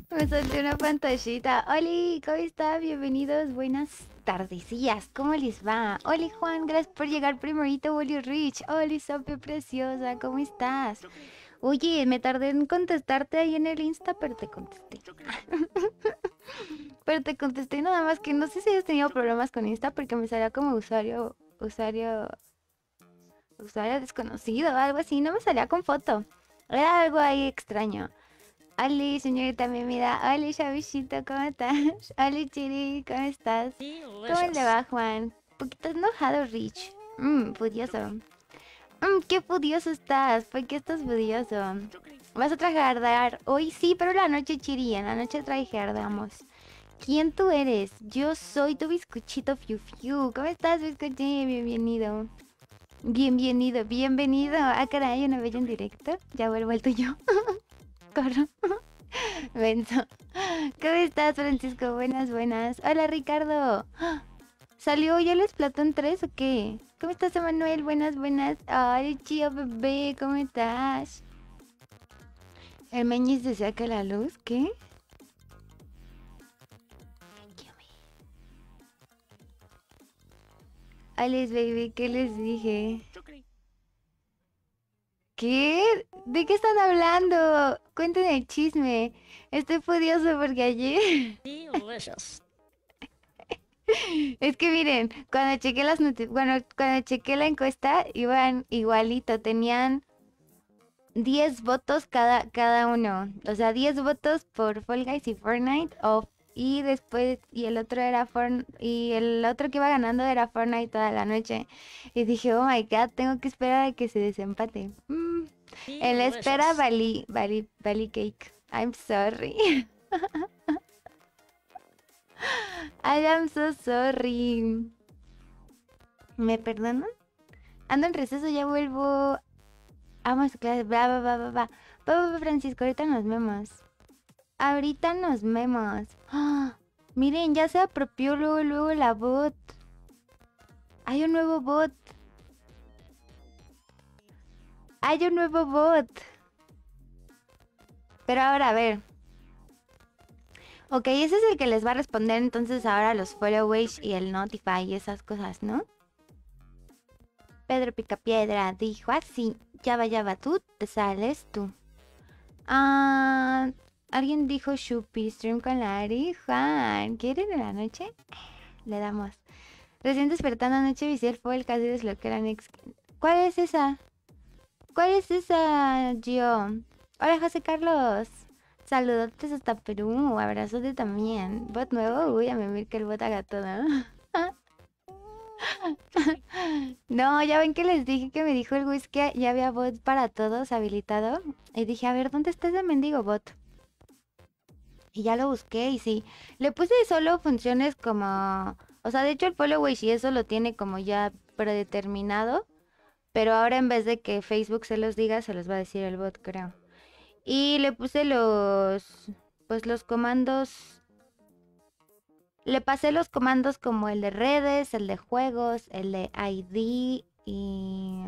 Me solté una pantallita. Oli, ¿cómo está? Bienvenidos, buenas tardecillas. ¿Cómo les va? Oli, Juan, gracias por llegar primerito. Oli, Rich. Oli, Sophie preciosa, ¿cómo estás? Oye, me tardé en contestarte ahí en el Insta, pero te contesté. Pero te contesté nada más que no sé si has tenido problemas con Insta porque me salía como usuario desconocido o algo así. No me salía con foto. Era algo ahí extraño. Oli, señorita Mimida. Oli, Chavishito, ¿cómo estás? Oli, Chiri, ¿cómo estás? ¿Cómo le va, Juan? Poquito enojado, Rich. Furioso. Qué furioso estás. ¿Por qué estás furioso? ¿Vas a trajardear? Hoy sí, pero la noche, Chiri. En la noche trajardeamos. ¿Quién tú eres? Yo soy tu bizcochito Fiu Fiu. ¿Cómo estás, bizcochito? Bienvenido. Bienvenido, bienvenido. Ah, caray, una bella en directo. Ya vuelvo al tuyo. Corro. Benzo. ¿Cómo estás, Francisco? Buenas, buenas. Hola, Ricardo. ¿Salió ya el Splatoon 3 o qué? ¿Cómo estás, Emanuel? Buenas, buenas. Ay, chío, bebé, ¿cómo estás? El Meñis se saca la luz, ¿qué? Alex, baby, ¿qué les dije? ¿Qué? ¿De qué están hablando? Cuéntenme el chisme. Estoy furioso porque ayer... Es que miren, cuando chequé bueno, cuando chequé la encuesta, iban igualito, tenían 10 votos cada uno. O sea, 10 votos por Fall Guys y Fortnite. Y después, y el otro que iba ganando era Fortnite toda la noche. Y dije, oh my god, tengo que esperar a que se desempate. En la espera valí cake. I'm sorry. I am so sorry. ¿Me perdonan? Ando en receso, ya vuelvo. Vamos a clase. Va, Francisco, ahorita nos vemos. Ahorita nos vemos. ¡Ah! Miren, ya se apropió luego la bot. Hay un nuevo bot. Hay un nuevo bot. Pero ahora, a ver. Ok, ese es el que les va a responder entonces ahora los followays y el notify y esas cosas, ¿no? Pedro Picapiedra dijo así. Ya va, tú te sales tú. Alguien dijo Shupi, stream con Lari. Juan, ¿quieren en la noche? Le damos. Recién despertando anoche vicié fue el casi desbloqueé la Next. ¿Cuál es esa? ¿Cuál es esa, Gio? Hola, José Carlos. Saludotes hasta Perú. Abrazote también. ¿Bot nuevo? Uy, a mí que el bot haga todo. No, ya ven que les dije que me dijo el Wiz que ya había bot para todos habilitado. Y dije, a ver, ¿dónde está ese mendigo bot? Y ya lo busqué y sí. Le puse solo funciones como... O sea, de hecho el follow y eso lo tiene como ya predeterminado. Pero ahora en vez de que Facebook se los diga, se los va a decir el bot, creo. Y le puse pues los comandos. Le pasé los comandos como el de redes, el de juegos, el de ID y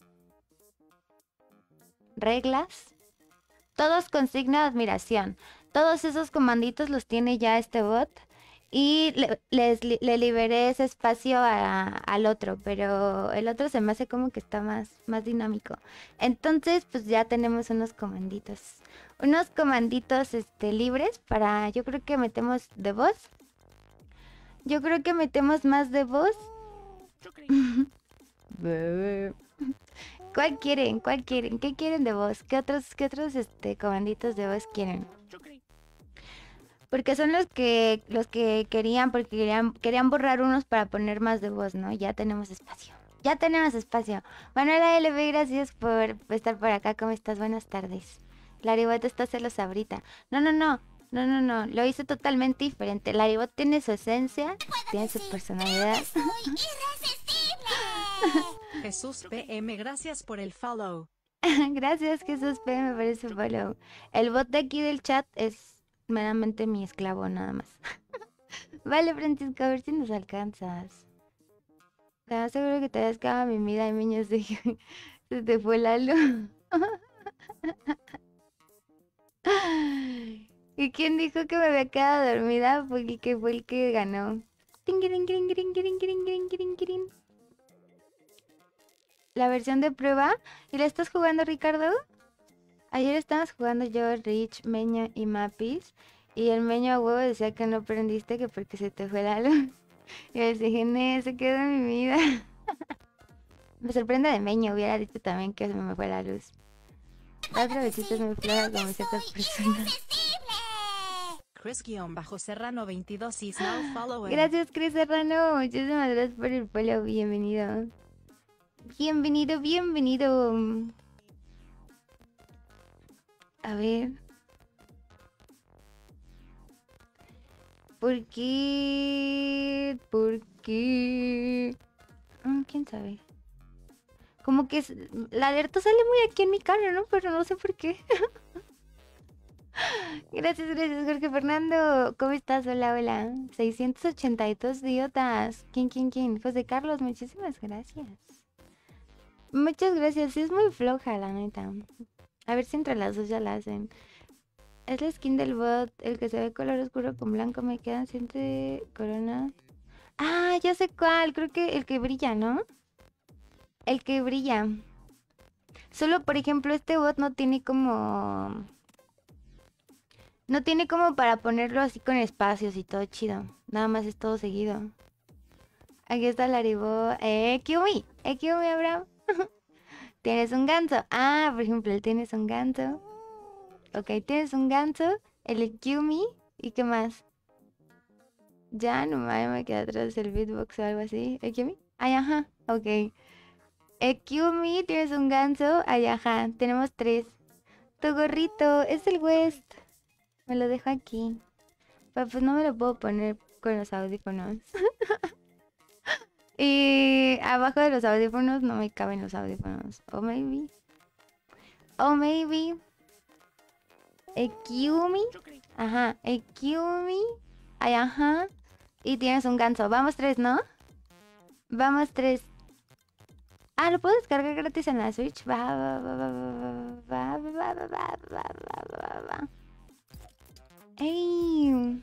reglas. Todos con signo de admiración. Todos esos comanditos los tiene ya este bot. Y le liberé ese espacio al otro, pero el otro se me hace como que está más dinámico. Entonces, pues ya tenemos unos comanditos. Unos comanditos libres para, yo creo que metemos de voz. Yo creo que metemos más de voz. Bebé. ¿Cuál quieren? ¿Cuál quieren? ¿Qué quieren de voz? ¿Qué otros comanditos de voz quieren? Porque son los que querían, porque querían borrar unos para poner más de voz, ¿no? Ya tenemos espacio. Ya tenemos espacio. Manuela LB, gracias por estar por acá. ¿Cómo estás? Buenas tardes. Laribot está celosa ahorita. No, no, no. No, no, no. Lo hice totalmente diferente. Laribot tiene su esencia, tiene su personalidad. Jesús PM, gracias por el follow. Gracias, Jesús PM, por ese follow. El bot de aquí del chat es meramente mi esclavo, nada más. Vale, Francisco, a ver si nos alcanzas. Estaba seguro que te habías quedado mi vida y niños de se te fue la luz. ¿Y quién dijo que me había quedado dormida? Fue el que ganó. Tingiringiringiringiringiringiringirin. La versión de prueba. ¿Y la estás jugando, Ricardo? Ayer estábamos jugando yo, Rich, Meño y Mapis. Y el Meño a huevo decía que no prendiste, que porque se te fue la luz. Y yo les dije, "Nee, se quedó en mi vida". Me sorprende de Meño, hubiera dicho también que se me fue la luz. La otra besita es muy floja como ciertas personas. Chris-Serrano22 is now following. Gracias, Chris Serrano. Muchísimas gracias por el follow. Bienvenido. Bienvenido, bienvenido. A ver. ¿Por qué? ¿Por qué? ¿Quién sabe? Como que la alerta sale muy aquí en mi cara, ¿no? Pero no sé por qué. Gracias, gracias, Jorge Fernando. ¿Cómo estás? Hola, hola. 682 idiotas. ¿Quién? José Carlos, muchísimas gracias. Muchas gracias. Sí, es muy floja, la neta. A ver si entre las dos ya la hacen. Es la skin del bot, el que se ve color oscuro con blanco. Me quedan siempre coronas. Ah, ya sé cuál. Creo que el que brilla, ¿no? El que brilla. Solo, por ejemplo, este bot no tiene como... No tiene como para ponerlo así con espacios y todo chido. Nada más es todo seguido. Aquí está Laribo. Kiumi. Kiumi, Abraham. Tienes un ganso. Ah, por ejemplo, el tienes un ganso. Ok, tienes un ganso. El Kiumi. ¿Y qué más? Ya, no me queda atrás el beatbox o algo así. ¿El Kiumi? Ay, ajá. Ok. Kiumi, tienes un ganso. Ay, ajá. Tenemos 3. Tu gorrito. Es el West. Me lo dejo aquí. Pero pues no me lo puedo poner con los audífonos. Y abajo de los audífonos no me caben los audífonos. O maybe. Kiumi. Ajá. Kiumi. Ay, ajá. Y tienes un ganso. Vamos 3, ¿no? Vamos 3. Ah, ¿lo puedo descargar gratis en la Switch? Va. ¡Ey!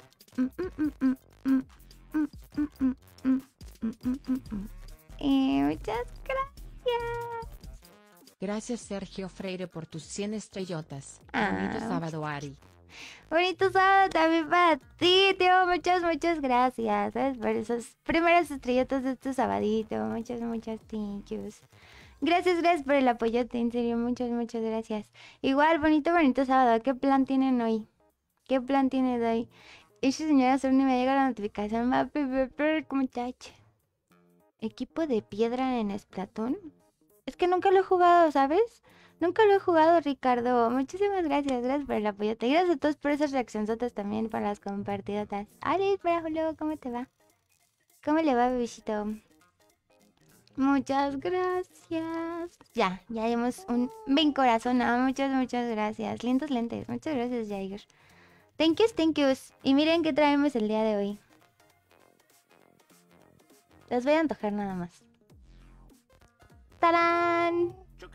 Muchas gracias. Gracias Sergio Freire por tus 100 estrellotas. Ah, Bonito sábado, Ari. Bonito sábado también para ti, tío. Muchas gracias, ¿sabes? Por esas primeras estrellotas de este sabadito. Muchas thank yous. Gracias por el apoyote, en serio. Muchas gracias. Igual, bonito sábado. ¿Qué plan tienen hoy? ¿Qué plan tienen hoy? Esa señora Sorni me llega la notificación. Muchacho. Equipo de piedra en Splatoon. Es que nunca lo he jugado, ¿sabes? Nunca lo he jugado, Ricardo. Muchísimas gracias. Gracias por el apoyo. Te gracias a todos por esas reaccionzotas también, para las compartidotas. Alice, para Julio, ¿cómo te va? ¿Cómo le va, bebecito? Muchas gracias. Ya dimos un bien corazón. Muchas gracias. Lindos lentes. Muchas gracias, Jair. Thank yous. Y miren qué traemos el día de hoy. Les voy a antojar nada más. ¡Tarán!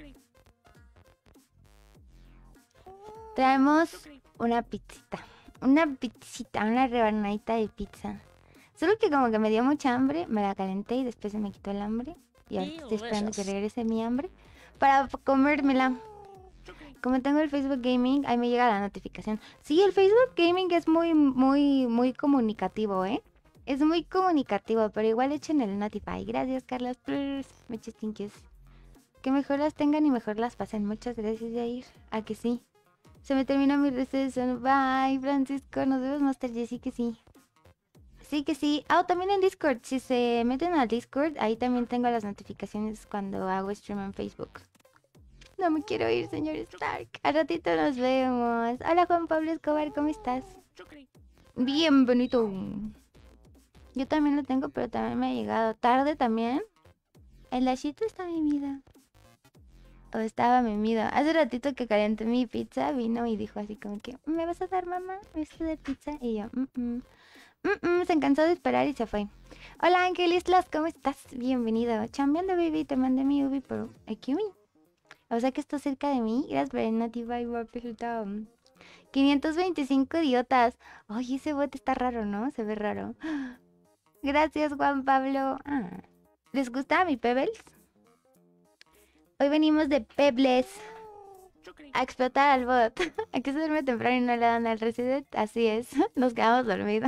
Traemos una pizzita. Una rebanadita de pizza. Solo que como que me dio mucha hambre, me la calenté y después se me quitó el hambre. Y ahora estoy esperando que regrese mi hambre para comérmela. Como tengo el Facebook Gaming, ahí me llega la notificación. Sí, el Facebook Gaming es muy comunicativo, ¿eh? Es muy comunicativo, pero igual echen el Notify. Gracias, Carlos. Muchas gracias. Que mejor las tengan y mejor las pasen. Muchas gracias, Jair. ¿A que sí? Se me terminó mi receso. Bye, Francisco. Nos vemos, Master Jessie, que sí. Sí, que sí. Ah, también en Discord. Si se meten al Discord, ahí también tengo las notificaciones cuando hago stream en Facebook. No me quiero ir, señor Stark. Al ratito nos vemos. Hola, Juan Pablo Escobar, ¿cómo estás? Bienvenido. Yo también lo tengo, pero también me ha llegado tarde también. El lachito está mi vida. O estaba mimido. Hace ratito que calenté mi pizza, vino y dijo así como que, ¿me vas a dar, mamá? ¿Me vas a dar pizza? Y yo, se cansó de esperar y se fue. Hola, Ángel Islas, ¿cómo estás? Bienvenido. Chambeando, baby, te mandé mi ubi por aquí. O sea que estás cerca de mí. Gracias por el Notify, guapito. 525 idiotas. Oye, ese bot está raro, ¿no? Se ve raro. Gracias, Juan Pablo. Ah. ¿Les gusta mi Pebbles? Hoy venimos de Pebbles a explotar al bot. Hay que se duerme temprano y no le dan al resident. Así es. Nos quedamos dormidos.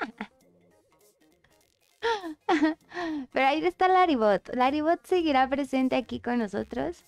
Pero ahí está Laribot. Laribot seguirá presente aquí con nosotros.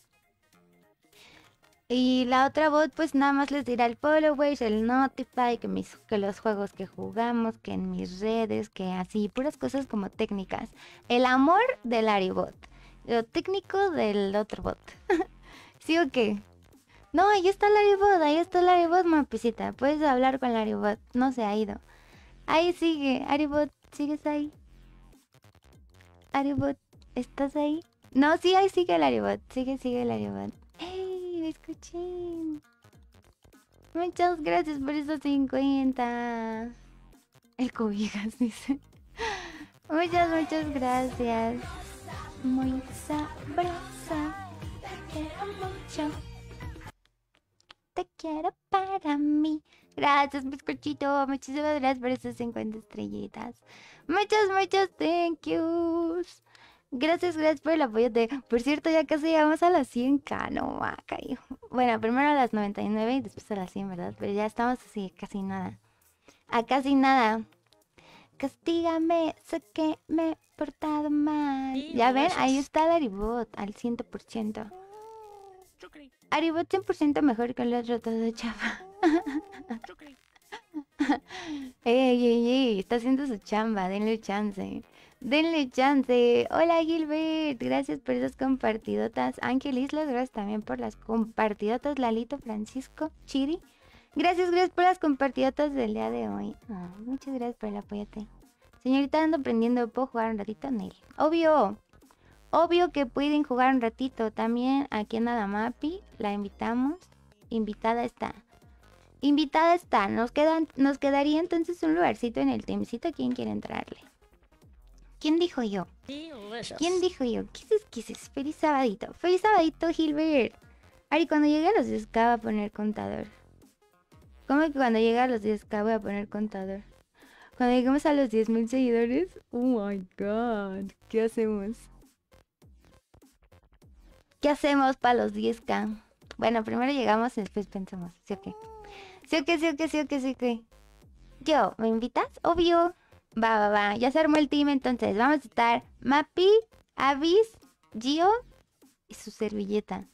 Y la otra bot pues nada más les dirá el followers, el notify, que los juegos que jugamos, que en mis redes, que así, puras cosas como técnicas. El amor del Laribot, lo técnico del otro bot. ¿Sí o qué? No, ahí está Laribot, mapicita. Puedes hablar con Laribot, no se ha ido. Ahí sigue, Laribot, ¿sigues ahí? Laribot, ¿estás ahí? No, sí, ahí sigue Laribot, sigue Laribot. ¡Ey, escuchín! Muchas gracias por esos 50. El cobijas, dice. Muchas gracias. Muy sabrosa. Te quiero mucho. Te quiero para mí. Gracias, bizcochito. Muchísimas gracias por esas 50 estrellitas. Muchas thank yous. Gracias por el apoyo. Por cierto, ya casi llegamos a las 100k. No, vaca, hijo. Bueno, primero a las 99 y después a las 100, ¿verdad? Pero ya estamos así, casi nada. A casi nada. Castígame, sé que me he portado mal. Ya ven, ahí está el Aribot al 100%. Aribot 100% mejor que el otro todo chafa. Ey, está haciendo su chamba, denle chance. Denle chance. Hola Gilbert, gracias por esas compartidotas. Ángel Islas, gracias también por las compartidotas. Lalito, Francisco, Chiri. Gracias por las compartidotas del día de hoy. Muchas gracias por el apoyote. Señorita, ando aprendiendo, ¿puedo jugar un ratito? Nel. Obvio que pueden jugar un ratito. También aquí en Adamapi la invitamos. Invitada está. Nos quedaría entonces un lugarcito en el teamcito. ¿Quién quiere entrarle? ¿Quién dijo yo? ¿Qué es? Feliz sabadito. Feliz sabadito, Gilbert. Ari, cuando llegue a los 10k va a poner contador. ¿Cómo que cuando llegue a los 10k voy a poner contador? Cuando lleguemos a los 10,000 seguidores. Oh my god. ¿Qué hacemos? ¿Qué hacemos para los 10k? Bueno, primero llegamos y después pensamos. ¿Sí o qué? Sí o qué. Yo, ¿me invitas? Obvio. Va. Ya se armó el team entonces. Vamos a estar Mapi, Avis, Gio y su servilleta.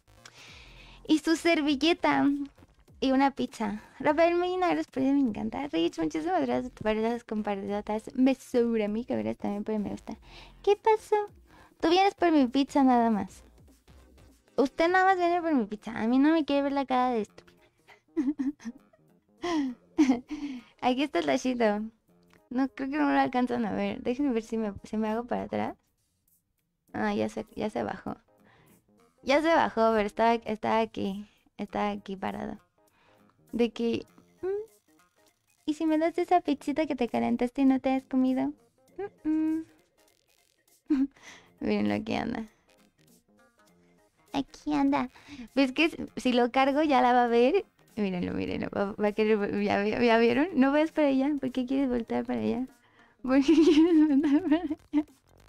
Y una pizza. Rafael Medina, gracias por eso, me encanta. Rich, muchísimas gracias por esas compartidotas. Me sobra a mí, que gracias también por me gusta. ¿Qué pasó? Tú vienes por mi pizza nada más. Usted nada más viene por mi pizza. A mí no me quiere ver la cara de estúpida. Aquí está el tachito. No, creo que no lo alcanzan a ver. Déjenme ver si me hago para atrás. Ah, ya se bajó. Pero estaba aquí parado. De que... ¿Y si me das esa pizzita que te calentaste y no te has comido? Miren lo que anda. Aquí anda. ¿Ves que si lo cargo ya la va a ver? Mírenlo. Va a querer... ¿Ya vieron? No ves para allá. ¿Por qué quieres voltear para allá? ¿Por qué quieres voltear para allá?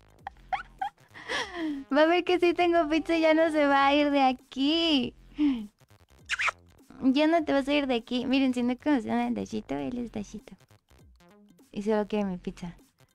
Va a ver que si tengo pizza ya no se va a ir de aquí. Ya no te vas a ir de aquí. Miren, si no conocen al Dashito, él es Dashito. Y solo quiere mi pizza.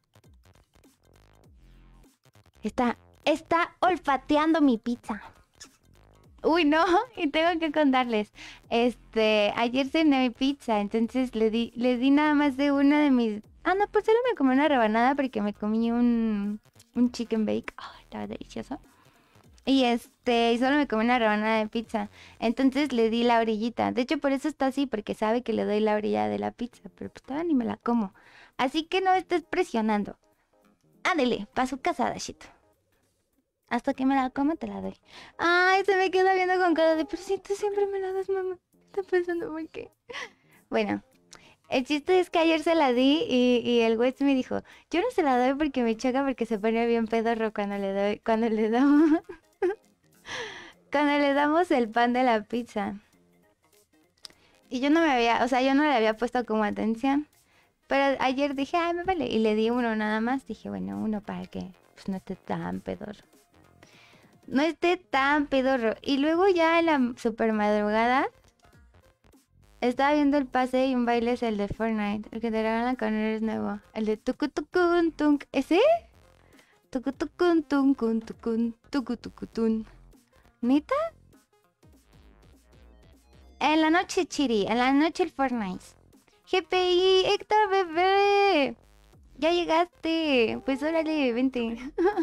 Está olfateando mi pizza. Uy, no, y tengo que contarles. Ayer cené mi pizza, entonces le di nada más de una de mis... Ah, no, pues solo me comí una rebanada porque me comí un chicken bake. Oh, estaba delicioso. Y y solo me comí una rebanada de pizza. Entonces le di la orillita. De hecho, por eso está así, porque sabe que le doy la orilla de la pizza. Pero pues todavía ni me la como. Así que no estés presionando. Ándele, pa' su casa, Dashito. Hasta que me la coma te la doy. Ay, se me queda viendo con cara de... Pero si tú siempre me la das, mamá. Está pensando por qué. Bueno, el chiste es que ayer se la di y el güey me dijo... Yo no se la doy porque me choca porque se pone bien pedorro cuando le damos... Cuando le damos el pan de la pizza. Y yo no me había, o sea, yo no le había puesto como atención. Pero ayer dije, ay, me vale. Y le di uno nada más. Dije, bueno, uno para que pues, no esté tan pedorro. No esté tan pedorro. Y luego ya en la super madrugada estaba viendo el pase y un baile es el de Fortnite. El que te regalan con eres nuevo. El de tucu tucun tunk. ¿Ese? Tucu tucun tuncun tucun tucu tucutun. ¿Neta? En la noche, Chiri. En la noche el Fortnite. GPI, Héctor, bebé. Ya llegaste. Pues órale, vente.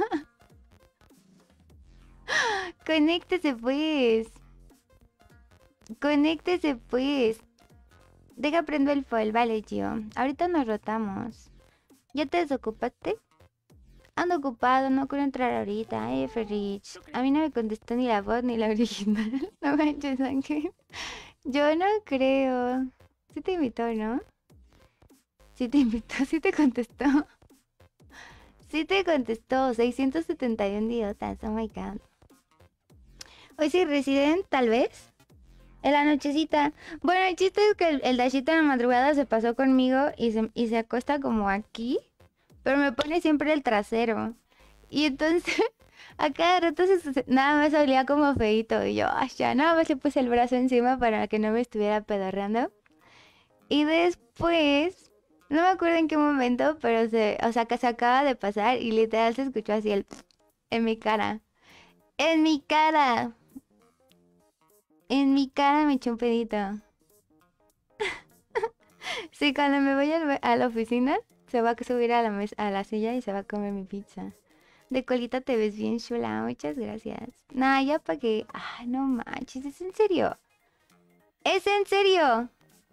Conéctese pues. Conéctese pues. Deja prendo el foil, vale, tío. Ahorita nos rotamos. ¿Ya te desocupaste? Ando ocupado, no quiero entrar ahorita. Ferrich. A mí no me contestó ni la voz ni la original. No manches, Ángel. Yo no creo. Sí te invitó, ¿no? Sí te invitó, sí te contestó. Sí te contestó. 671 idiotas, oh my god. Hoy sí Resident, tal vez. En la nochecita. Bueno, el chiste es que el Dashito en la madrugada se pasó conmigo y se acuesta como aquí. Pero me pone siempre el trasero. Y entonces, a cada rato nada más olía como feíto. Y yo, ya, nada más le puse el brazo encima para que no me estuviera pedorreando. Y después, no me acuerdo en qué momento, pero o sea, que se acaba de pasar y literal se escuchó así el en mi cara. ¡En mi cara! En mi cara me echó un pedito. Sí, cuando me voy a la oficina, se va a subir a la mesa, a la silla y se va a comer mi pizza. De colita te ves bien chula, muchas gracias. Nah, ya pa' que... Ay, no manches, ¿es en serio? ¿Es en serio?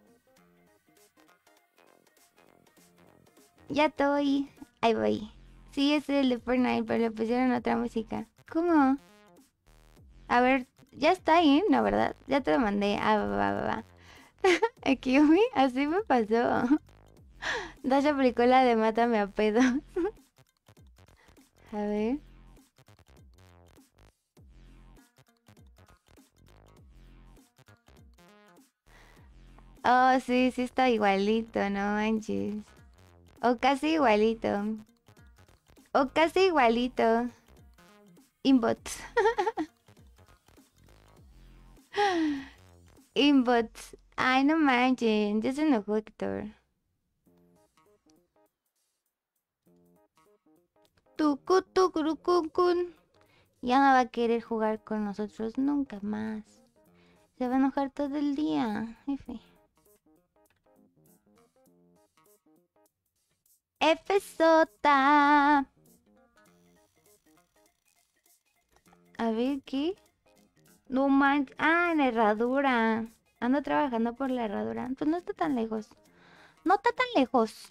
Ya estoy. Ahí voy. Sí, es el de Fortnite, pero le pusieron otra música. ¿Cómo? A ver, ya está ahí, ¿no, verdad? Ya te lo mandé. Ah, va. Kiyomi, así me pasó. Dash aplicó la de mátame a pedo. A ver. Oh, sí, sí está igualito, no manches. O casi igualito. O casi igualito. Inbots. Inbots. Ay, no manches. Ya se enojó Héctor. Tucutucurucuncun. Ya no va a querer jugar con nosotros nunca más. Se va a enojar todo el día. F. F sota. A ver, ¿qué? No manches. Ah, en la herradura. Ando trabajando por la herradura. Pues no está tan lejos. No está tan lejos.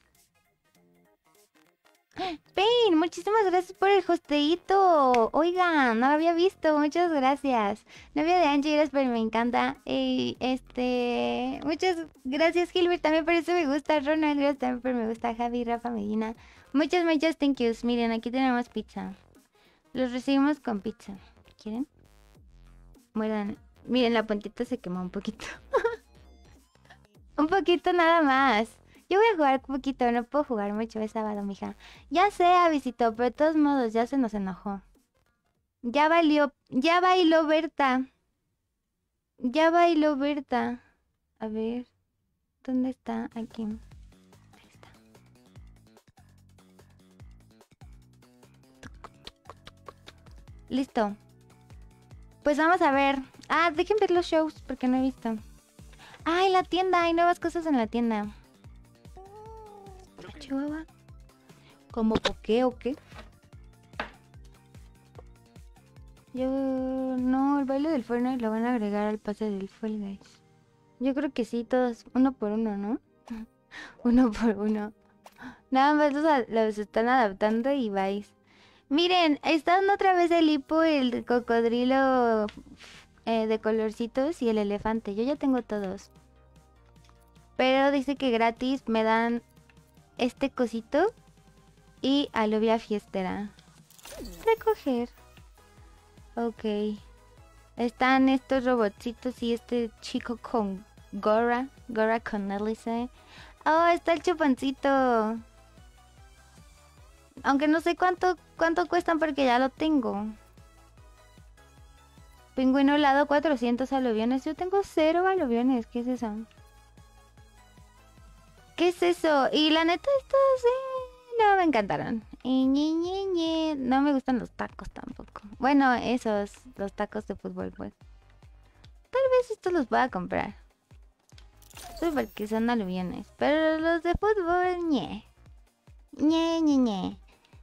Pain, muchísimas gracias por el hosteíto. Oigan, no lo había visto. Muchas gracias. Novia de Angie, pero me encanta. Muchas gracias, Gilbert. También por eso me gusta. Ronald, gracias también por me gusta. Javi, Rafa, Medina. Muchas thank yous. Miren, aquí tenemos pizza. Los recibimos con pizza. ¿Quieren? Muerdan. Miren, la puntita se quemó un poquito. Un poquito nada más. Yo voy a jugar un poquito, no puedo jugar mucho, es sábado, mija. Ya sé, Avisito, pero de todos modos ya se nos enojó. Ya bailó Berta. Ya bailó Berta. A ver, ¿dónde está? Aquí. Ahí está. Listo. Pues vamos a ver. Ah, dejen ver los shows porque no he visto. Ah, en la tienda, hay nuevas cosas en la tienda. Chihuahua. ¿Cómo por qué o qué? Yo... No, el baile del Fortnite lo van a agregar al pase del Fall Guys. Yo creo que sí, todos uno por uno, ¿no? Uno por uno. Nada más los están adaptando y vais. Miren, está dando otra vez el hipo, el cocodrilo de colorcitos y el elefante. Yo ya tengo todos. Pero dice que gratis me dan este cosito y alubia fiestera. Recoger. Ok. Están estos robotcitos y este chico con Gora con hélice. Oh, está el chuponcito. Aunque no sé cuánto cuestan porque ya lo tengo. Pingüino helado, 400 aluviones. Yo tengo 0 aluviones. ¿Qué es eso? ¿Qué es eso? Y la neta, estos no me encantaron. Y no me gustan los tacos tampoco. Bueno, los tacos de fútbol, pues. Tal vez estos los voy a comprar. Solo porque son aluviones. Pero los de fútbol, ñe. Ñe.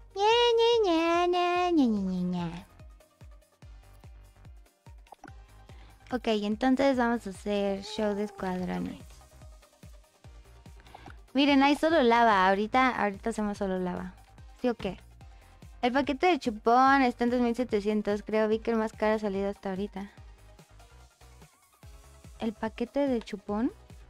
Ok, entonces vamos a hacer show de escuadrones. Miren, hay solo lava. Ahorita hacemos solo lava. ¿Sí o qué? El paquete de chupón está en 2700. Creo vi que el más caro ha salido hasta ahorita. ¿El paquete de chupón?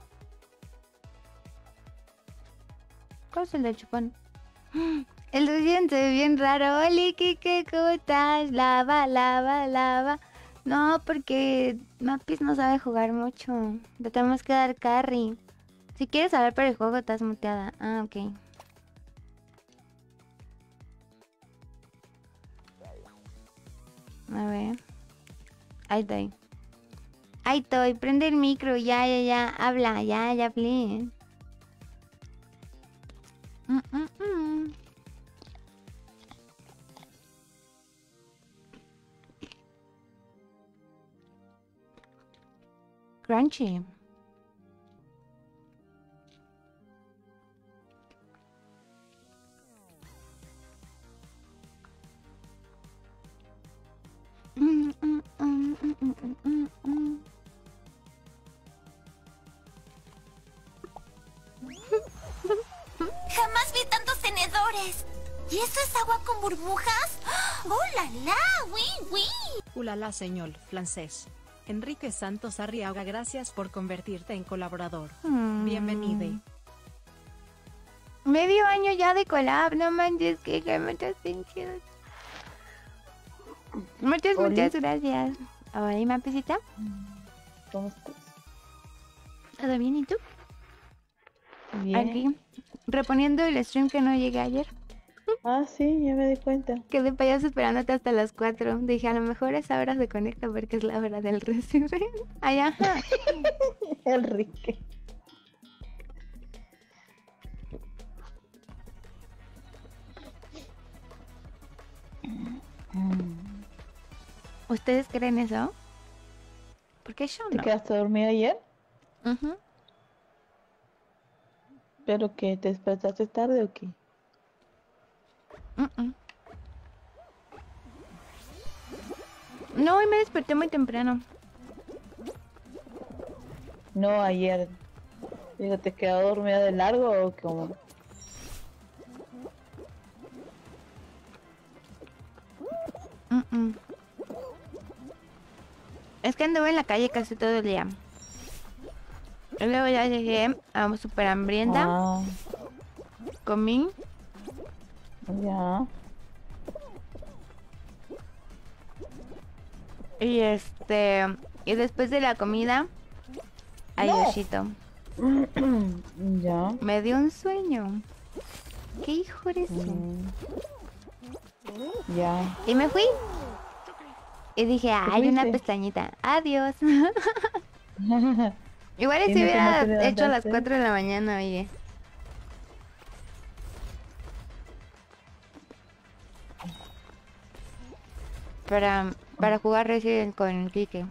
¿Cuál es el de chupón? El recién se ve bien raro. Hola, Kike, ¿cómo estás? Lava. No, porque Mapis no sabe jugar mucho. Le tenemos que dar carry. Si quieres hablar por el juego, estás muteada. Ah, ok. A ver. Ahí estoy. Prende el micro. Ya. Habla. Ya, please. Crunchy. Jamás vi tantos tenedores. ¿Y eso es agua con burbujas? ¡Oh, la la! ¡Oui! Ulala, señor francés. Enrique Santos Arriaga, gracias por convertirte en colaborador. Bienvenido. Medio año ya de collab, no manches, que muchas gracias. Muchas gracias. Hola, Mapicita. ¿Cómo estás? ¿Todo bien? ¿Y tú? Bien. Aquí, reponiendo el stream que no llegué ayer. Ah, sí, ya me di cuenta. Quedé payaso esperándote hasta las 4. Dije, a lo mejor esa hora se conecta porque es la hora del recién. Ay, ajá. Enrique. ¿Ustedes creen eso? Porque yo ¿Te no. quedaste dormida ayer? Ujú. ¿Pero que te despertaste tarde o qué? No, hoy me desperté muy temprano. No, ayer. Digo, ¿te quedó dormida de largo o cómo? Es que anduve en la calle casi todo el día. Y luego ya llegué súper hambrienta. Ah, Comí. ya. Y y después de la comida, Yoshito. Ya. Me dio un sueño. ¿Qué hijo eres tú? Ya. Y me fui. Y dije, hay una fuiste? pestañita. Adiós. Igual ¿Y si no hubiera cómo te hecho a las levantaste? 4 de la mañana, oye. Para jugar Resident con Kike.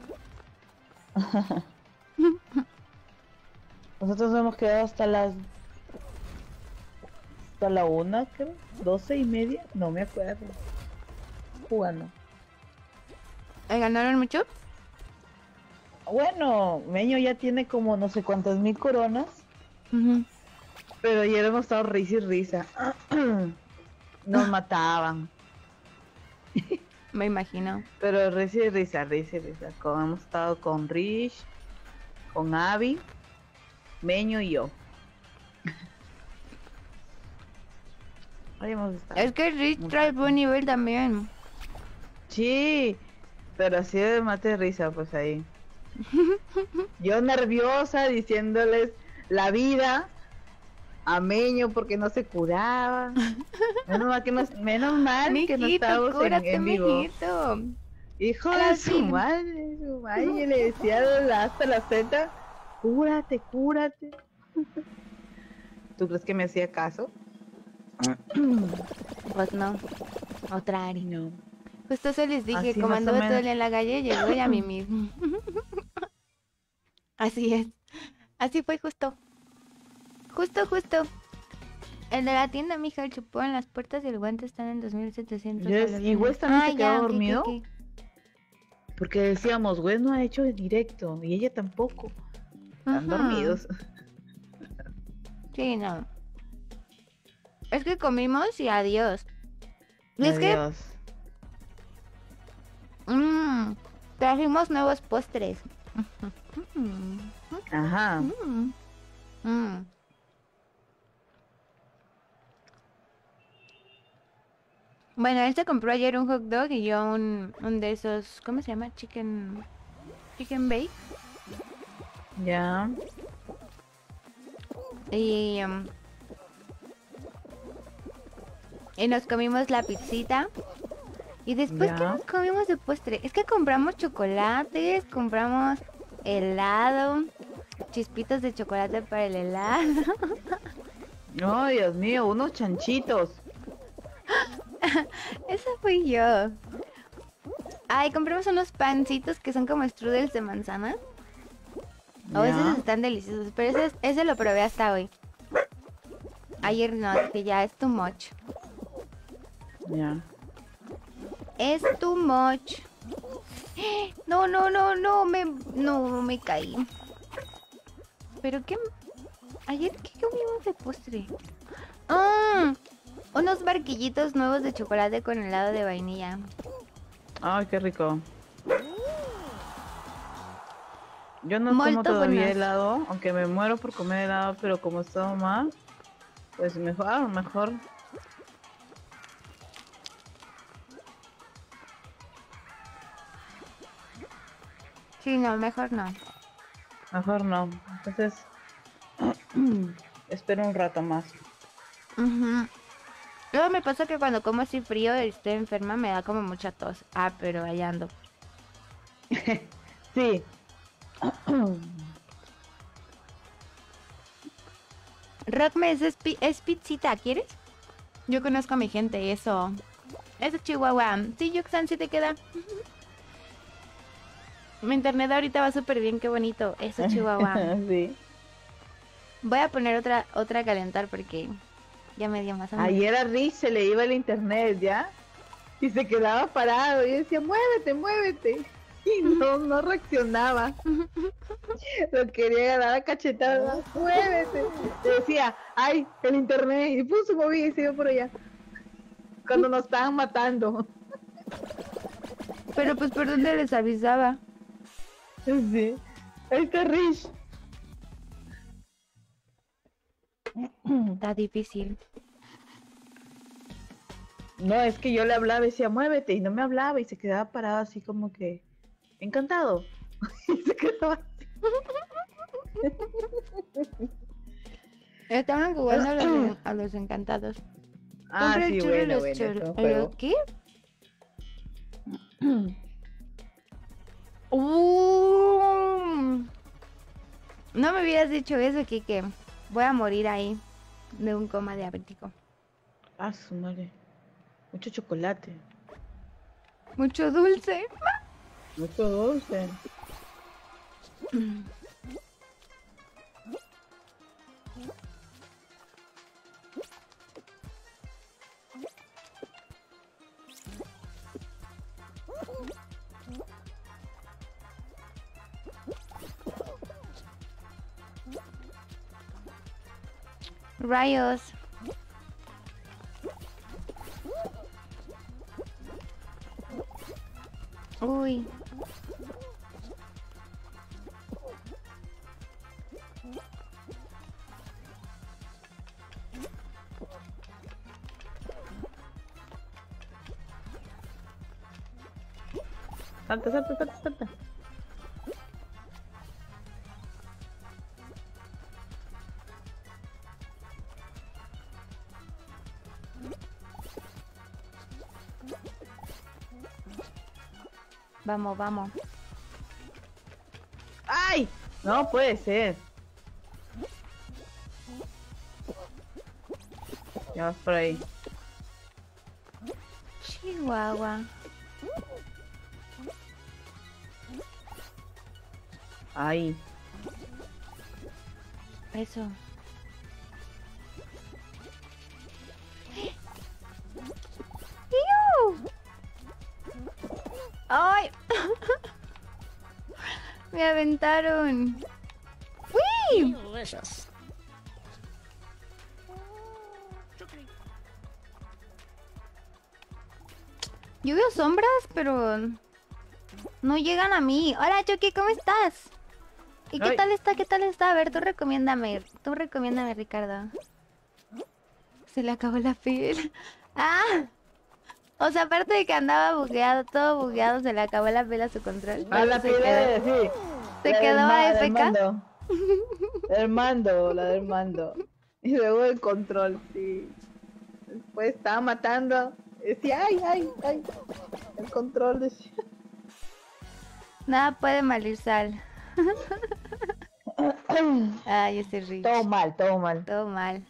Nosotros hemos quedado hasta la 1, creo. 12:30. No me acuerdo. Jugando. ¿Ganaron mucho? Bueno, Meño ya tiene como no sé cuántas mil coronas. Ujú. Pero ayer hemos estado risa y risa. Nos mataban. Me imagino. Pero risa y risa. Hemos estado con Rich, con Abby, Meño y yo. Ahí hemos estado. Es que Rich trae buen nivel también. Sí, pero así de mate de risa, pues ahí. Yo nerviosa diciéndoles la vida a Meño porque no se curaba. Menos mal que no Mijito, estábamos cúrate, en vivo. mijito. Hijo Ahora de sí. su madre, y le decía hasta la Z, cúrate, cúrate. ¿Tú crees que me hacía caso? Pues no. Otra Ari. No. Justo eso les dije, Así como más o anduve todo el menos. día en la calle, llegó y a mimir. Así es. Así fue justo. Justo. El de la tienda, mija, el chupón, las puertas y el guante están en 2700 Yes, soles. ¿y Wes también se quedó ya, ok, dormido? ok. Porque decíamos, Wes no ha hecho el directo y ella tampoco. Están Ajá. dormidos. Sí, no. Es que comimos y adiós. Y es que Adiós. trajimos nuevos postres. Ajá. Bueno, él se compró ayer un hot dog y yo un de esos, ¿cómo se llama? Chicken bake. Ya. Y nos comimos la pizzita. Y después, ¿qué Ya. nos comimos de postre? Es que compramos chocolates, compramos helado, chispitos de chocolate para el helado. No, Dios mío, unos chanchitos. Esa fui yo. Ay, compramos unos pancitos que son como strudels de manzana. Oh, Ya. esos están deliciosos, pero ese lo probé hasta hoy. Ayer no, que ya es too much. Ya. Es too much. No, me caí. ¿Pero qué? ¿Ayer qué comimos de postre? Unos barquillitos nuevos de chocolate con helado de vainilla. Ay, qué rico. Yo no Molto como todavía buenas. helado, aunque me muero por comer helado, pero como estaba mal, pues mejor. Sí, no, mejor no. Mejor no. Entonces, espero un rato más. Ujú. Luego me pasa que cuando como así frío y estoy enferma me da como mucha tos. Ah, pero allá ando. Sí. Rockme es pizzita, ¿quieres? Yo conozco a mi gente, eso. Eso Chihuahua. Sí, Yuxan, sí te queda. Mi internet ahorita va súper bien, qué bonito. Eso Chihuahua. Sí. Voy a poner otra a calentar porque ya me dio más hambre. Ayer a Rich se le iba el internet, ¿ya? Y se quedaba parado y decía, muévete, muévete. Y no reaccionaba. Lo quería dar a cachetadas, muévete. Y decía, ay, el internet. Y puso se movía y se iba por allá. Cuando nos estaban matando. Pero pues por dónde les avisaba. Sí. Ahí está Rich. Está difícil. No, es que yo le hablaba y decía, muévete. Y no me hablaba y se quedaba parado así como que, encantado. Y se quedaba así. Estaban jugando a los encantados. Ah, Compra el sí, churro y bueno, los bueno. churros. es un juego. ¿Qué? No me hubieras dicho eso, Kike. Voy a morir ahí de un coma diabético. Ah, su madre. Mucho chocolate. Mucho dulce. Mucho dulce. Rayos. Uy. Salta, salta, salta, salta. Vamos, vamos. ¡Ay! No puede ser. Ya vas por ahí. Chihuahua. Ahí. Eso. ¡Iu! ¡Ay! Me aventaron. ¡Uy! Yo veo sombras, pero no llegan a mí. Hola, Chucky, ¿cómo estás? ¿Y qué Ay. tal está? ¿Qué tal está? A ver, tú recomiéndame, Ricardo. Se le acabó la piel. ¡Ah! O sea, aparte de que andaba bugueado, todo bugueado, se le acabó la pila a su control. Ah, la se pila, quedó, sí. se La quedó del AFK. mando. El mando, la del mando. Y luego el control, sí. Después estaba matando. Decía, ay, ay, ay. El control decía. Nada puede malir sal. Ay, ese Rich. Todo mal, todo mal. Todo mal.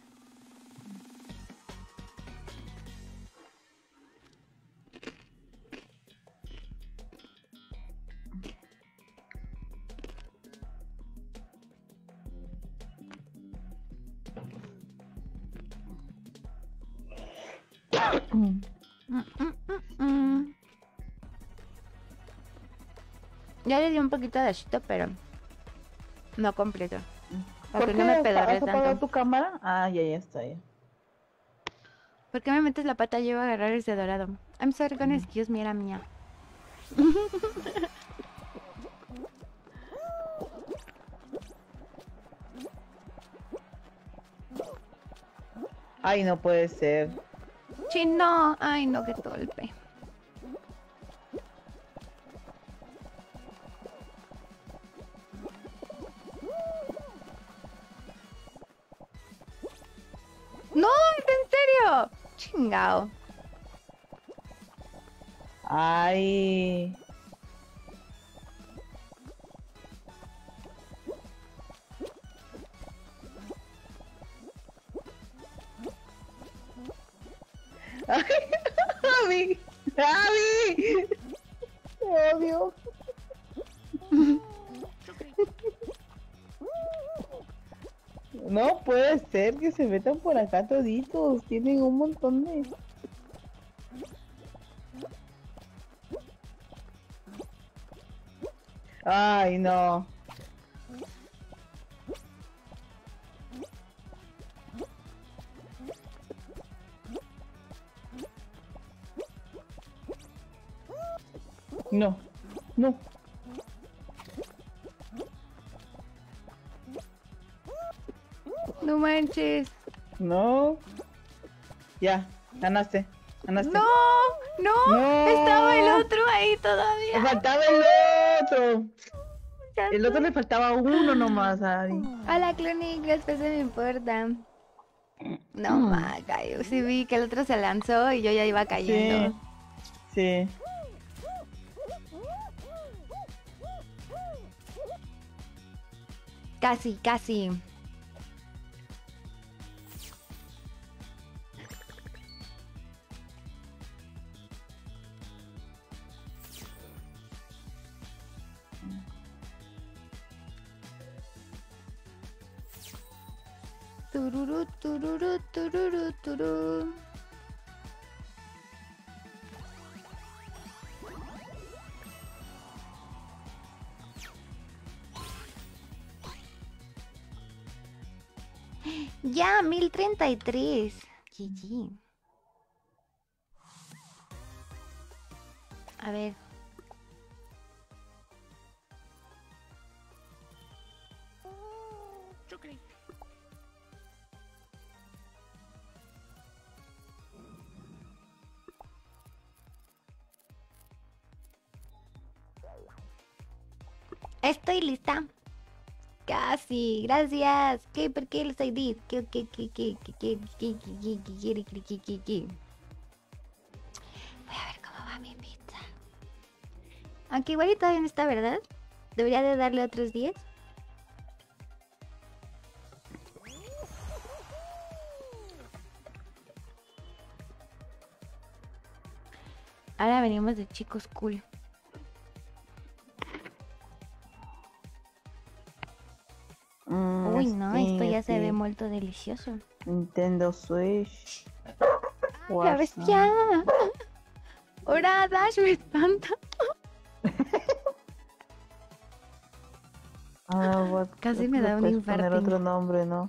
Ya le di un poquito de achito, pero no completo. Para que no me pedorre ¿Has apagado tanto. tu cámara? Ah, ya está ya. ¿Por qué me metes la pata? Yo iba a agarrar ese dorado. I'm sorry, con excuse me, era mía. Ay, no puede ser. Chino. Ay, no, qué golpe. ¡No! ¿En serio? Chingao. Ay. Ay, Abby. Abby. Te odio. No puede ser que se metan por acá toditos. Tienen un montón de... Ay, no. No. No. No manches. No. Ya, ganaste. Ganaste. No, no, No. estaba el otro ahí Le todavía. faltaba el otro. Ya El otro le faltaba uno nomás, Ari. Hola, Clonic, después me importa. No, maga, yo sí vi que el otro se lanzó y yo ya iba Sí. cayendo. Sí. Casi, casi. Tururú, tururú, tururú, turú. Ya, 1033. GG. A ver. Estoy lista. Casi, gracias. ¿Qué? ¿Por qué los ID? ¿Qué? Voy a ver cómo va mi pizza. Aunque igual y todavía no está, ¿verdad? Debería de darle otros 10. Ahora venimos de chicos cool. Uy, no, esto ya se ve muy delicioso. Nintendo Switch. ¡La bestia! Ahora Dash me espanta. Casi me da un infarto. Poner otro nombre, ¿no?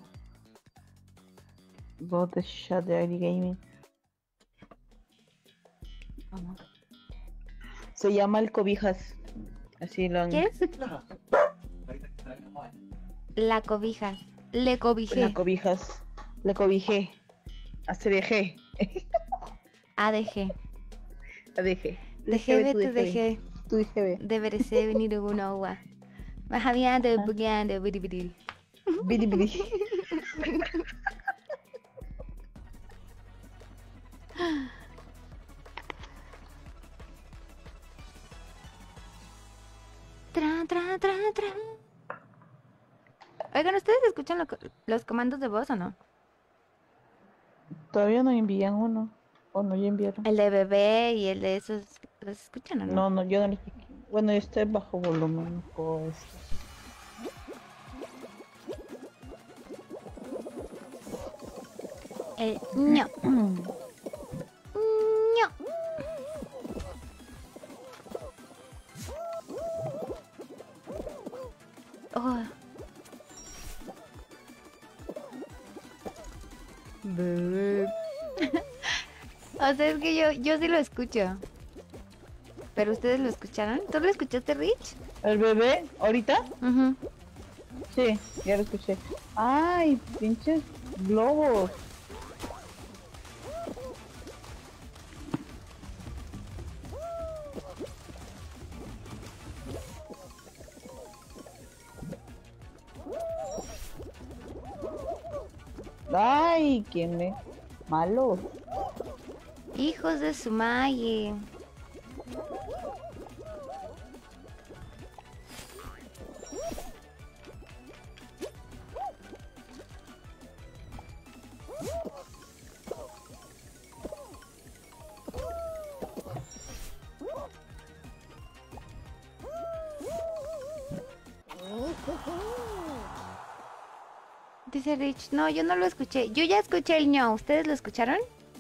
Bot the shot de ID Gaming. Se llama el Cobijas. Así lo han... ¿Quieres? La cobija. Le cobijé. La Cobijas. Le cobijé. ACDG. ADG. ADG. DGB, tu DG. Tu DGB. Debería ser venir una agua. Más había de bugueando, biri biri. Bili bili. Tra, tra, tra, tra. Oigan, ¿ustedes escuchan los comandos de voz o no? Todavía no envían uno. O no, ya enviaron. El de bebé y el de esos. ¿Los escuchan o no? No, no, yo no los... Bueno, yo estoy bajo volumen. Pues... El ño. ño. Oh. O sea, es que yo sí lo escucho. ¿Pero ustedes lo escucharon? ¿Tú lo escuchaste, Rich? ¿El bebé? ¿Ahorita? Uh-huh. Sí, ya lo escuché. ¡Ay, pinches globos! ¡Ay! ¿Quién me...? Malo. Hijos de su maye. Dice Rich, no, yo no lo escuché. Yo ya escuché el ño. ¿Ustedes lo escucharon?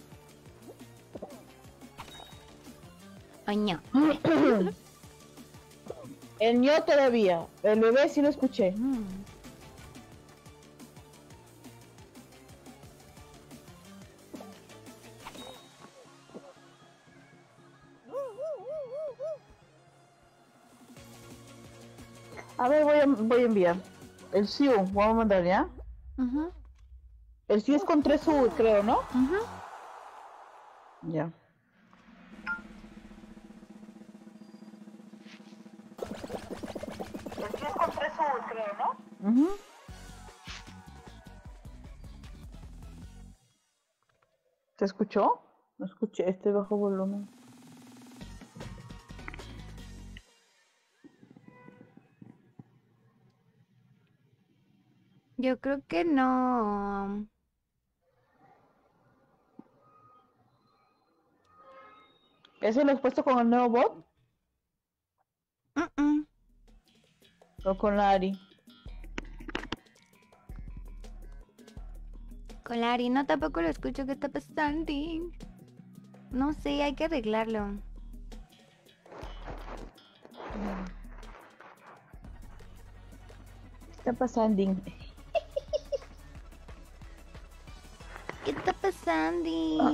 O ño. El ño todavía. El bebé sí lo escuché. A ver, voy a enviar. El Siu, vamos a mandar ya. El Siu es con 3 U, creo, ¿no? Ya. El Siu es con 3 U, creo, ¿no? ¿Se escuchó? No escuché, este bajo volumen. Yo creo que no. ¿Eso lo has puesto con el nuevo bot? ¿O con la Ari? Con la Ari, no, tampoco lo escucho. ¿Qué está pasando? No sé, hay que arreglarlo. ¿Qué está pasando? ¿Qué está pasando?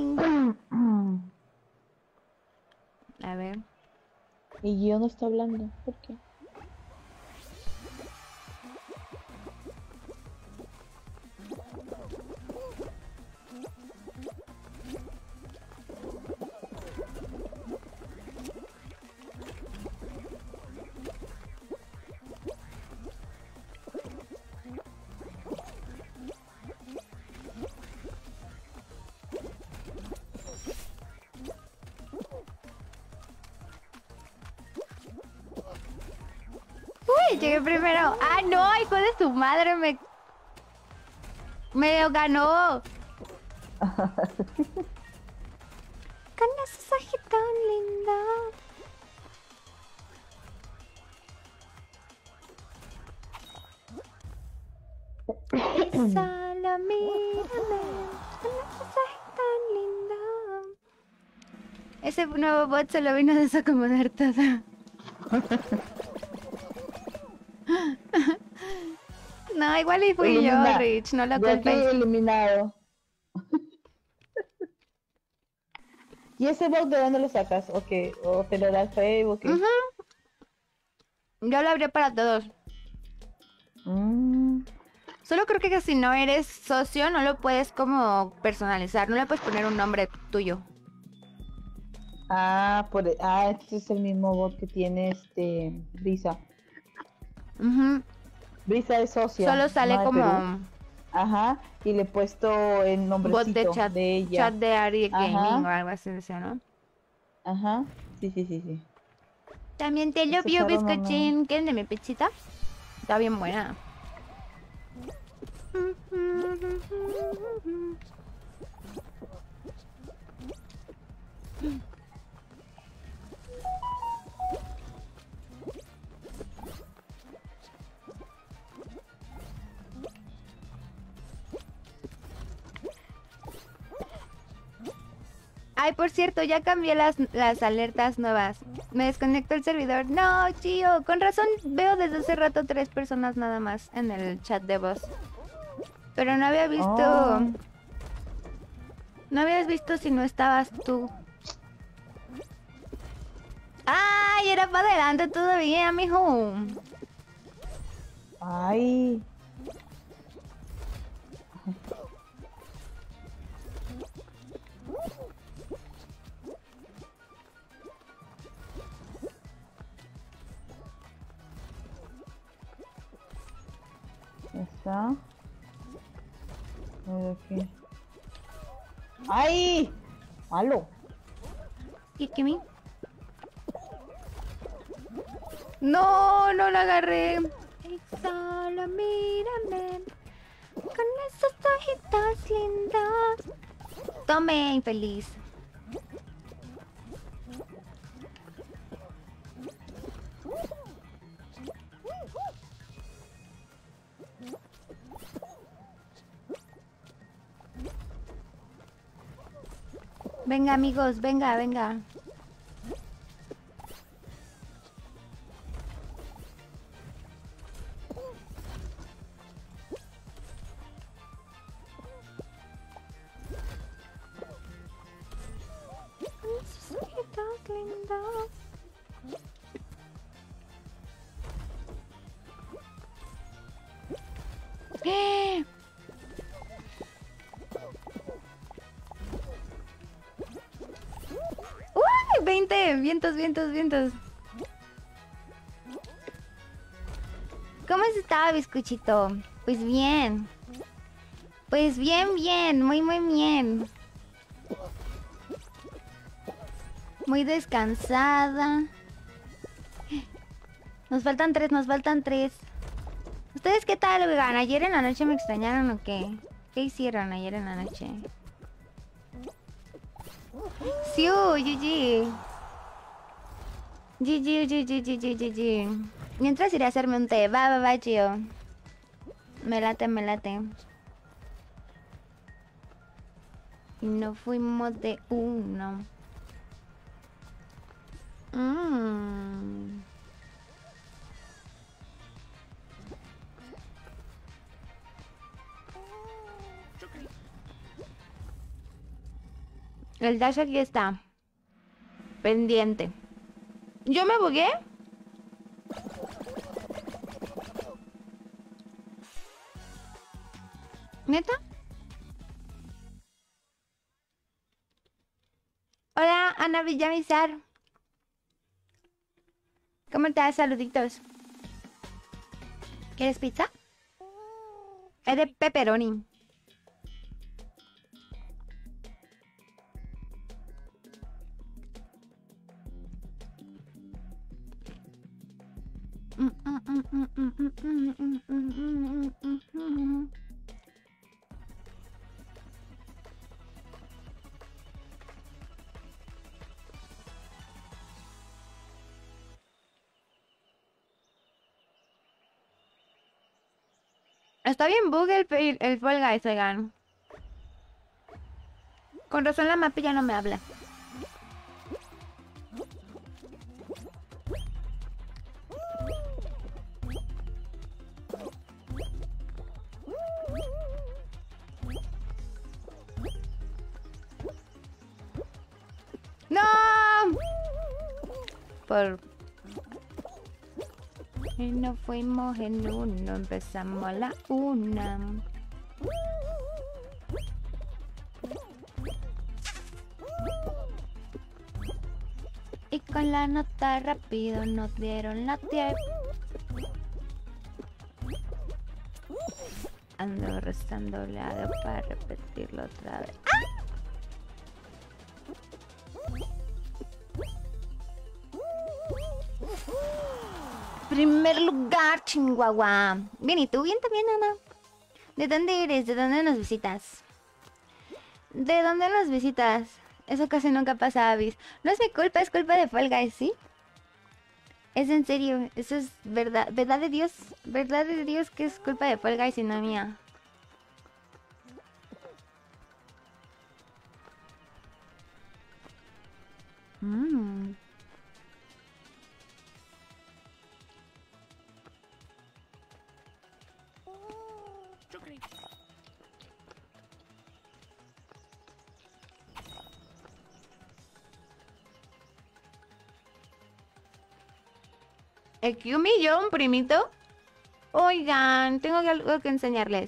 A ver. Y yo no está hablando. ¿Por qué? llegué primero. ¡Ah, no! ¡Hijo de su madre! Me lo ganó. Con esos ojitos tan lindos. Solo mírame. Con esos ojitos tan lindos. Ese nuevo bot solo vino a desacomodar todo. No, igual y fui yo, Rich, no lo Ya culpes. estoy eliminado. ¿Y ese bot de dónde lo sacas? ¿O qué? ¿O te lo da el Facebook? Yo lo abrí para todos. Solo creo que si no eres socio no lo puedes como personalizar. No le puedes poner un nombre tuyo. Este es el mismo bot que tiene Brisa. Brisa es socia. Solo sale no como Perú. Ajá, y le he puesto el nombrecito bot de chat de ella. Chat de Ari Gaming o algo así, ¿no? Ajá, sí. También te lo Ese vio, perro no, bizcochín. ¿Quieren de mi pizzita? Está bien buena. Ay, por cierto, ya cambié las alertas nuevas. Me desconectó el servidor. No, chío, con razón veo desde hace rato 3 personas nada más en el chat de voz. Pero no había visto... No habías visto si no estabas tú. ¡Ay! Era para adelante todavía, mijo. Ay. Está. A ver aquí. ¡Ay! ¡Malo! Kikimi. No, no la agarré. Y solo mírame con esos ojitos lindos. Tome, infeliz. Venga, amigos, venga. Esos ojitos lindos. ¡Eh! ¡Uy! 20. Vientos. ¿Cómo has estado, bizcochito? Pues bien. Muy bien. Muy descansada. Nos faltan tres. ¿Ustedes qué tal, oigan? ¿Ayer en la noche me extrañaron o qué? ¿Qué hicieron ayer en la noche? ¡Siu! GG. Mientras iré a hacerme un té. Va, chío. Me late. Y no fuimos de uno. El dash aquí está. Pendiente. ¿Yo me bugué? ¿Neta? Hola, Ana Villamizar. ¿Cómo estás? Saluditos. ¿Quieres pizza? Es de pepperoni. Está bien bug el Fall Guys, oigan. Con razón la mapa ya no me habla. ¡No! Y nos fuimos en uno, empezamos a la 1. Y con la nota rápido nos dieron la 10. Ando rezando lado para repetirlo otra vez. ¡Ah! Primer lugar, Chihuahua. Bien, ¿y tú? Bien también, Ana. ¿De dónde eres? ¿De dónde nos visitas? ¿De dónde nos visitas? Eso casi nunca pasa, Avis. No es mi culpa, es culpa de Fall Guys, ¿sí? Es en serio, eso es verdad. Verdad de Dios que es culpa de Fall Guys y no mía. ¿Excuse me, yo, un primito? Oigan, tengo algo que enseñarles.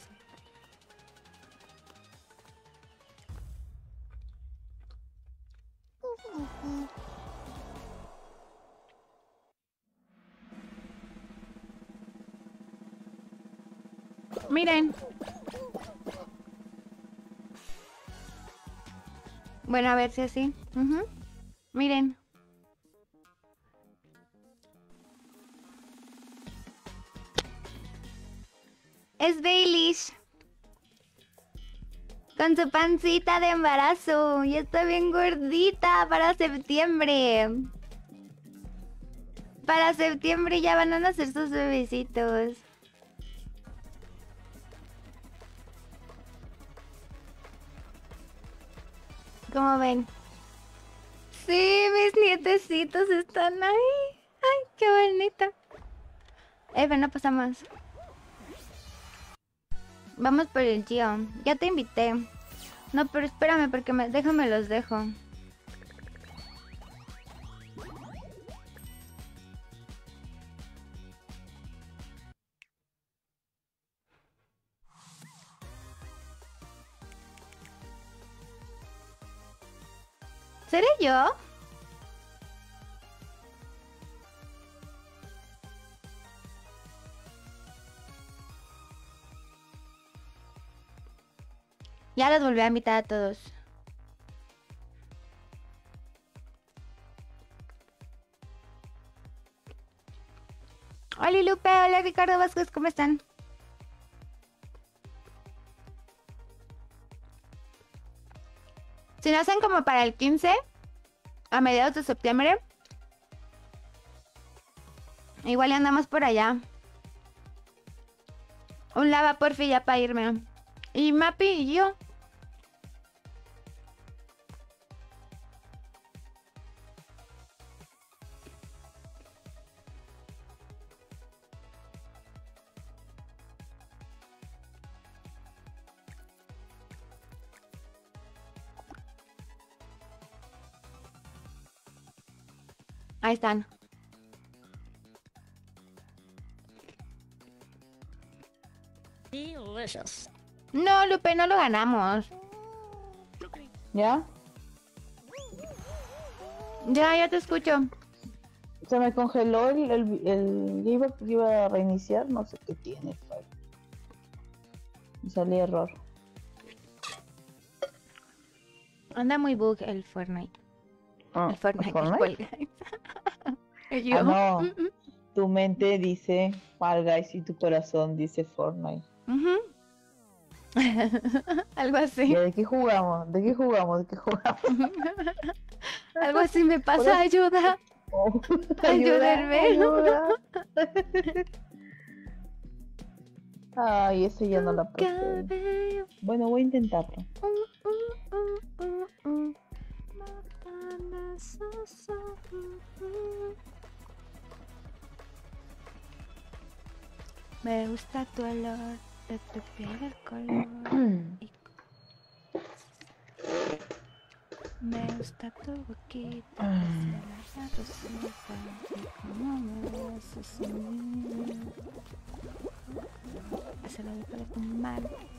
Miren. Bueno, a ver si así. Miren. Es Baelish. Con su pancita de embarazo. Y está bien gordita para septiembre. Para septiembre ya van a nacer sus bebecitos. ¿Cómo ven? Sí, mis nietecitos están ahí. Ay, qué bonito. Ven, no pasamos. Vamos por el Gio. Ya te invité. No, pero espérame porque déjame los dejo. ¿Seré yo? Ya los volví a invitar a todos. Hola Lupe, hola Ricardo Vázquez, ¿cómo están? Si nacen como para el 15, a mediados de septiembre, igual ya andamos por allá. Un lava porfi ya para irme. Y Mapi y yo. Ahí están. Delicious. No, Lupe, no lo ganamos. ¿Ya? Ya te escucho. Se me congeló iba a reiniciar, no sé qué tiene. Me salía error. Anda muy bug el Fortnite. Ah, El Fortnite. ¿Fortnite? El Fall Guys. Y yo, Ah, no. Tu mente dice Fall Guys y tu corazón dice Fortnite. Algo así. ¿De qué jugamos? ¿De qué jugamos? ¿De qué jugamos? Algo así me pasa, ayuda. Oh, Ayúdenme. ayuda. Ay, ese ya no la procede. Cabello. Bueno, voy a intentarlo. Me gusta tu olor de tu piel, el color. Me gusta tu boquita, la rosita, y cómo me besas a mí. Se lo dejo de fumar.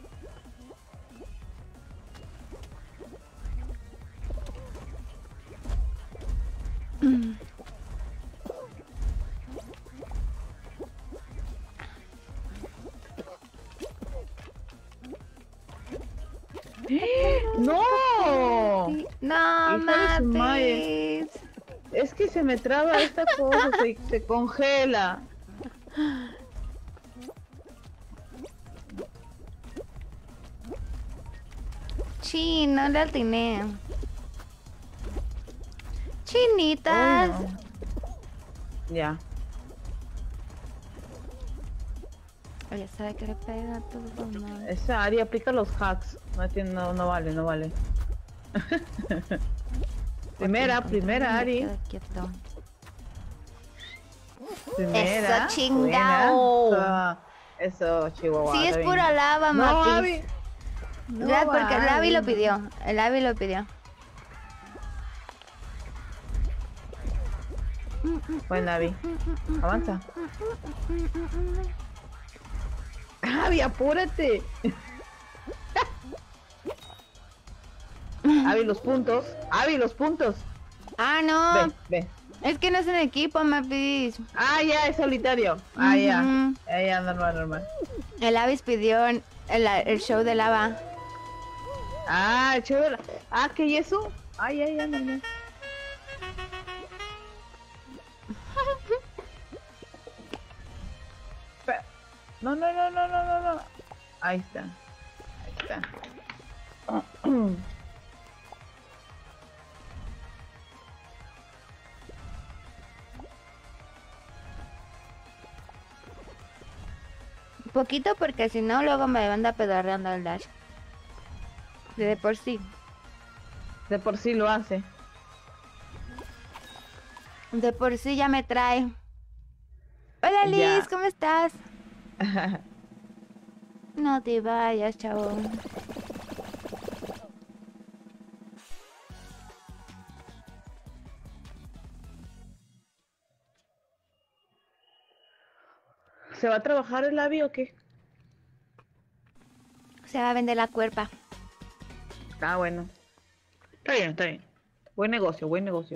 ¡No! No, Hija de su madre. mames. Es que se me traba esta cosa, se congela. Sí, no le atiné. Chinitas. Oh, no. Ya. Oye, sabe que le pega a todo, ¿no? Esa Ari aplica los hacks. No vale, no vale. primera, Ari. Queda quieto. Primera. Eso, chingao. Buena. Eso, Chihuahua. Sí, es está bien. pura lava, No, Mapis. Abby. No, Porque el Abby Abby. lo pidió. El Abby lo pidió. Bueno, Abby. Avanza. Abby, apúrate. Abby, los puntos. Abby, los puntos. Ah, no. Ve. Es que no es en equipo, Mapis. Ah, ya, es solitario. Ah, ya. Ujú. Ya, normal. El Abby pidió el show de lava. Ah, chévere. Ah, ¿qué y eso? Ah, ya, normal. No. Ahí está. Poquito porque si no luego me anda pedorreando el dash. De por sí. De por sí lo hace. De por sí ya me trae. Hola Liz, Ya. ¿cómo estás? No te vayas, chavo. ¿Se va a trabajar el Abby o qué? Se va a vender la cuerpa. Ah, bueno. Está bien. Buen negocio.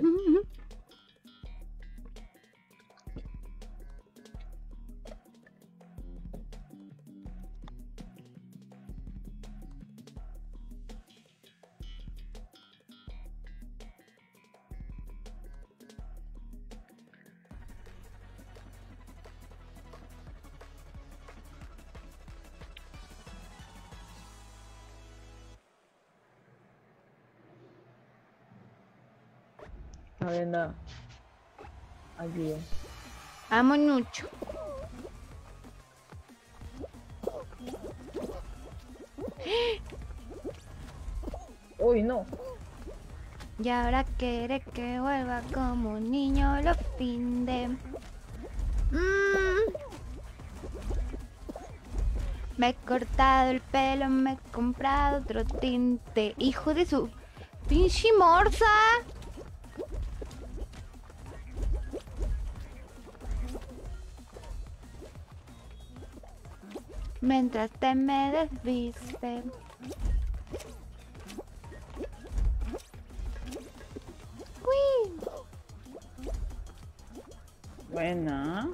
A ver, no. Ayuda. Amo mucho. Uy, no. Y ahora quiere que vuelva como un niño lo finde. Me he cortado el pelo, me he comprado otro tinte. Hijo de su pinche morsa. Mientras te me desviste. Uy. Buena.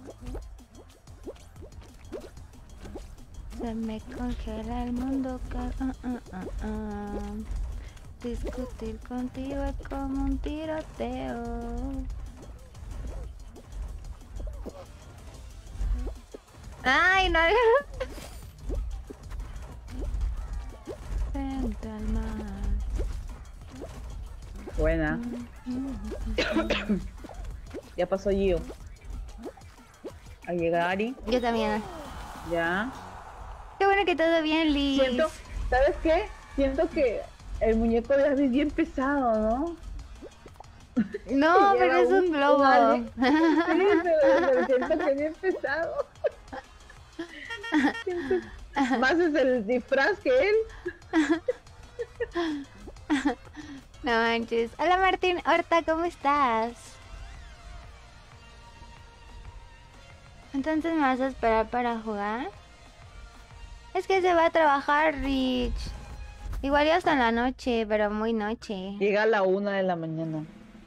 Se me congela el mundo. Discutir contigo es como un tiroteo. Ay, no. Central Mar. Buena. Ya pasó Gio. A llegar Ari. Yo también. Ya. Qué bueno que todo bien, Liz. Siento, ¿sabes qué? Siento que el muñeco de Abby es bien pesado, ¿no? No, pero es un globo. Sí, pero siento que es bien pesado. Más es el disfraz que él. No manches. Hola Martín Horta, ¿cómo estás? Entonces me vas a esperar para jugar. Es que se va a trabajar, Rich. Igual ya hasta en la noche, pero muy noche. Llega a la 1 de la mañana.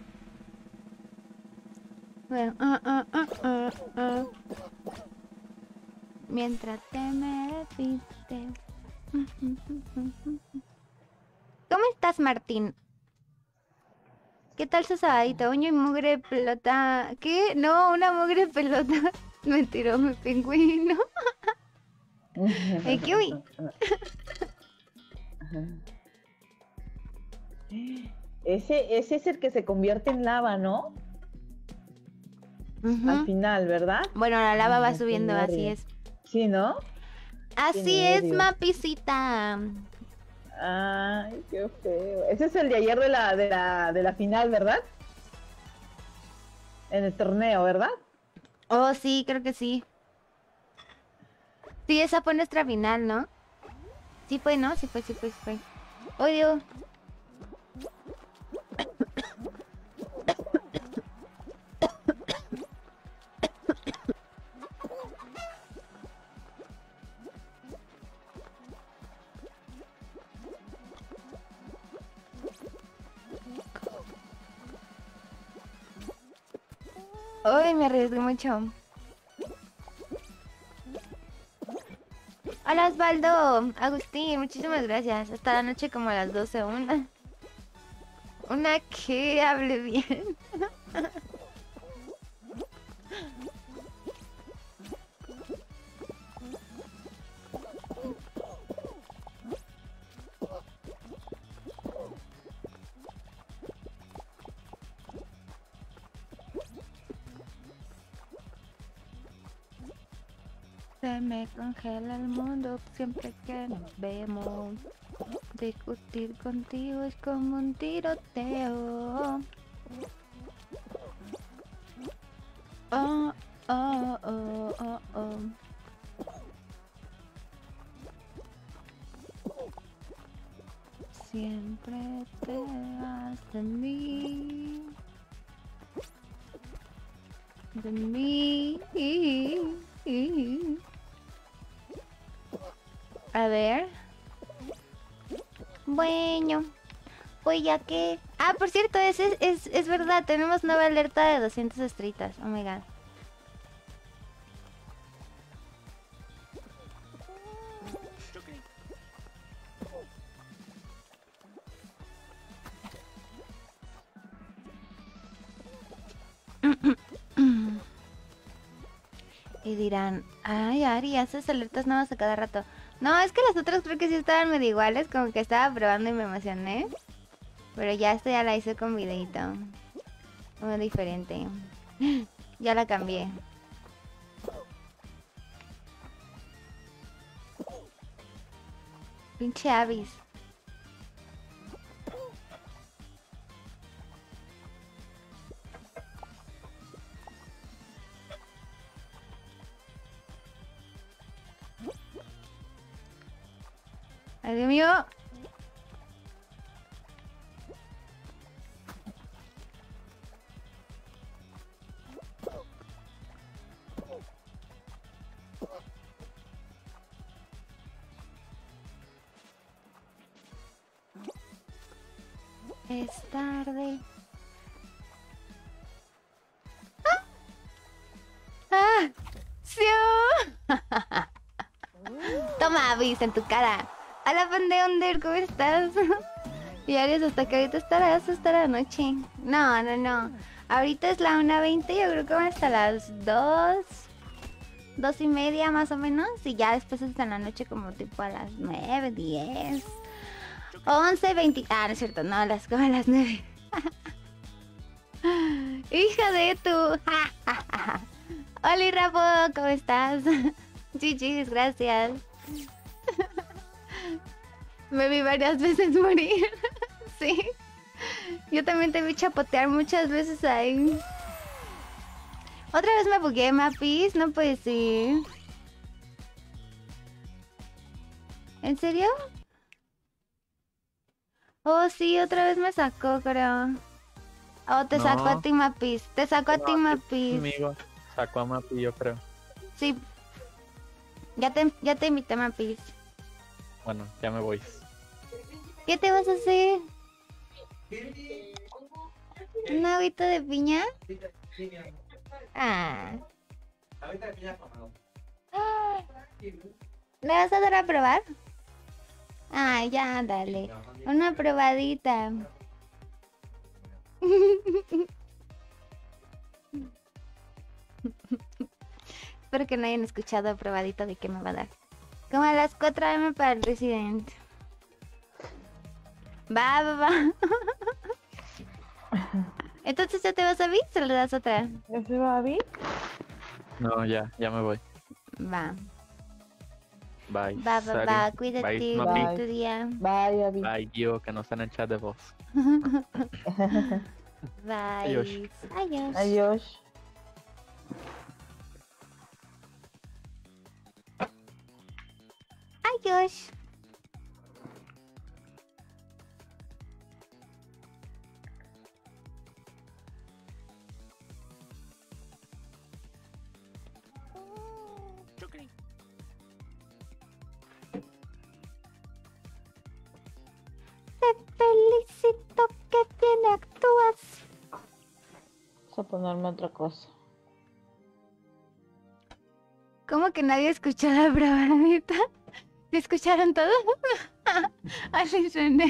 Bueno, mientras te me repites. ¿Cómo estás, Martín? ¿Qué tal su sabadito? Uño y mugre pelota. ¿Qué? No, una mugre pelota. Me tiró mi pingüino. El kiwi. Ese es el que se convierte en lava, ¿no? Al final, ¿verdad? Bueno, la lava va Qué subiendo, así nervios. es. Sí, ¿no? Así es, Mapicita. Ay, qué feo. Ese es el de ayer de la final, ¿verdad? En el torneo, ¿verdad? Oh, sí, creo que sí. Sí, esa fue nuestra final, ¿no? Sí fue, ¿no? Sí fue. Oh, Dios. Uy, me arriesgué mucho. Hola Osvaldo, Agustín, muchísimas gracias. Hasta la noche como a las 12, una que hable bien. Se me congela el mundo siempre que nos vemos. Discutir contigo es como un tiroteo. Oh, oh, oh, oh, oh. Siempre te vas de mí. De mí. A ver. Bueno, pues ya que... Ah, por cierto, es verdad, tenemos nueva alerta de 200 estrellitas. Oh my god. Y dirán, ay Ari, haces alertas nuevas a cada rato. No, es que las otras creo que sí estaban medio iguales, como que estaba probando y me emocioné. Pero ya esta ya la hice con videito. Muy diferente. Ya la cambié. Pinche Avis. Ay, Dios mío. Es tarde. ¡Ah! ¡Ah! ¡Sí! Toma, Avis, en tu cara. Hola, Under, ¿cómo estás? Y Aries, hasta que ahorita estarás hasta la noche. No. Ahorita es la 1:20, yo creo que va hasta las 2. 2:30 más o menos. Y ya después hasta en la noche como tipo a las 9, 10, 11, 20. Ah, no es cierto, no, como a las 9. Hija de tu. Hola Rafa, ¿cómo estás? GG's, gracias. Me vi varias veces morir. Sí. Yo también te vi chapotear muchas veces ahí. Otra vez me bugué, Mapis. No puede ser. ¿En serio? Oh, sí, otra vez me sacó, creo. Oh, te sacó a ti, Mapis. Te sacó a ti, Mapis. Conmigo. Sacó a Mapi, yo creo. Sí. Ya te invité, Mapis. Bueno, ya me voy. ¿Qué te vas a hacer? ¿Una agüita de piña? Ah. ¿Le vas a dar a probar? Ah, ya, dale. Una probadita. Espero que no hayan escuchado probadita de qué me va a dar. Como a las 4 AM para el Resident. Va. Entonces, ¿ya te vas a Vic? ¿Se le das otra? ¿Ya se va a Vic? No, ya me voy. Va. Bye. Va. Cuídate. Bye, Bye. Mapi. Tu día. Vaya, Vic. Bye, Gio, que no está en el chat de voz. Bye. Adiós. Adiós. Adiós. Te felicito, que bien actúas. Vamos a ponerme otra cosa. ¿Cómo que nadie escuchó la probadita? ¿Se escucharon todos? Así suene.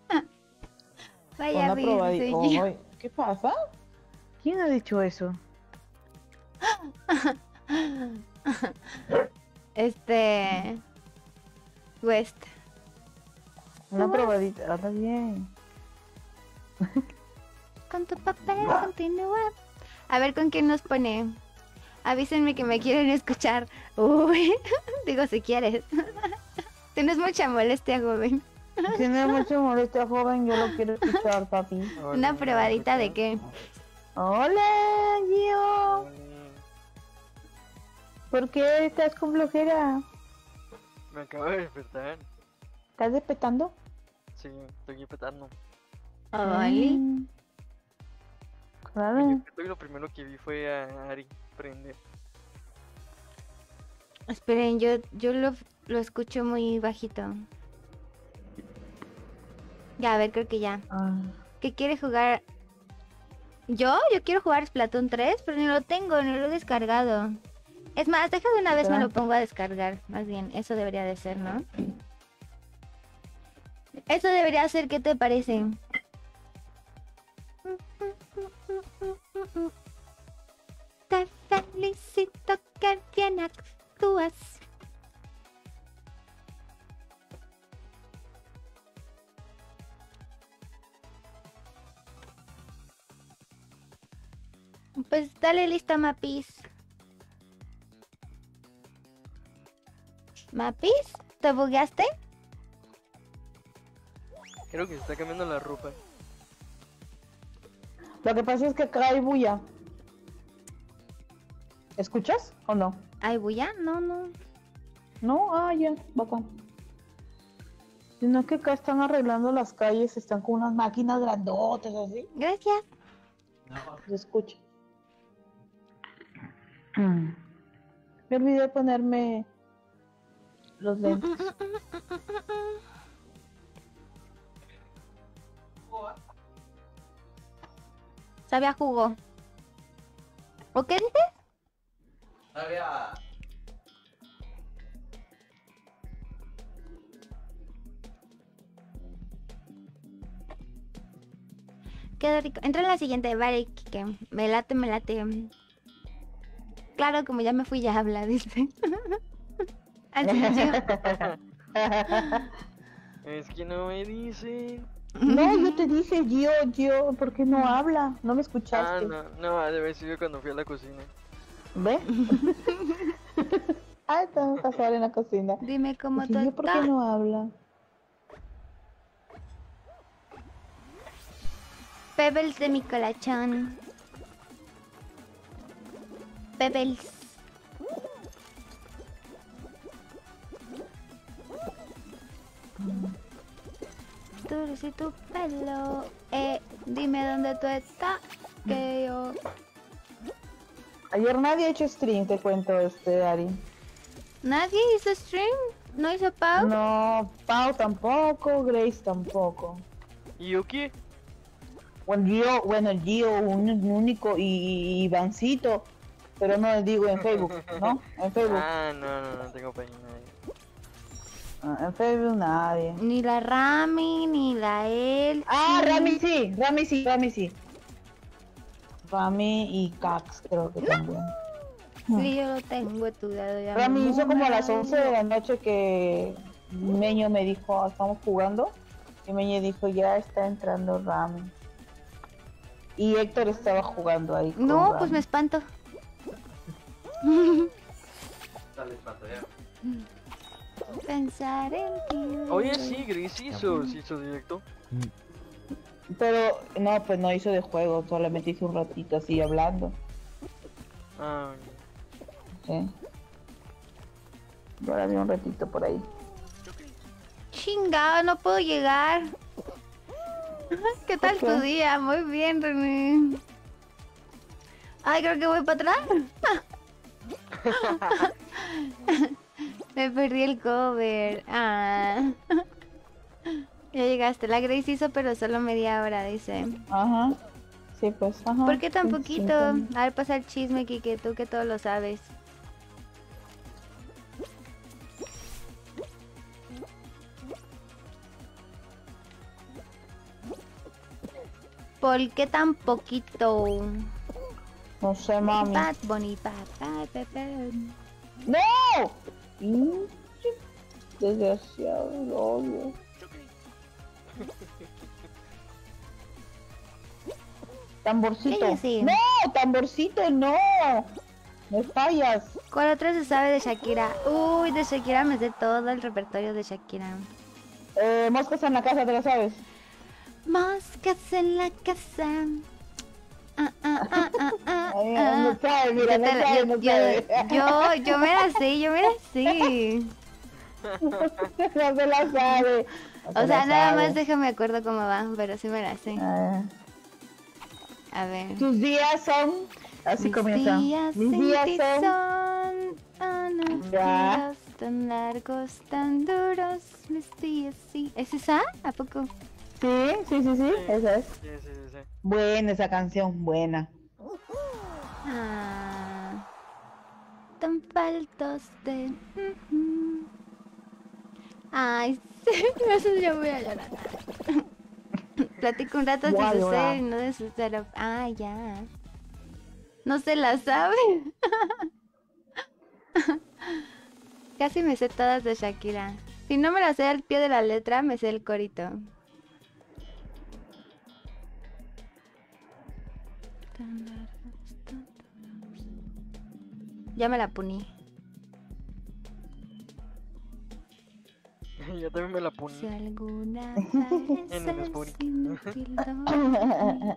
Vaya Una bien, probadita. soy yo. Ay, ¿qué pasa? ¿Quién ha dicho eso? West. Una probadita, está bien. Con tu papel continúa. A ver con quién nos pone. Avísenme que me quieren escuchar. Uy, digo si quieres. Tienes mucha molestia, joven. Tiene mucha molestia, joven, yo lo quiero escuchar, papi. Una probadita de qué. Hola, Gio. ¿Por qué estás con flojera? Me acabo de despertar. ¿Estás despertando? Sí, estoy despertando. Oli. Claro. Y lo primero que vi fue a Ari prender. Esperen, yo lo escucho muy bajito. Ya, a ver, creo que ya. ¿Qué quiere jugar? Yo quiero jugar Splatoon 3, pero ni lo tengo, ni lo he descargado. Es más, deja de una vez me lo pongo a descargar. Más bien, eso debería de ser, ¿no? Eso debería ser, ¿qué te parece? Te felicito, que bien actúas. Pues dale lista, Mapis. ¿Mapis? ¿Te bugueaste? Creo que se está cambiando la ropa. Lo que pasa es que acá hay bulla. ¿Escuchas o no? ¿Hay bulla? No. No, ya, bacán. Sino que acá están arreglando las calles, están con unas máquinas grandotas así. Gracias. Se escucha. Me olvidé ponerme los lentes. Sabe a jugo. ¿O qué dices? Sabía. Qué rico. Entra en la siguiente, vale, que me late. claro, como ya me fui, ya habla, dice. Al silencio. Es que no me dicen. No, yo te dije, Gio, ¿por qué no habla? No me Ah, escuchaste. no, debe haber sido cuando fui a la cocina. ¿Ve? Ah, estamos pasar en la cocina. Dime cómo Dije, tú ¿yo por qué estás. no habla? Pebbles de mi colachón. Pebbles. Tú y tu pelo. Dime dónde tú estás. Que yo. Ayer nadie ha hecho stream, te cuento, Ari. ¿Nadie hizo stream? ¿No hizo Pau? No, Pau tampoco, Grace tampoco. ¿Y yo qué? Bueno, Gio, un único y Ivancito, pero no digo en Facebook, ¿no? En Facebook. Ah, no tengo página ahí. En Facebook nadie. Ni la Rami, ni la El. Ah, Rami sí. Rami y Cax creo que también. Sí, yo lo tengo estudiado ya. Rami hizo como a las No. 11 de la noche que Meño me dijo, estamos jugando. Y Meño dijo, ya está entrando Rami. Y Héctor estaba jugando ahí. con No, Rami. pues me espanto. Dale, espanto ya. Pensar en ti. Oye, sí, Grace hizo directo. Pero no, pues no hizo de juego, solamente hizo un ratito así hablando. Ah, ¿Sí? Yo la vi un ratito por ahí. Chingado, no puedo llegar. ¿Qué tal ¿Por tu qué? día? Muy bien, René. Ay, creo que voy para atrás. Me perdí el cover. Ah. Ya llegaste. La Grace hizo, pero solo media hora, dice. Ajá. Sí, pues, ajá. ¿Por qué tan 25. poquito? A ver, pasa el chisme, Kike, tú que todo lo sabes. ¿Por qué tan poquito? No sé, mami. Bad Bunny, bad, bad, bad, bad. ¡No! Pinche desgraciado, lo odio. Tamborcito. Cállese. ¡No! Tamborcito, no. Me fallas. ¿Cuál otra se sabe de Shakira? Uy, de Shakira me sé todo el repertorio de Shakira. Moscas en la casa, ¿te lo sabes? Moscas en la casa. Ay, no sabe, mira, no Yo te la- sabe, no sabe. yo me la sé, yo me la sé. No se la sabe. No O se sea, la nada sabe. más déjame acuerdo cómo va, pero sí me la sé. Ah, A ver. tus días son... Así comienza. Mis días sin ti son... son unos Ya. días tan largos, tan duros, mis días sí. ¿Es esa? ¿A poco? Sí, esa es. sí. Buena esa canción, buena. Ah, tan faltos de... Ay, sí, eso ya voy a llorar. Platico un rato de Voy a su llorar. ser y no de su cero. Ah, ya. No se la sabe. Casi me sé todas de Shakira. Si no me la sé al pie de la letra, me sé el corito. Ya me la puní. Yo también me la Si puse. alguna En el vez Spotify. es inútil dormir.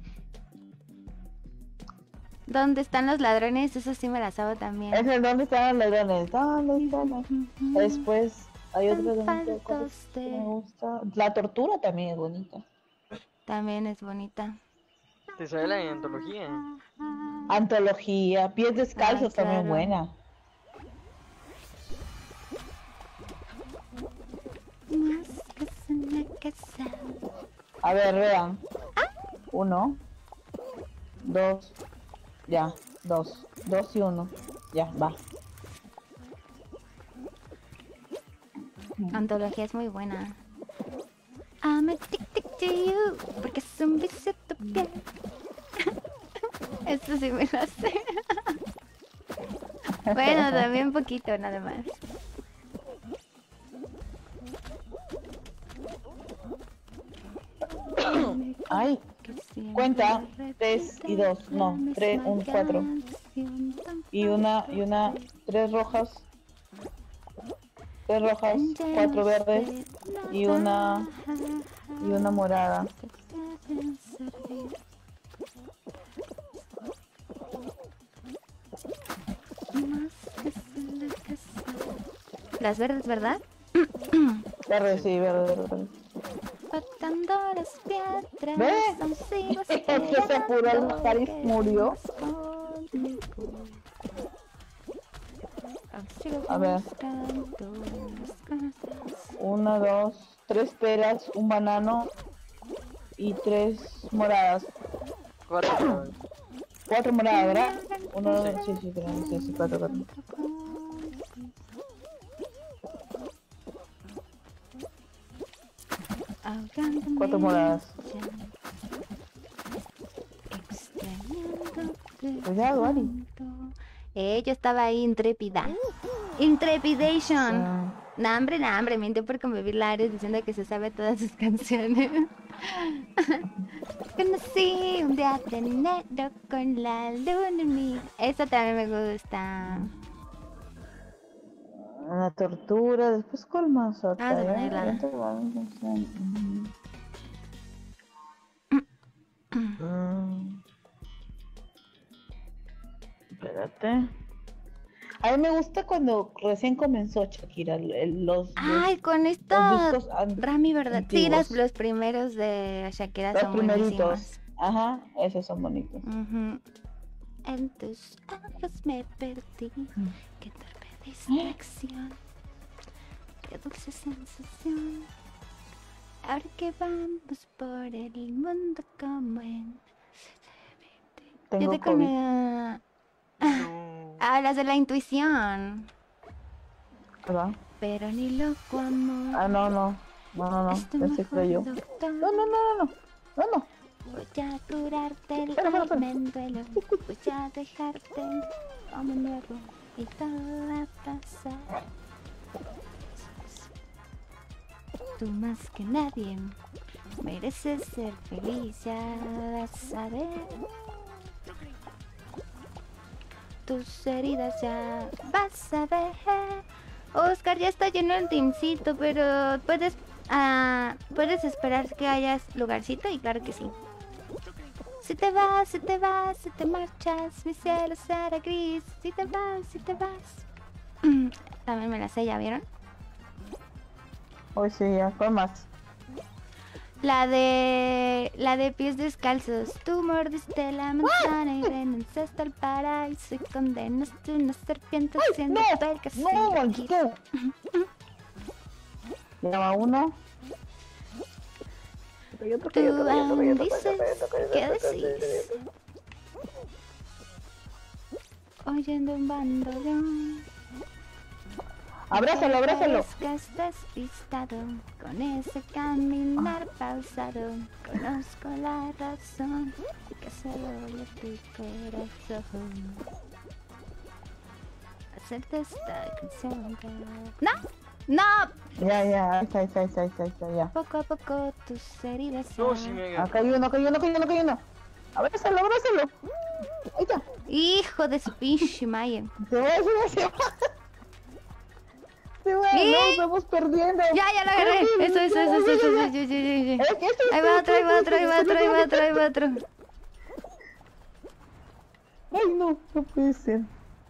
¿Dónde están los ladrones? Eso sí me la sabo también. Es el ¿dónde están los ladrones? ¿Dónde están? Después hay otro de Faltos que me de... gusta. La tortura también es bonita. También es bonita. ¿Te sabe la antología? Antología, pies descalzos Ah, también claro. buena. Moscas en la casa. A ver, vean. 1, 2, ya, 2 y 1. Ya, va. Antología es muy buena. I'm addicted to you. Porque es un vicio tu piel. Esto sí me lo sé. Bueno, también poquito, nada más. Ay, cuenta 3 y 2, no, 3, 4. Y una, 3 rojas. 3 rojas, 4 verdes y una morada. Las verdes, ¿verdad? Verde, sí, verde. Patando las piedras. ¿Ve? aún sigo Que se apuró el Paris murió. A ver. 1, 2, 3 peras, un banano y 3 moradas. 4. 4 moradas, ¿verdad? 1, 2, sí, 4. 4 moradas. Cuidado, Ari. Yo estaba ahí intrépida. Intrepidation. Nah, hombre, mintió por convivir la Ares diciendo que se sabe todas sus canciones. Conocí un día de enero con la luna en mí. Esa también me gusta. Una tortura, después ¿cuál más? Otra, de ¿ya? Manila. Espérate. A mí me gusta cuando recién comenzó Shakira, Ay, con esta los discos Rami, ¿verdad? Sí, antiguos. los primeros de Shakira Los son primeritos. buenísimos. Ajá, esos son bonitos. En tus ojos me perdí. Qué torpe distracción. Qué dulce sensación. Ahora que vamos por el mundo como en... Tengo Yo te con las de la intuición. ¿Verdad? Pero ni loco amor. Ah, no. Pensé que era yo. No. Voy a curarte el Espera. alma en duelo. Voy a dejarte como nuevo. Y todo va a pasar. Tú más que nadie mereces ser feliz, ya vas a ver. Tus heridas ya vas a ver. Oscar, ya está lleno el teamcito, pero puedes esperar que hayas lugarcito y claro que sí. Si te vas, si te marchas, mi cielo será gris. Si te vas. También me la sé, ¿ya vieron? Hoy sí, ya, ¿cuál más? La de pies descalzos. Tú mordiste la manzana y renunciaste al paraíso y condenaste una serpiente siendo tú el castigo. Ya va uno. Tú aún dices, ¿qué decís? Oyendo un bandoneón. Abrázalo. Es que estás despistado con ese caminar pausado. Conozco la razón que solo oye tu corazón. Hacerte esta canción. ¡No! Ya, ahí está, ya. Poco a poco tus heridas se No, sí me Acá hay uno. Abrázalo. Ahí está. Hijo de su pinche Maya. Se va. No, estamos perdiendo. Ya lo agarré. Eso. Ahí va otro. Ay, no puede ser.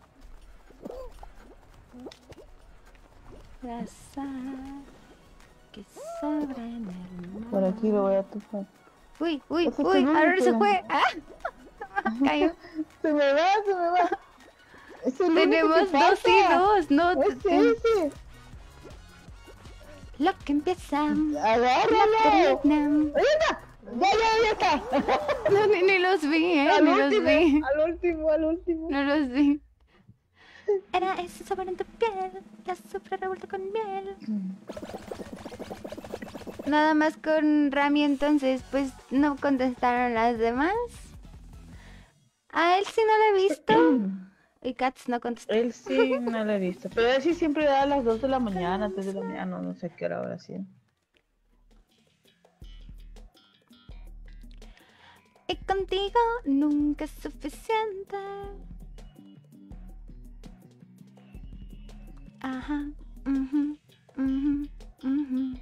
La sal que sobra en el mar. Por aquí lo voy a topar. Uy, ahora se fue. Cayó. Se me va. Es el Tenemos único que 2 y falta. 2, no. Ese. Lo que empieza. Agárralo. Ya está. No, ni los vi, Al último. No los vi. Era ese sabor en tu piel, la azúcar revuelta con miel. Nada más con Rami, entonces, pues no contestaron las demás. A él sí no lo he visto. Y Cats no contestó. Él sí no lo he visto. Pero él sí siempre da a las 2 de la mañana, 3 de la mañana, no sé qué hora habrá sido. Y contigo nunca es suficiente. Ajá. Mhm. Mhm. Mhm.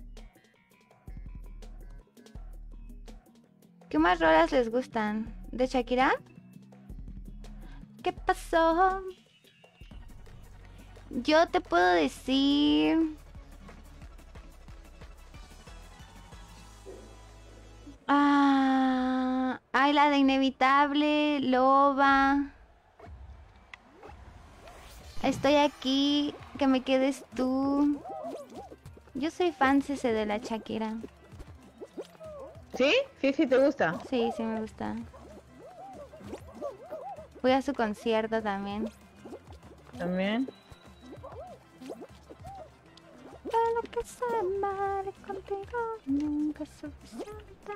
¿Qué más rolas les gustan? ¿De Shakira? ¿Qué pasó? Yo te puedo decir... Ay, la de Inevitable, Loba. Estoy aquí, que me quedes tú. Yo soy fan ese de la Shakira. ¿Sí? Sí, sí, ¿te gusta? Sí, sí me gusta. Fui a su concierto también. También. Todo lo que se amar contigo nunca es suficiente.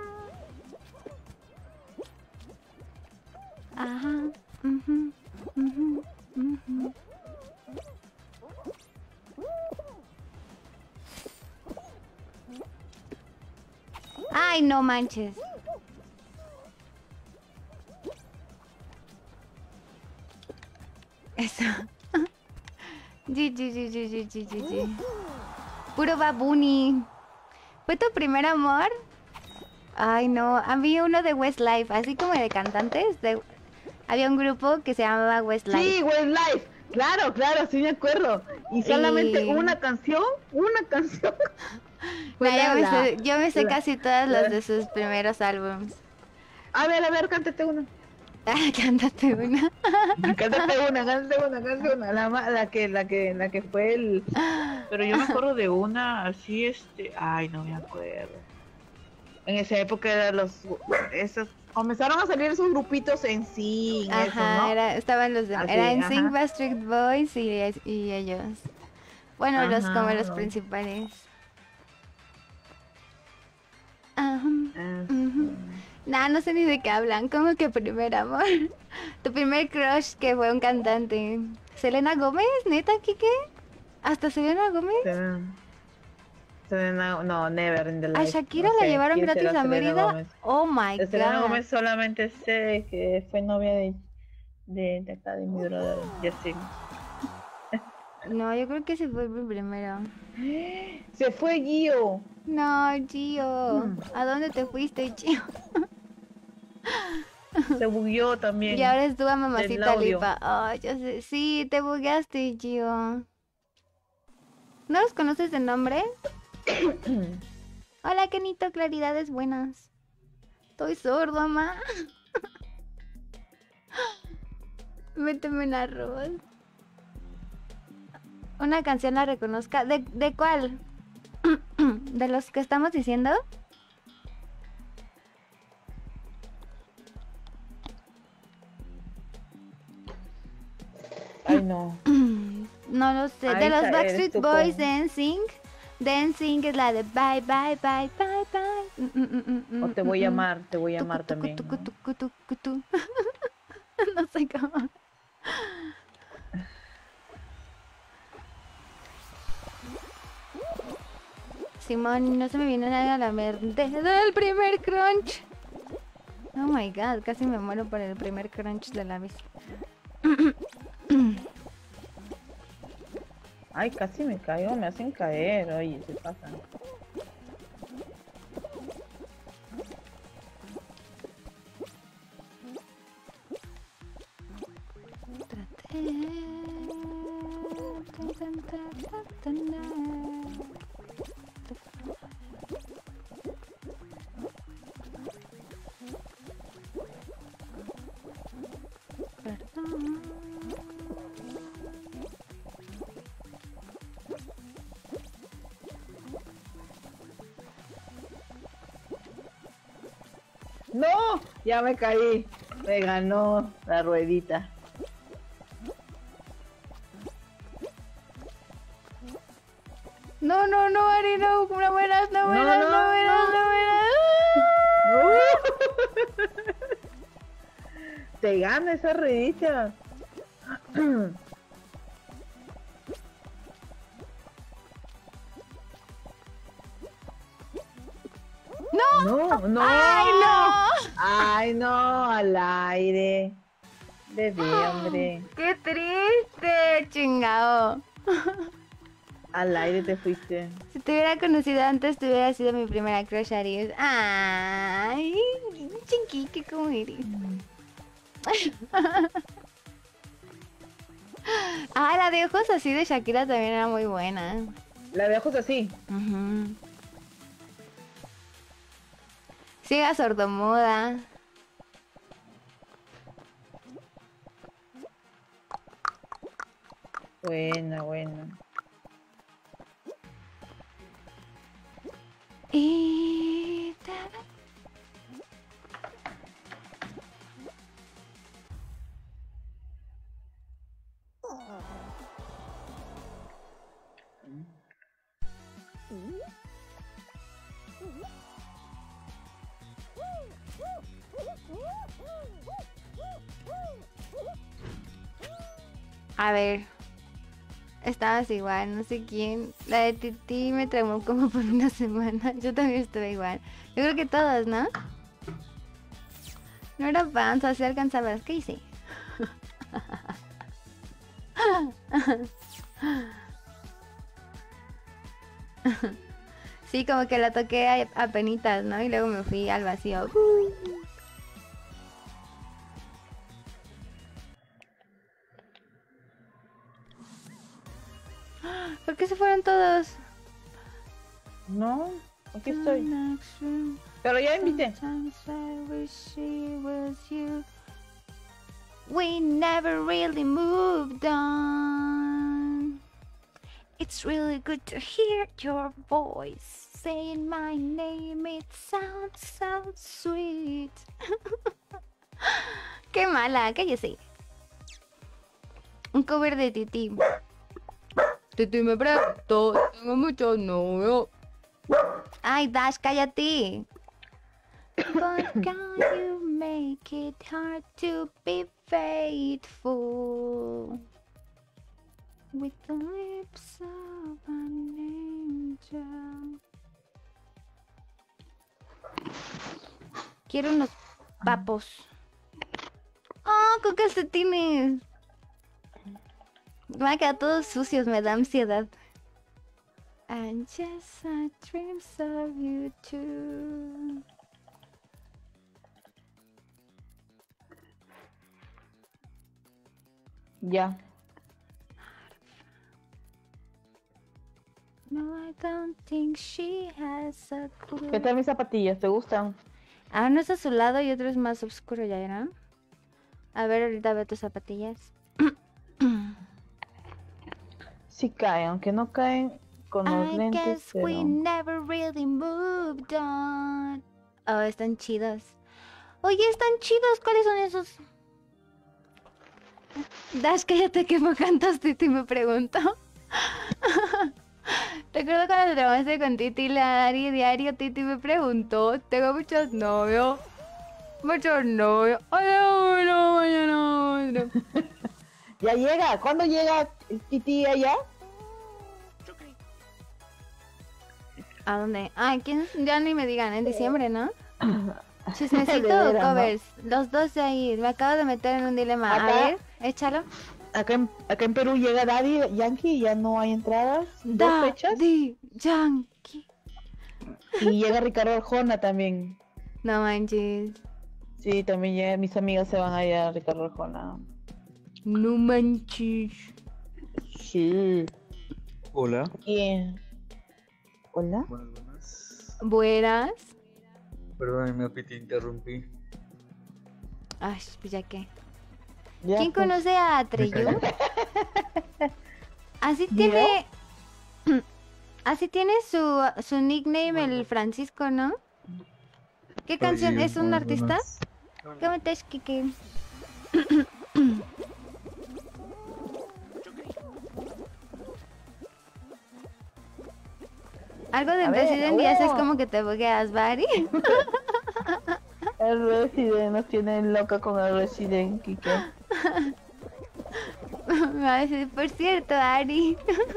Ajá. Mhm. Mhm. Mhm. Ay, no manches. Eso. GG. Puro babuni. ¿Fue tu primer amor? Ay, no. Había uno de Westlife, así como de cantantes. Había un grupo que se llamaba Westlife. Sí, Westlife. Claro, claro, sí me acuerdo. Y solamente una canción. No, yo me sé casi todas las de sus primeros álbums. A ver, cántate una. Cántate una. Cántate una. La que fue el... Pero yo me acuerdo de una así, ay, no me acuerdo. En esa época eran esos... Comenzaron a salir esos grupitos en sí, Ajá, eso, ¿no? Estaban los demás. Era en Sync, Backstreet Boys y ellos. Bueno, Ajá, como los principales. Ajá. Nah, no sé ni de qué hablan. ¿Cómo que primer amor? Tu primer crush que fue un cantante. ¿Selena Gómez? ¿Neta, Kike? ¿Hasta Selena Gómez? No, never in the life. ¿A Shakira la llevaron gratis a Mérida? Oh my god. Selena Gómez solamente sé que fue novia de acá, de mi brother, Justin. No, yo creo que se fue el primero. Se fue Gio. No, Gio. ¿A dónde te fuiste, Gio? Se bugueó también. Y ahora estuvo a Mamacita Lipa. Oh, yo sé. Sí, te bugueaste, Gio. ¿No los conoces de nombre? Hola, Kenito, claridades buenas. Estoy sordo, mamá. Méteme en arroz. Una canción la reconozca. ¿De cuál? ¿De los que estamos diciendo? Ay, no. No lo sé. De los Backstreet Boys, Dancing. Dancing es la de bye, bye, bye, bye, bye. O te voy a amar también. No sé cómo. Simón, no se me viene nada a la mente del primer crunch. Oh my god, casi me muero por el primer crunch de la vez. Ay, casi me caigo, me hacen caer. Oye, se pasan. ¡No! Ya me caí. Me ganó la ruedita. No, Ari, no mueras. Te gana esa ruedita. No, no. ¡Ay, no! Ay, no, al aire. Bebé, hombre. ¡Qué triste, chingado! Al aire te fuiste. Si te hubiera conocido antes, te hubiera sido mi primera crush, Aries. ¡Ay! Chinquique, ¿cómo eres? Ah, la de ojos así de Shakira también era muy buena. La de ojos así. Siga sordomuda. Buena, buena. Y... A ver, estabas igual, no sé quién. La de Titi me traumó como por una semana. Yo también estuve igual. Yo creo que todos, ¿no? No era panza, se alcanzaba. ¿Qué hice? Sí, como que la toqué a penitas, ¿no? Y luego me fui al vacío. ¿Por qué se fueron todos? No, aquí estoy. Pero ya invité. We never really moved on. It's really good to hear your voice saying my name. It sounds so sweet. Qué mala, cállese. Un cover de Titi. Titi me preguntó, tengo mucho novio. Ay, Dash, cállate. But can you make it hard to be faithful with the lips of an angel? Quiero unos papos. Oh, con calcetines. Me van a quedar todos sucios, me da ansiedad. And yes, I dreams of you too. Ya. No, I don't think she has a clue. ¿Qué tal mis zapatillas? ¿Te gustan? Ah, uno es azulado y otro es más oscuro, ¿ya era? A ver, ahorita veo tus zapatillas. Sí caen, aunque no caen con los I lentes, guess we pero... never really moved on. Oh, están chidos. Oye, están chidos. ¿Cuáles son esos? Dash, cállate que me cantaste y me pregunto. Recuerdo cuando te tramaste con Titi la Ari diario. Titi me preguntó. Tengo muchos novios. Muchos novios. Ay, no, mañana. Ya llega. ¿Cuándo llega el Titi allá? ¿A dónde? Ah, ¿quién? Ya ni me digan, en diciembre, ¿no? Chismecito De o veras, covers. Los dos de ahí. Me acabo de meter en un dilema. A Acá. ver, échalo. Acá en Perú llega Daddy Yankee y ya no hay entradas. Dos fechas. Daddy Yankee. Y llega Ricardo Arjona también. No manches. Sí, también llega. Mis amigas se van allá a Ricardo Arjona. No manches. Sí. Hola. ¿Quién? ¿Hola? Buenas. ¿Buenas? Perdónenme que te interrumpí. Ay, pues ya que. Ya, ¿Quién pues. conoce a Atreyu? Así tiene. Así tiene su nickname el Francisco, ¿no? ¿Qué canción? Oye, ¿Es un buenas, artista? buenas. ¿Cómo te es, Kike? Algo de A ver, Resident y haces huevo. como que te bugueas, Bari. El Resident nos tiene loca con el Resident, Kike. Me va a decir, por cierto, Ari.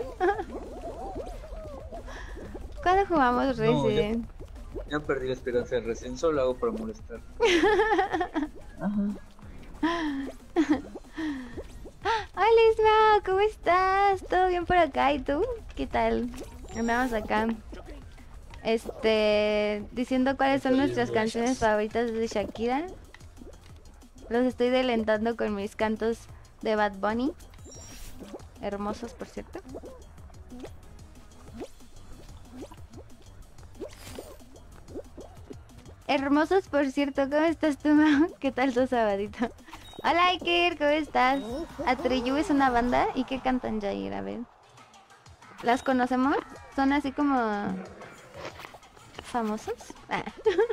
¿Cuándo jugamos No, Resident? Ya perdí la esperanza de recién, solo lo hago para molestar. Hola Isma, ¿cómo estás? ¿Todo bien por acá? ¿Y tú? ¿Qué tal? Andamos acá. Diciendo cuáles son nuestras canciones favoritas de Shakira. Los estoy delentando con mis cantos de Bad Bunny. Hermosos, por cierto. Hermosos, por cierto. ¿Cómo estás tú, Mau? ¿Qué tal tu sabadito? Hola, Iker, ¿cómo estás? Atreyu es una banda. ¿Y qué cantan, Jair? A ver. ¿Las conocemos? Son así como... ¿famosos? Ah.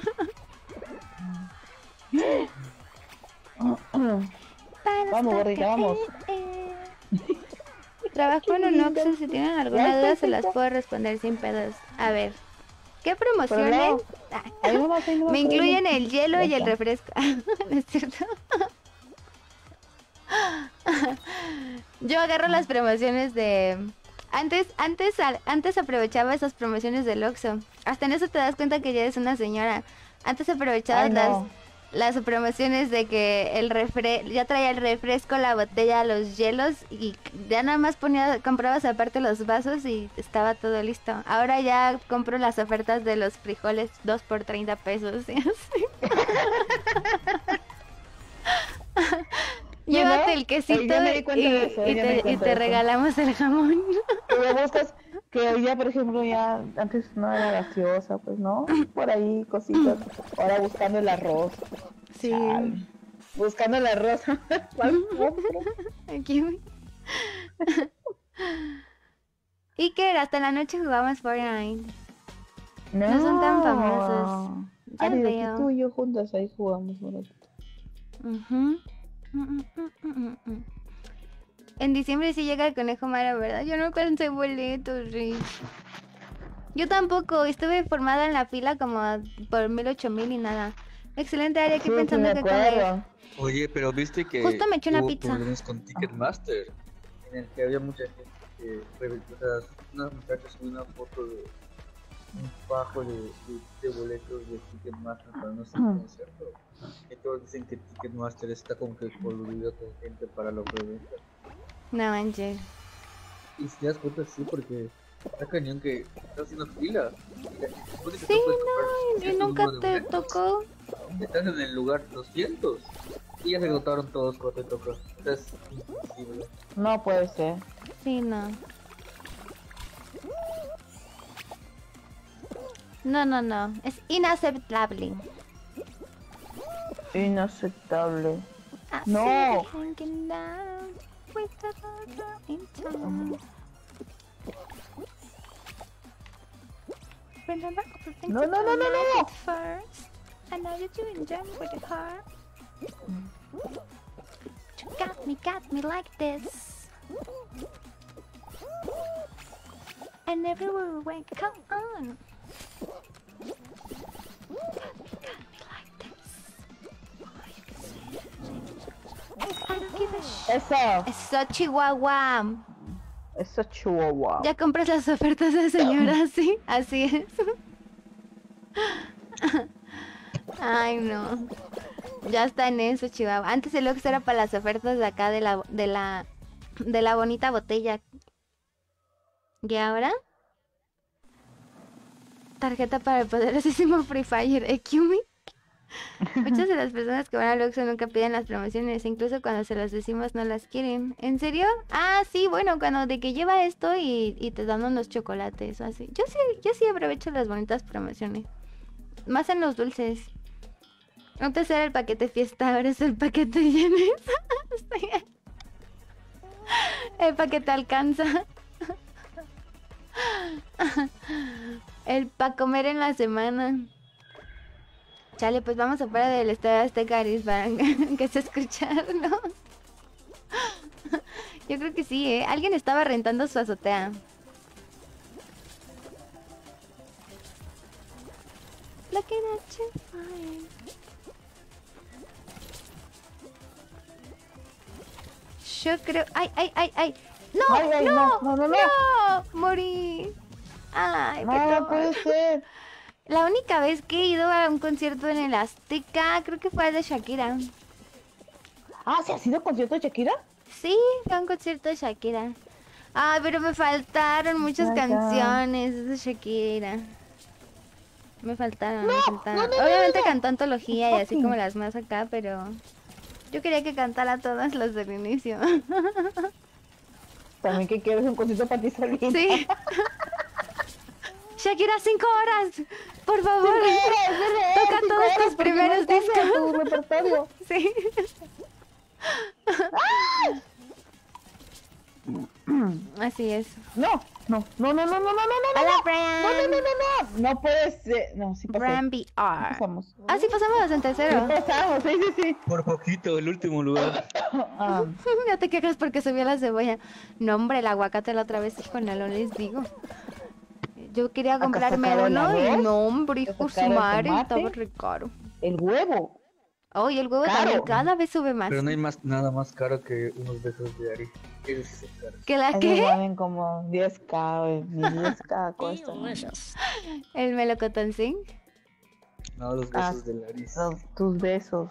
Vamos, gorrita, vamos. Trabajo en un Oxxo. Si tienen alguna duda se las puedo responder sin pedos. A ver. ¿Qué promociones? Me incluyen el hielo y el refresco. ¿No es cierto? Yo agarro las promociones de... Antes aprovechaba esas promociones del Oxxo. Hasta en eso te das cuenta que ya eres una señora. Antes aprovechabas las promociones de que ya traía el refresco, la botella, los hielos y ya nada más comprabas aparte los vasos y estaba todo listo. Ahora ya compro las ofertas de los frijoles 2 por 30 pesos. ¿Sí? Llévate el quesito y te regalamos el jamón. Pero buscas que ya, por ejemplo, ya antes no era gaseosa, pues, ¿no? Por ahí cositas. Ahora buscando el arroz. Sí. Chale. Buscando el arroz. ¿Cuál compro? Aquí. Iker, hasta la noche jugamos Fortnite. No son tan famosos. Ya Ari, veo. tú y yo juntas ahí jugamos un ratito. En diciembre sí llega el conejo malo, ¿verdad? Yo no alcancé boletos, Rich. Yo tampoco, estuve formada en la fila como por 1000-8000 y nada. Excelente, Ari, aquí pensando que comer. Oye, pero viste que Justo me eché una hubo pizza. problemas con Ticketmaster, en el que había mucha gente que una muchacha subió una foto de un fajo de boletos de Ticketmaster para no ser concierto. Y todos dicen que Ticketmaster está como que coludido con gente para los eventos. No manches. Y si te das cuenta, sí, porque está cañón que está haciendo fila. Sí, no, y nunca te tocó. Estás en el lugar 200 y ya se agotaron todos cuando te toca. Es imposible. No puede ser. Sí, no. No. Es inaceptable. Inaceptable. No. No. I know that you enjoy me with your heart. You got me like this. And everywhere we went, come on. Got me like this. I don't give a shit. Eso, Chihuahua. Eso, Chihuahua. Ya compras las ofertas de señora, sí, así es. Ay, no. Ya está en eso, Chihuahua. Antes el Oxxo era para las ofertas de acá de la bonita botella. ¿Y ahora? Tarjeta para el poderosísimo Free Fire. ¿Equmi? Muchas de las personas que van al Oxxo nunca piden las promociones. Incluso cuando se las decimos no las quieren. ¿En serio? Ah, sí, bueno, cuando de que lleva esto y te dan unos chocolates o así. Yo sí aprovecho las bonitas promociones. Más en los dulces. Antes era el paquete fiesta, ahora es el paquete llenes. El paquete alcanza. El pa' comer en la semana. Chale, pues vamos afuera del Estadio Azteca para que se escucharnos. Yo creo que sí, ¿eh? Alguien estaba rentando su azotea. Looking at you fire. Yo creo... ¡Ay, ay, ay, ay! ¡No! Ay, ay, ¡No! no, no, no, no. ¡No! ¡Morí! ¡Ay, No, perdón! no puede ser. La única vez que he ido a un concierto en el Azteca, creo que fue el de Shakira. Ah, ¿se ha sido concierto de Shakira? Sí, fue a un concierto de Shakira. Ay, pero me faltaron muchas Ya, ya. canciones de Shakira. Me faltaron, me faltaron. no, no, Obviamente no. cantó antología y así Fucking. como las más acá, pero... Yo quería que cantara todas las del inicio. También que quieres un concierto para ti solita. Sí. Shakira, 5 horas. Por favor. Toca todos tus primeros discos. Tu repertorio. Sí. Así es. No, no, no, no, no, no, no, no, no. Hola, No, no, Brian. no, no, no. No puede ser. No, sí pasé. Brian BR. Pasamos. Ah, sí pasamos en tercero. Sí pasamos, sí, sí, sí. Por poquito, el último lugar. Ah, Ya te quejas porque subió la cebolla. No, hombre, el aguacate la otra vez, híjole, no les digo. Yo quería comprarme sacaron uno y arroz, no, hombre, acá hijo su sacaron madre, tomate. estaba re caro. el huevo. Oh, y el huevo Caro. también cada vez sube más. Pero no hay más, nada más caro que unos besos de Ari. Esos sí son caros. ¿Que la Esos qué? valen como 10K, güey. Ni 10K cuestan. ¿El melocotón sí? No, los Ah, besos de Laris. Tus besos.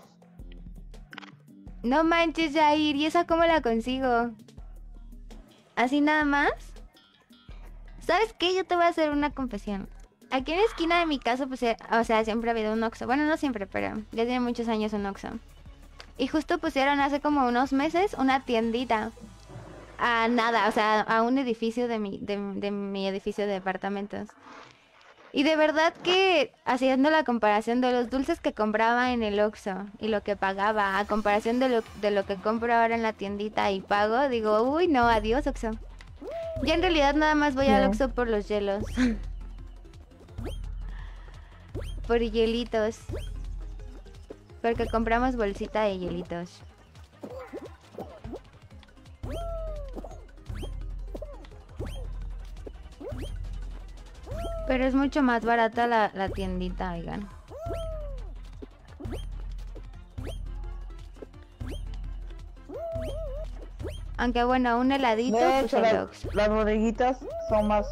No manches, Jair, ¿y esa cómo la consigo? ¿Así nada más? ¿Sabes qué? Yo te voy a hacer una confesión. Aquí en la esquina de mi casa, pues, o sea, siempre ha habido un Oxxo. Bueno, no siempre, pero ya tiene muchos años un Oxxo. Y justo pusieron hace como unos meses una tiendita. A nada, o sea, a un edificio de mi edificio de departamentos. Y de verdad que haciendo la comparación de los dulces que compraba en el Oxxo y lo que pagaba, a comparación de lo que compro ahora en la tiendita y pago, digo, uy, no, adiós Oxxo. Yo en realidad nada más voy al No. Oxxo por los hielos. Por hielitos. Porque compramos bolsita de hielitos. Pero es mucho más barata la tiendita, oigan. Aunque bueno, un heladito, De pues hecho, el Oxxo. las bodeguitas son más,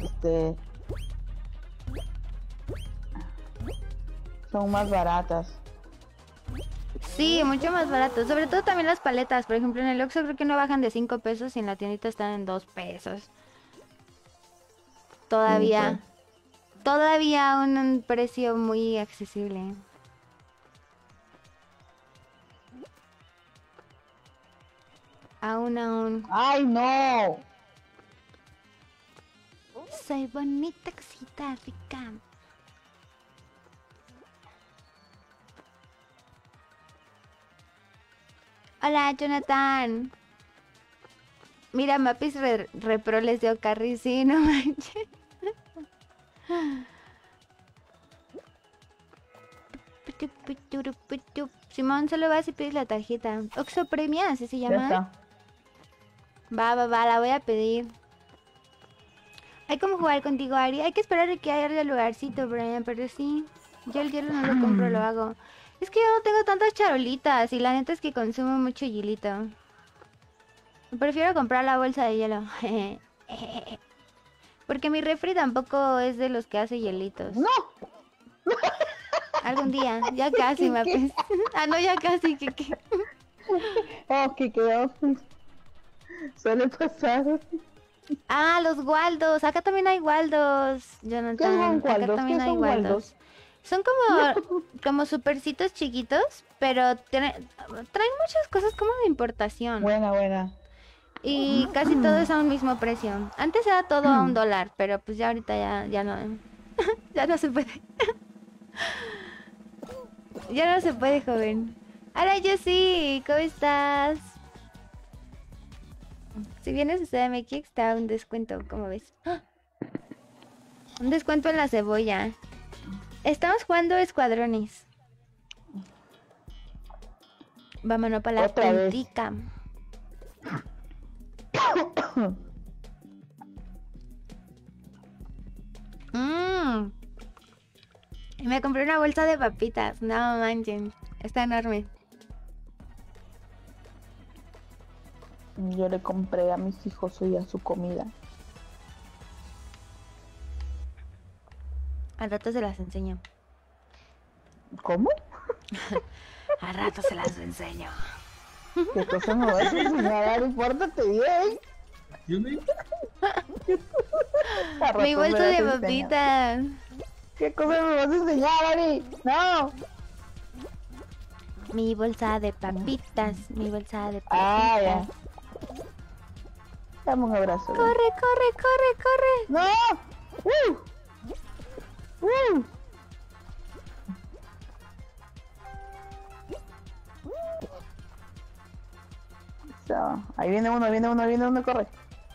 son más baratas. Sí, mucho más barato. Sobre todo también las paletas. Por ejemplo, en el Oxxo creo que no bajan de 5 pesos y en la tiendita están en 2 pesos. Todavía. Todavía un precio muy accesible. Aún. ¡Ay, no! Soy bonita, cosita rica. Hola, Jonathan. Mira, Mapis Repro les dio carry, sí, no manches. Simón, solo vas y pides la tarjeta. Oxxo Premia, así se Ya llama. está. Va, la voy a pedir. Hay como jugar contigo, Ari. Hay que esperar a que haya el lugarcito, Brian, pero sí. Yo el hielo no lo compro, lo hago. Es que yo no tengo tantas charolitas y la neta es que consumo mucho hielito. Prefiero comprar la bolsa de hielo. Porque mi refri tampoco es de los que hace hielitos. ¡No! Algún día, ya casi, Mapes. Ah, no, ya casi, que. Oh, que quedó. Suele pasar. Ah, los Waldos. Acá también hay Waldos, Jonathan. ¿Qué son Acá Waldos? también ¿Qué hay son Waldos. Waldos? Son como supercitos chiquitos, pero traen muchas cosas como de importación. Buena. Y casi todo es a un mismo precio. Antes era todo a $1, pero pues ya ahorita ya no. Ya no se puede. Ya no se puede, joven. Hola, Jessie, ¿cómo estás? Si vienes a CDMX está un descuento, ¿cómo ves? ¡Ah! Un descuento en la cebolla. Estamos jugando escuadrones. Vámonos para la Otra vez. puntica. Y me compré una bolsa de papitas. No manchen. Está enorme. Yo le compré a mis hijos hoy a su comida. Al rato se las enseño. ¿Cómo? Al rato se las enseño. ¿Qué cosa me vas a enseñar? Ari? Pórtate bien. ¿Yo me? A rato Mi me bolsa vas a de enseñar. papitas. ¿Qué cosa me vas a enseñar, Ari? No. Mi bolsa de papitas. Mi bolsa de papitas. Ah, ya. Dame un abrazo. ven. Corre, corre, corre, corre. ¡No! So, ahí viene uno, corre.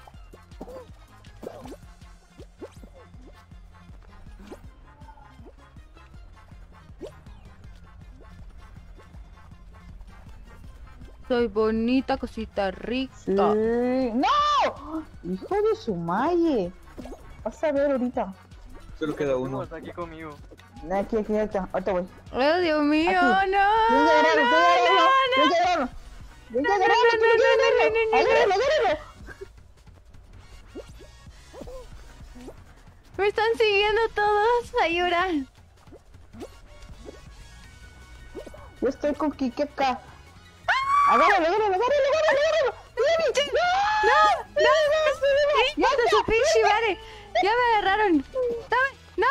Soy bonita, cosita rica. Sí. ¡No! Hijo de su malle. Vas a ver ahorita. Solo queda uno. Está aquí conmigo. Aquí, ahorita voy. Oh, Dios mío, Aquí. no. Tienes que agarrarlo, tienes que agarrarlo. Agárralo. Me están siguiendo todos. Ayuda. Yo estoy con Kike acá. Agárralo. ¡Hijo de su pinche madre! ¡Ya me agarraron! ¡No!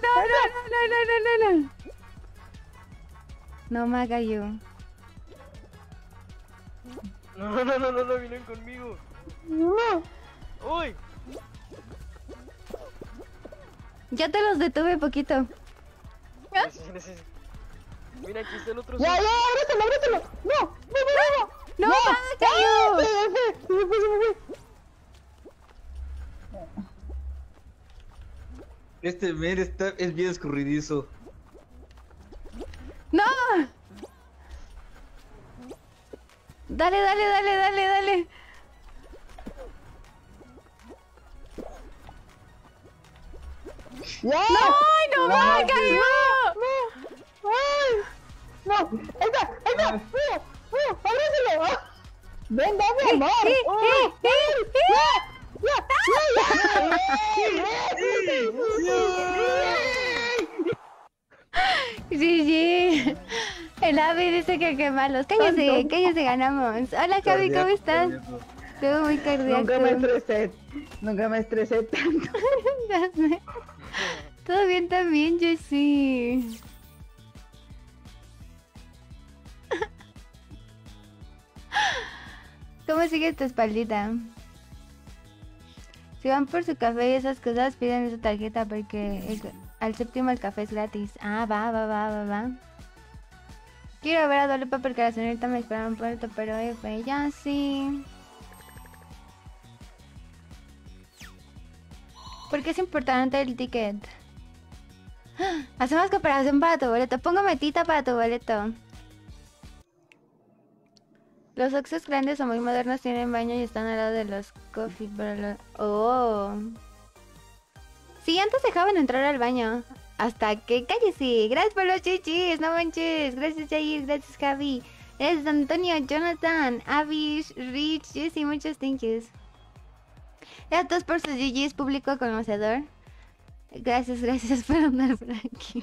No me haga yo. No, vienen conmigo. No. ¡Uy! Ya te los detuve poquito. Sí. Mira, aquí está el otro. Ya, abrázalo. No. ¡No me haga yo! Se me fue. Este men es bien escurridizo. ¡No! Dale. ¡Ya! ¡No me haga yo! ¡No! ¡Ahí está! ¡Abrázalo! ¡Ven, dame amor! Sí. El Avi dice que quemarlos. Cállese, ganamos. Hola, Javi, ¿cómo estás? Estuvo muy cardíaco. Nunca me estresé tanto. Ya sé. Todo bien también, Jessie. ¿Cómo sigue tu espaldita? Si van por su café y esas cosas, piden esa tarjeta porque al séptimo el café es gratis. Ah, va. Quiero ver a Dolipa porque la señorita me esperaron puerto, pero F, ya sí. ¿Por qué es importante el ticket? Hacemos cooperación para tu boleto. Pongo metita para tu boleto. Los Oxxos grandes o muy modernos tienen baño y están al lado de los coffee, pero los... Oh. Sí, antes dejaban entrar al baño. Hasta que cállese. Gracias por los chichis, no manches. Gracias Jair, gracias Javi. Gracias Antonio, Jonathan, Avish, Rich, Jessy, muchos thank yous. Gracias a todos por sus GGs, público conocedor. Gracias por andar por aquí.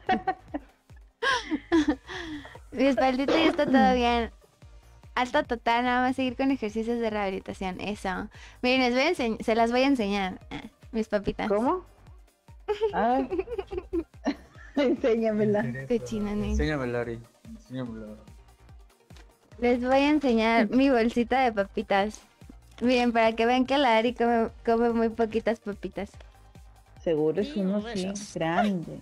Mi espaldita ya está todo bien. Alta total, nada más seguir con ejercicios de rehabilitación. Eso. Miren, se las voy a enseñar. Mis papitas. ¿Cómo? Ay. Enséñamela. Qué chinanes. Enséñamela, Ari. Enséñamela. Les voy a enseñar mi bolsita de papitas. Miren, para que vean que la Ari come muy poquitas papitas. Seguro es uno así, grande.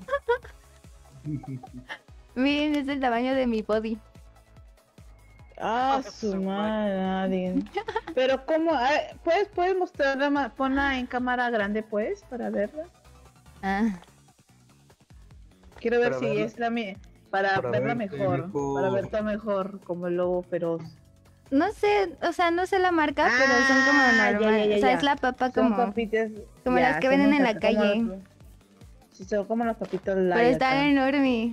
Miren, es el tamaño de mi body. Ah, su madre. Pero cómo, ¿puedes mostrarla, ponla en cámara grande pues, para verla? Ah. Quiero ver Para si verla. es para verla verte mejor, mejor. para verte mejor, como el lobo feroz. No sé, o sea, no sé la marca, pero son como normal. O sea, es la papa Son como... papitas, como las que venden en la calle. Sí, son como las papitas light. Pero están acá. enormes.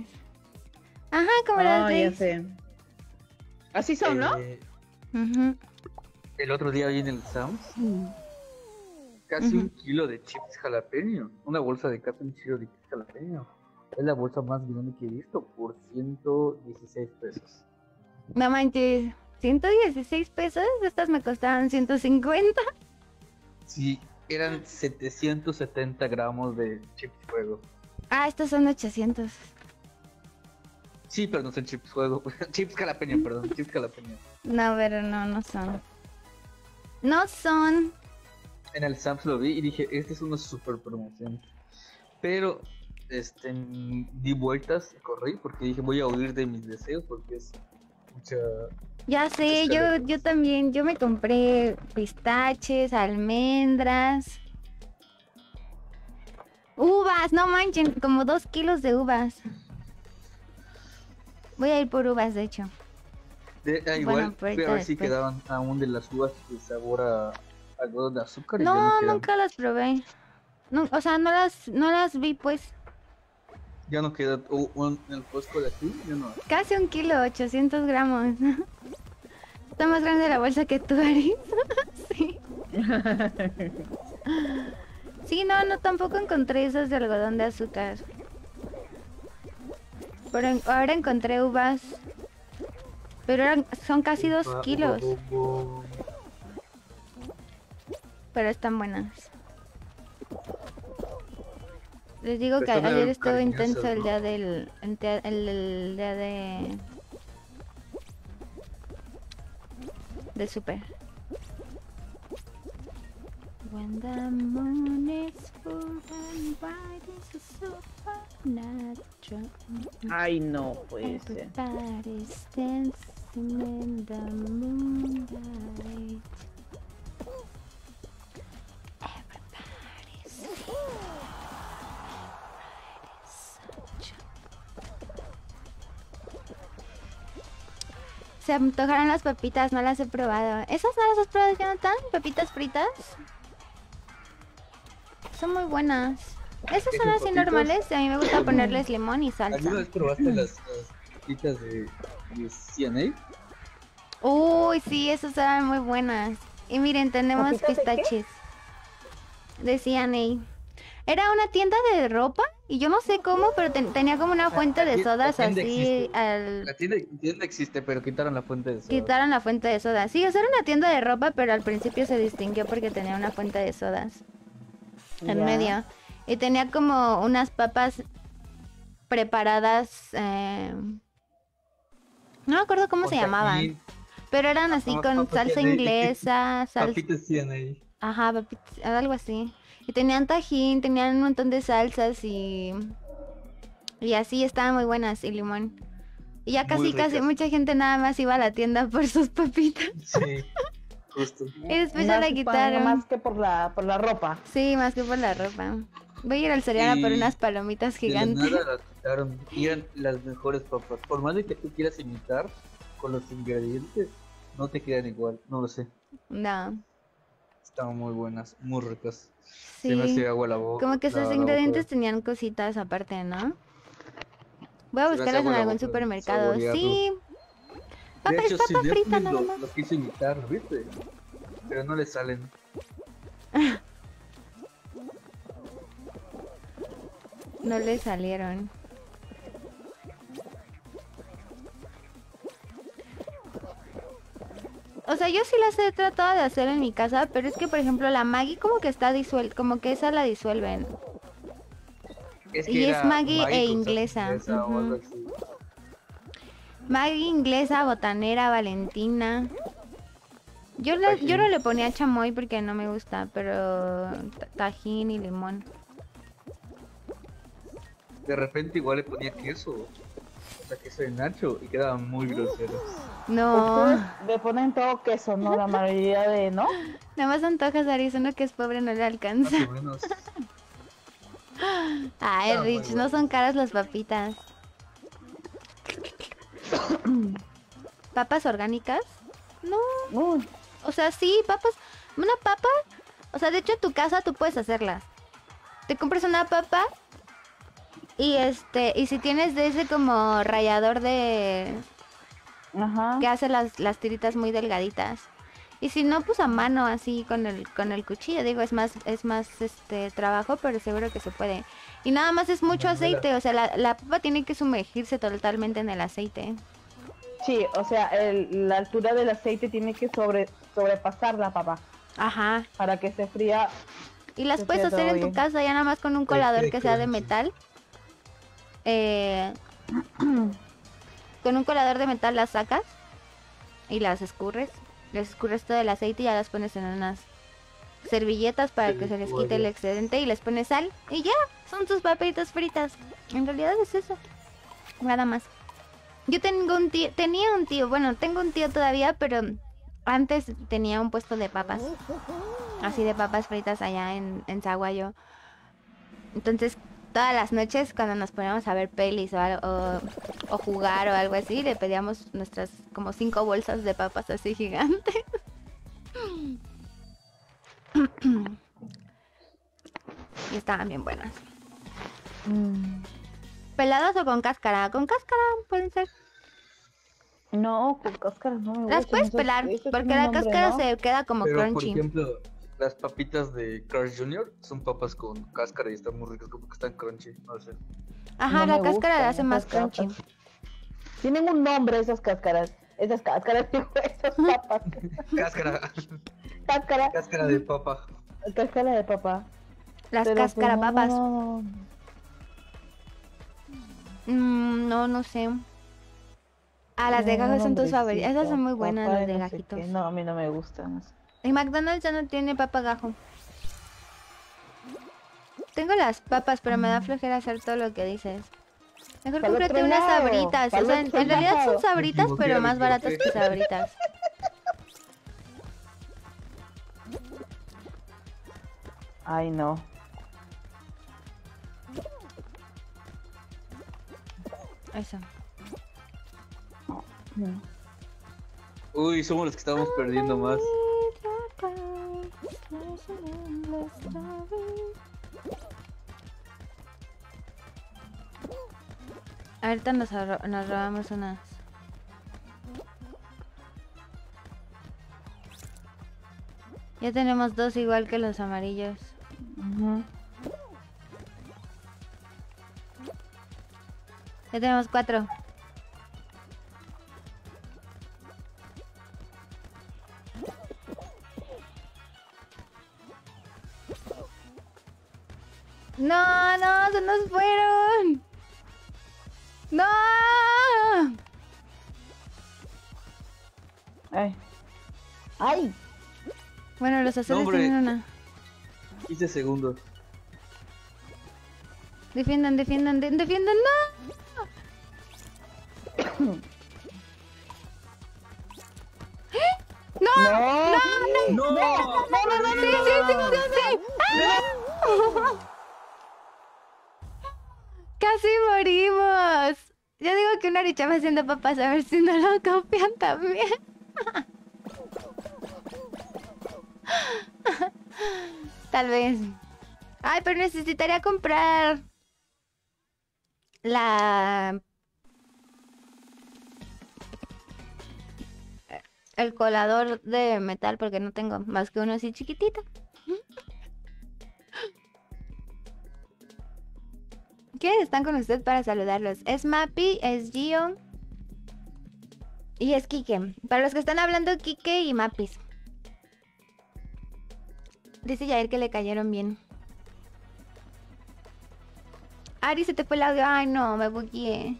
Ajá, como las Ah, ya de... sé. Así son, ¿no? Ujú. El otro día vi en el Sam's casi un kilo de chips jalapeño. Una bolsa de casi un kilo de chips jalapeño. Es la bolsa más grande que he visto por 116 pesos. No manches, 116 pesos, estas me costaban 150. Sí, eran 770 gramos de chips fuego. Ah, estos son 800. Sí, pero no son chips fuego. Chips jalapeño, perdón, chips jalapeño. No, pero no son. No son. En el Sam's lo vi y dije, esta es una super promoción. Pero, di vueltas, corrí, porque dije, voy a huir de mis deseos, porque es mucha... Ya sé, yo también, yo me compré pistaches, almendras, uvas, no manchen, como 2 kilos de uvas. Voy a ir por uvas, de hecho. Igual, Bueno, pero fui a ahorita ver si después. quedaban aún de las uvas de sabor a algodón de azúcar. Y ya No, quedan. nunca las probé. No, o sea, no las vi, pues. Ya no queda en el Costco de aquí, ya no. Casi 1 kilo, 800 gramos. Está más grande la bolsa que tú, Aris. Sí. Sí, no, tampoco encontré esas de algodón de azúcar. Pero ahora encontré uvas. Pero son casi 2 kilos. Pero están buenas. Les digo que Están ayer estuvo cariñosas, intenso el ¿no? día el día de super. When the moon is full and bright is supernatural. Ay, no puede ser. Everybody's dancing in the moonlight. Everybody's se antojaron las papitas, no las he probado. ¿Esas no las has probado, Jonathan? ¿Papitas fritas? Son muy buenas. Esas son así papitas? normales. A mí me gusta ponerles limón y ¿Alguna salsa. vez probaste las papitas de CNA? Uy, sí, esas eran muy buenas. Y miren, tenemos ¿Papitas de qué? pistaches. De C&A. Era una tienda de ropa y yo no sé cómo, pero tenía como una fuente de sodas La tienda así. existe. La tienda existe, pero quitaron la fuente de soda. Quitaron la fuente de sodas. Sí, o sea, era una tienda de ropa, pero al principio se distinguió porque tenía una fuente de sodas en Ya. medio. Y tenía como unas papas preparadas. No me acuerdo cómo Con se llamaban. tajín, Pero eran así Unas con papas salsa C&A. inglesa, Papitas CNA. Ajá, algo así. Y tenían tajín, tenían un montón de salsas y así estaban muy buenas y limón. Y ya Muy casi ricas. mucha gente nada más iba a la tienda por sus papitas. Sí, justo. Y después ya la quitaron. Más que por la ropa. Sí, más que por la ropa. Voy a ir al cereal a por Y unas palomitas De la gigantes. nada las quitaron. Y eran las mejores papas. Por más de que tú quieras imitar con los ingredientes, no te quedan igual. No lo sé. No, Estaban muy buenas, muy ricas. Se me sí. hace agua la boca. Como que sus la ingredientes boca. tenían cositas aparte, ¿no? Voy a Se me hace buscarlas en agua la algún boca supermercado. saborearlo. Sí. De Papa hecho, es papa si frita nada lo, más. lo quiso imitar, ¿viste? Pero no le salen. No le salieron. O sea, yo sí las he tratado de hacer en mi casa, pero es que, por ejemplo, la Maggi como que está disuelta, como que esa la disuelven. Es Y es era Maggi con salsa inglesa, inglesa o algo ujú. así. Maggi inglesa, botanera, Valentina. Yo Tajín. no le ponía chamoy porque no me gusta, pero tajín y limón. De repente igual le ponía queso. O sea, queso de nacho y quedaban muy groseros. No, Ustedes le ponen todo queso, ¿no? La mayoría de, ¿no? nada más antojas, Aris, uno que es pobre no le Más alcanza. o menos. Ay, Está muy Rich, no bueno. son caras las papitas. ¿Papas orgánicas? No, Uy, o sea, sí, papas. Una papa, o sea, de hecho en tu casa tú puedes hacerlas. Te compras una papa y y si tienes de ese como rallador de ajá. que hace las tiritas muy delgaditas Y si no, pues a mano así con el cuchillo. Digo, es más trabajo, pero seguro que se puede. Y nada más es mucho aceite, o sea, la papa tiene que sumergirse totalmente en el aceite. Sí, o sea, la altura del aceite tiene que sobrepasar la papa. Ajá. Para que se fría. Y las puedes hacer en tu casa ya nada más con un colador que sea de metal. Con un colador de metal las sacas y las escurres. Les escurres todo el aceite y ya las pones en unas servilletas para que se les quite el excedente y les pones sal y ya, son tus papitas fritas. En realidad es eso. Nada más. Yo tengo un tío, bueno, tengo un tío todavía, pero antes tenía un puesto de papas. Así de papas fritas allá en Zaguayo. Entonces, todas las noches cuando nos poníamos a ver pelis o jugar o algo así, le pedíamos nuestras como 5 bolsas de papas así gigantes. Y estaban bien buenas. ¿Peladas o con cáscara? Con cáscara pueden ser. No, con cáscara no me gustan. Las puedes pelar, porque la cáscara se queda como Pero, crunchy. por ejemplo, las papitas de Carl Jr. son papas con cáscara y están muy ricas, como que están crunchy, no sé. Ajá, No la me cáscara la hace gustan más esas crunchy. papas. Tienen un nombre esas cáscaras. Esas cáscaras, digo, esas papas. Cáscara. Cáscara. Cáscara de papa. Cáscara de papa. Las Pero, pues, cáscara papas. No sé. Ah, las de gajo son tus favoritas. Esas son muy buenas, las de gajitos. No, a mí no me gustan. Y McDonald's ya no tiene papa gajo. Tengo las papas, pero me da flojera hacer todo lo que dices. Mejor Pa'l cómprate otro unas lado, sabritas. O pa'l sea, en otro realidad son lado. sabritas, Me pero más equivoqué. baratas que sabritas. Ay, no. Eso. Uy, somos los que estamos perdiendo más. Ahorita nos robamos unas. Ya tenemos 2 igual que los amarillos. Ya tenemos 4. No, no, se nos fueron. No. Ay. Ay. Bueno, los azules No, hombre. tienen una. 15 segundos. Defiendan, defiendan, no. No, no, no, ¡No! sí. ¡Ah! Casi morimos. Yo digo que una arichama haciendo papas, a ver si no lo copian también. Tal vez. Ay, pero necesitaría comprar el colador de metal porque no tengo más que uno así chiquitito. ¿Quiénes están con usted para saludarlos? Es Mappy, es Gio y es Kike. Para los que están hablando, Kike y Mapis. Dice Yair que le cayeron bien. Ari, se te fue el audio. Ay, no, me bugueé.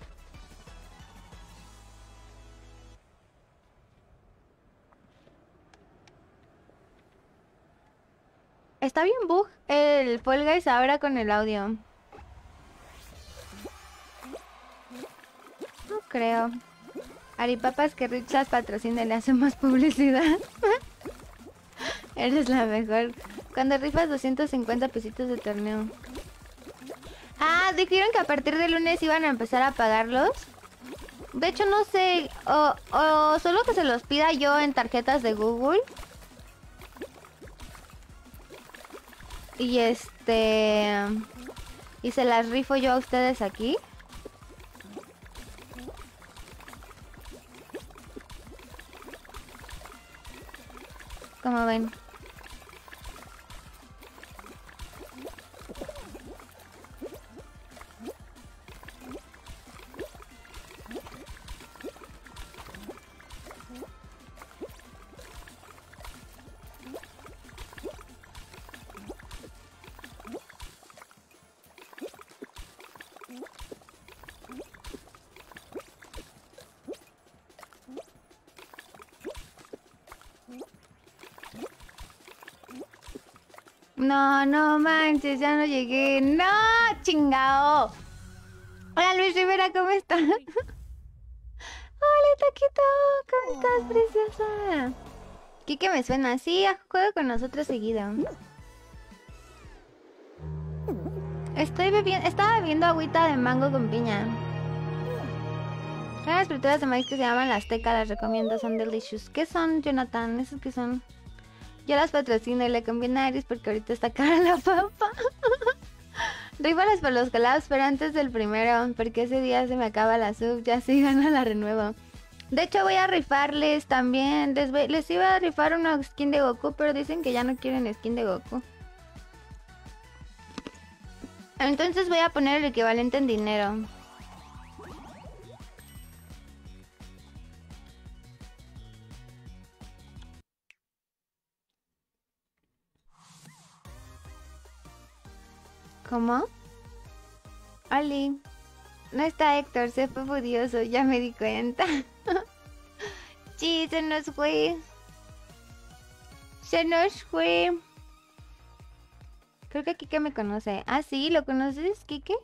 Está bien bug el Fall Guys ahora con el audio. No creo. Ari Papas, que Rich las patrocina, le hace más publicidad. Eres la mejor. Cuando rifas 250 pesitos de torneo. Ah, dijeron que a partir del lunes iban a empezar a pagarlos. De hecho, no sé. O solo que se los pida yo en tarjetas de Google. Y y se las rifo yo a ustedes aquí. Como ven. No, no manches, ya no llegué. ¡No! ¡Chingao! Hola Luis Rivera, ¿cómo estás? Hola Taquito, ¿cómo estás, preciosa? Kike me suena así, juega con nosotros seguido. Estaba bebiendo agüita de mango con piña. Hay unas frituras de maíz que se llaman las Azteca, las recomiendo, son delicious. ¿Qué son, Jonathan? ¿Esos qué son? Yo las patrocino y le conviene a Iris porque ahorita está cara la papa. Rífalas por los collabs, pero antes del primero, porque ese día se me acaba la sub, ya sí gana la renuevo. De hecho voy a rifarles también, les iba a rifar una skin de Goku, pero dicen que ya no quieren skin de Goku. Entonces voy a poner el equivalente en dinero. ¿Cómo? Ali, no está Héctor, se fue furioso, ya me di cuenta. Sí, se nos fue. Se nos fue. Creo que Kike me conoce. Ah, sí, ¿lo conoces, Kike?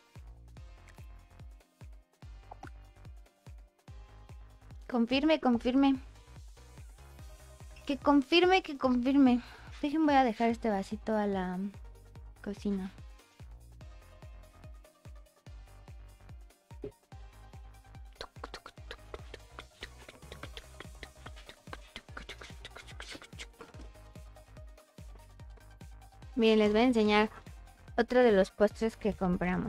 Confirme, confirme. Que confirme, que confirme. Dejen, voy a dejar este vasito a la cocina. Miren, les voy a enseñar otro de los postres que compramos.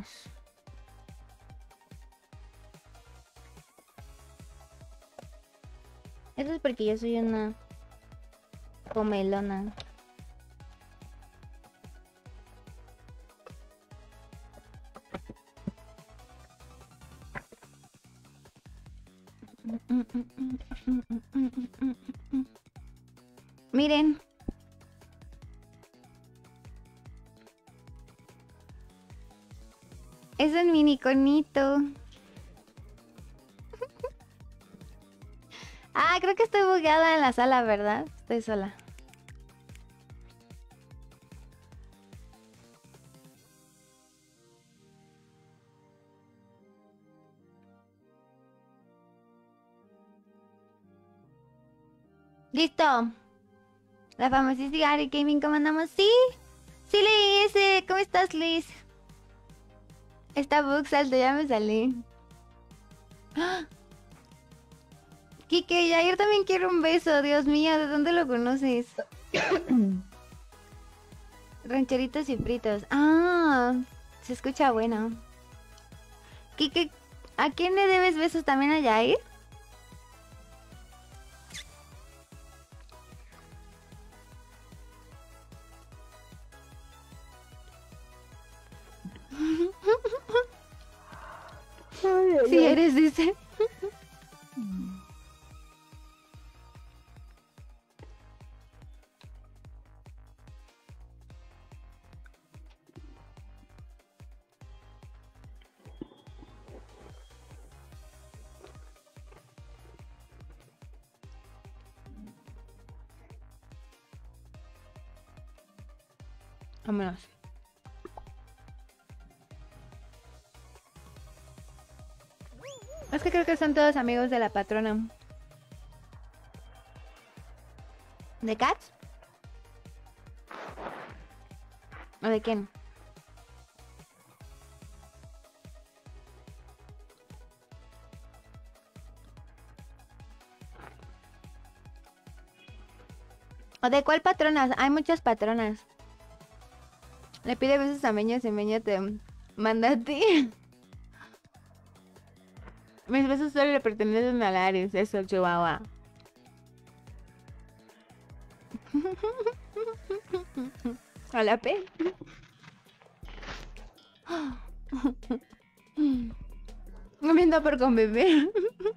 Eso es porque yo soy una comelona. Miren. Es un mini conito. Ah, creo que estoy bugueada en la sala, ¿verdad? Estoy sola. Listo. La famosísima Gary Gaming, ¿cómo andamos? Sí. Sí, Liz. ¿Cómo estás, Liz? Está bug salto, ya me salí. ¡Ah! Kike, Yair también quiere un beso. Dios mío, ¿de dónde lo conoces? Rancheritos y fritos. Ah, se escucha bueno. Kike, ¿a quién le debes besos también a Yair? Si eres, dice. Vámonos. Es que creo que son todos amigos de la patrona. ¿De Cats? ¿O de quién? ¿O de cuál patronas? Hay muchas patronas. Le pide besos a Meño y Meño te manda a ti. Mis besos solo le pertenecen a Laris, eso, Chihuahua. A la P. Me anda por convivir.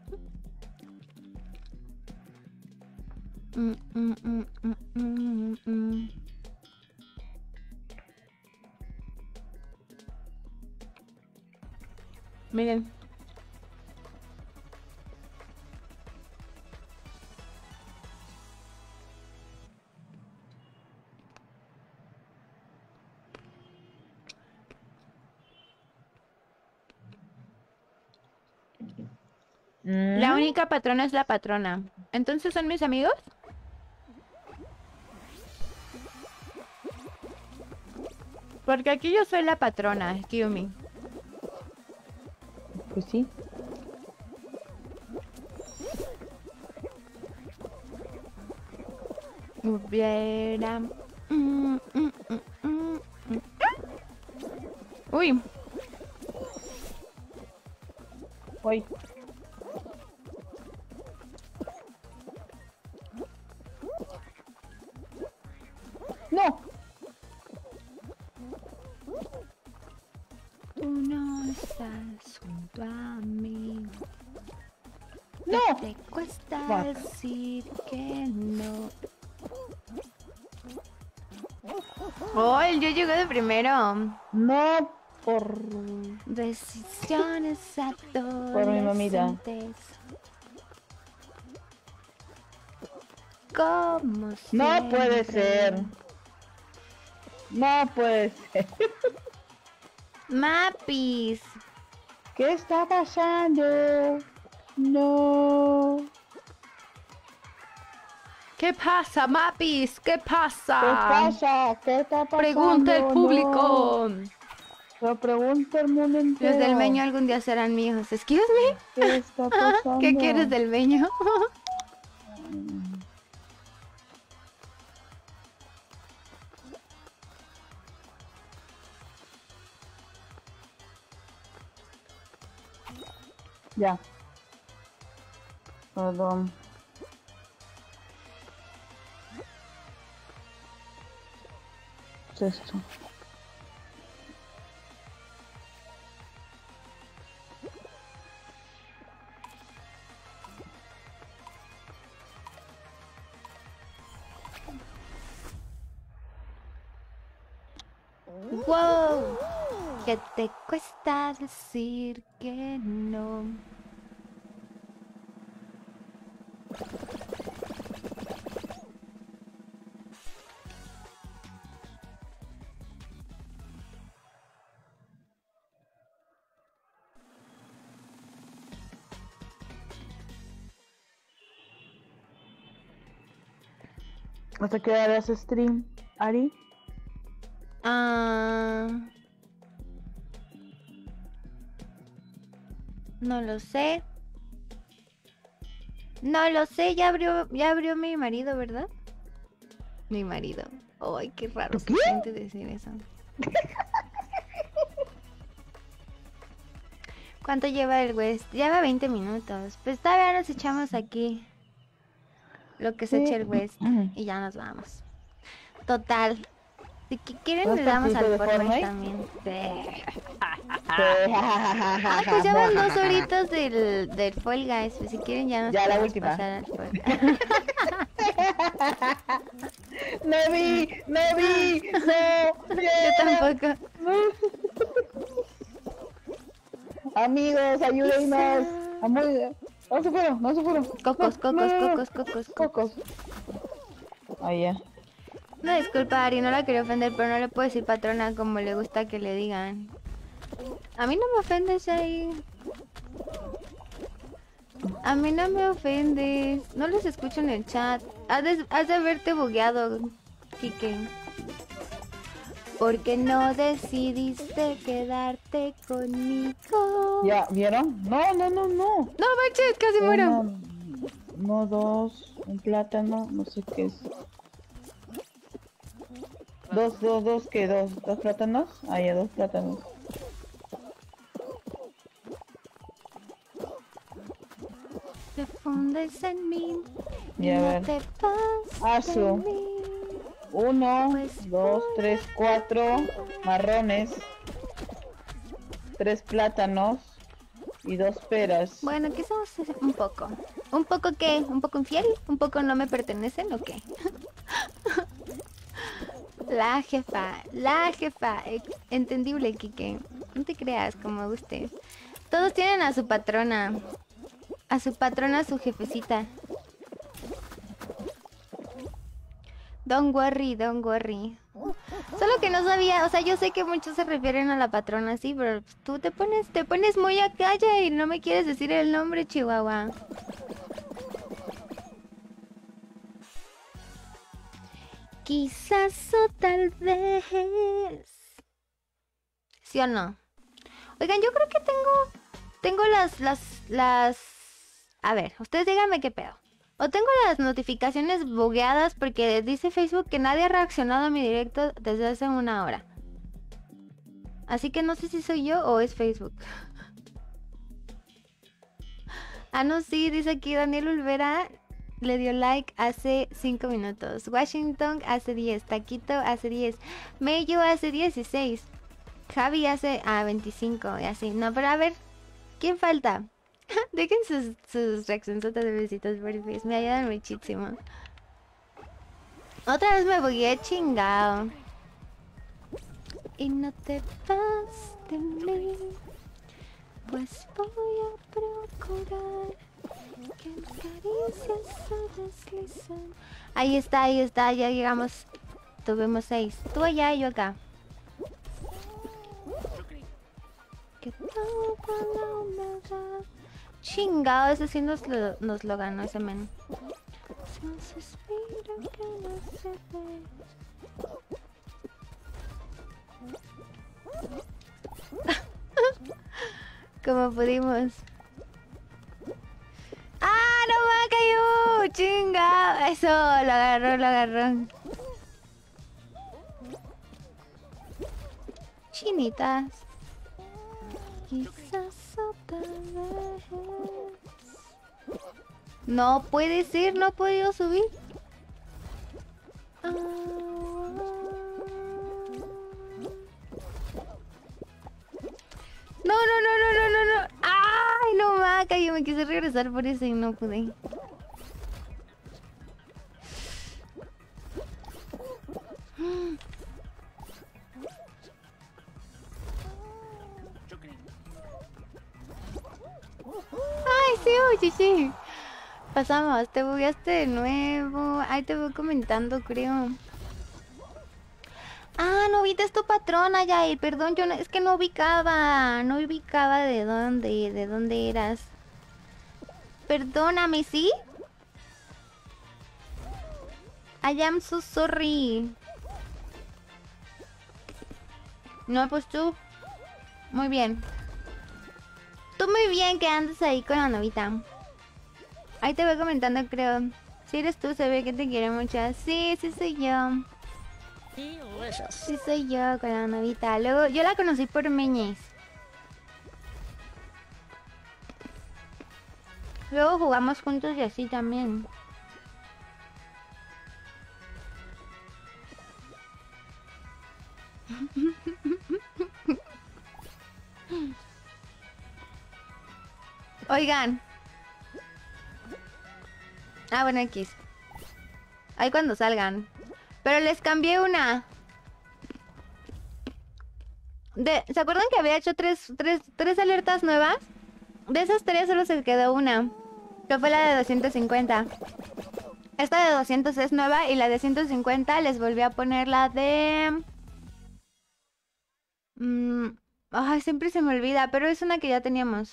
Miren. La única patrona es la patrona. ¿Entonces son mis amigos? Porque aquí yo soy la patrona, Kiyomi. Pues sí. Hubiera... Uy. Uy. No. Tú no estás junto a mí. No. Te cuesta Va. decir que no. Oh, yo llegué de primero. No por... Decisiones Por mi mamita. adolescentes. Como No puede siempre. ser. No puede ser. Mapis. ¿Qué está pasando? No. ¿Qué pasa, Mapis? ¿Qué pasa? ¿Qué pasa? ¿Qué está pasando? Pregunta el público. No. Lo pregunta el mundo entero. Los del meño algún día serán míos. Excuse me. ¿Qué está pasando? ¿Qué quieres del meño? Ya. Perdón. ¿Qué es esto? Wow. ¿Qué te cuesta decir que no? ¿Hasta qué hora harás stream, Ari? No lo sé. No lo sé, ya abrió mi marido, ¿verdad? Mi marido. Ay, qué raro se siente decir eso. ¿Cuánto lleva el West? Lleva 20 minutos. Pues todavía nos echamos aquí lo que se echa el West y ya nos vamos. Total. Si quieren le damos al Fortnite también. Ah, pues ya van 2 horitas del Fall Guys. Pues si quieren ya nos Ya, la podemos última. pasar al Fall. No vi, no. Yo tampoco. Amigos, ayúdennos. No se fueron. Cocos. Ahí ya. No, disculpa, Ari, no la quería ofender, pero no le puedo decir patrona como le gusta que le digan. A mí no me ofendes ahí. A mí no me ofendes. No los escucho en el chat. Has de haberte bugueado, Kike. ¿Por qué no decidiste quedarte conmigo? ¿Ya vieron? No. No manches, casi muero. No, 2, un plátano, no sé qué es. Dos, ¿qué? ¿Dos plátanos? Ah, ya, 2 plátanos. Te fundes en mí. Ya, a No ver. te vas de Asu. mí. 1, Pues 2, 3, 4 marrones, 3 plátanos y 2 peras. Bueno, que somos un poco. ¿Un poco qué? ¿Un poco infiel? ¿Un poco no me pertenecen o qué? La jefa. Entendible, Kike. No te creas, como gustes. Todos tienen a su patrona. A su jefecita. Don't worry. Solo que no sabía, o sea, yo sé que muchos se refieren a la patrona, sí, pero tú te pones muy acá ya y no me quieres decir el nombre, Chihuahua. Quizás o tal vez. ¿Sí o no? Oigan, yo creo que tengo las... A ver, ustedes díganme qué pedo. O tengo las notificaciones bugueadas porque dice Facebook que nadie ha reaccionado a mi directo desde hace 1 hora. Así que no sé si soy yo o es Facebook. Ah, no, sí, dice aquí Daniel Olvera le dio like hace 5 minutos. Washington hace 10. Taquito hace 10. Mayo hace 16. Javi hace 25 y así. No, pero a ver, ¿quién falta? Dejen sus reacciones de besitos por Facebook. Me ayudan muchísimo. Otra vez me bugueé, chingao. Y no te vas de mí, pues voy a procurar que mis caricias se deslizan. Ahí está, ya llegamos. Tuvimos 6. Tú allá y yo acá. Que toda la humedad. Chingado, ese sí nos lo ganó ese men. Es un suspiro que no se ve. Como pudimos. ¡Ah, no me cayó! ¡Chingado! Eso, lo agarró. Chinitas. Quizás otra vez. No puede ser, no he podido subir. No. Ay, no, Maca, yo me quise regresar por eso y no pude. Ay, sí, oye, sí. Pasamos, te bugueaste de nuevo. Ahí te voy comentando, creo. Ah, no viste tu patrona, Yair. Perdón, yo no, es que no ubicaba. No ubicaba de dónde eras. Perdóname, ¿sí? I am so sorry. No, pues tú. Muy bien. Tú muy bien que andas ahí con la novita. Ahí te voy comentando, creo. Si eres tú, se ve que te quiero mucho. Sí, sí soy yo. Sí soy yo con la novita. Luego, yo la conocí por Meñez. Luego jugamos juntos y así también. Oigan. Ah, bueno, X. Ahí cuando salgan. Pero les cambié una. ¿Se acuerdan que había hecho tres alertas nuevas? De esas 3 solo se quedó una. Que fue la de 250. Esta de 200 es nueva y la de 150 les volví a poner la de... Ay, siempre se me olvida, pero es una que ya teníamos.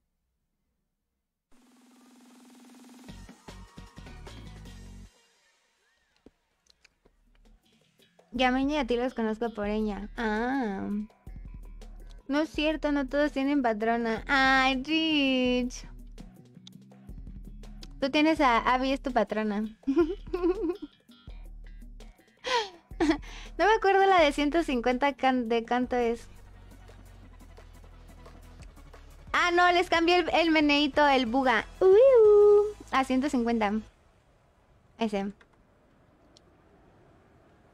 Ya Meña y a ti los conozco por ella. Ah. No es cierto, no todos tienen patrona. Ay, Rich. Tú tienes a Abby, es tu patrona. No me acuerdo la de 150 de canto es. Ah, no, les cambié el meneíto, el buga. A 150. Ese.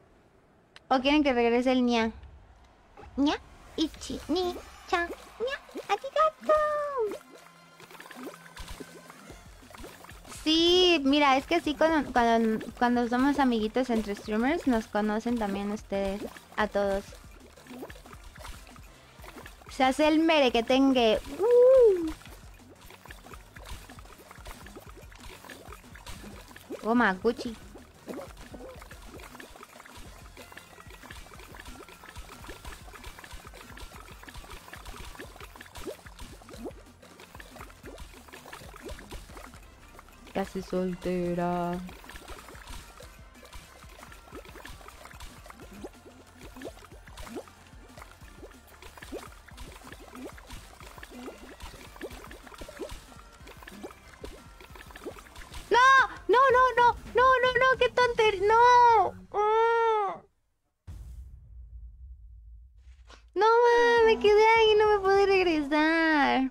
¿O quieren que regrese el ña? Ña, ichi, ni, chan, ña, arigato. Sí, mira, es que así cuando somos amiguitos entre streamers, nos conocen también ustedes, a todos. Se hace el merequetengue. Goma, Gucci. Casi soltera. No, no, no, no, no, no, no, qué tontería, no. No, me quedé ahí, no me pude regresar.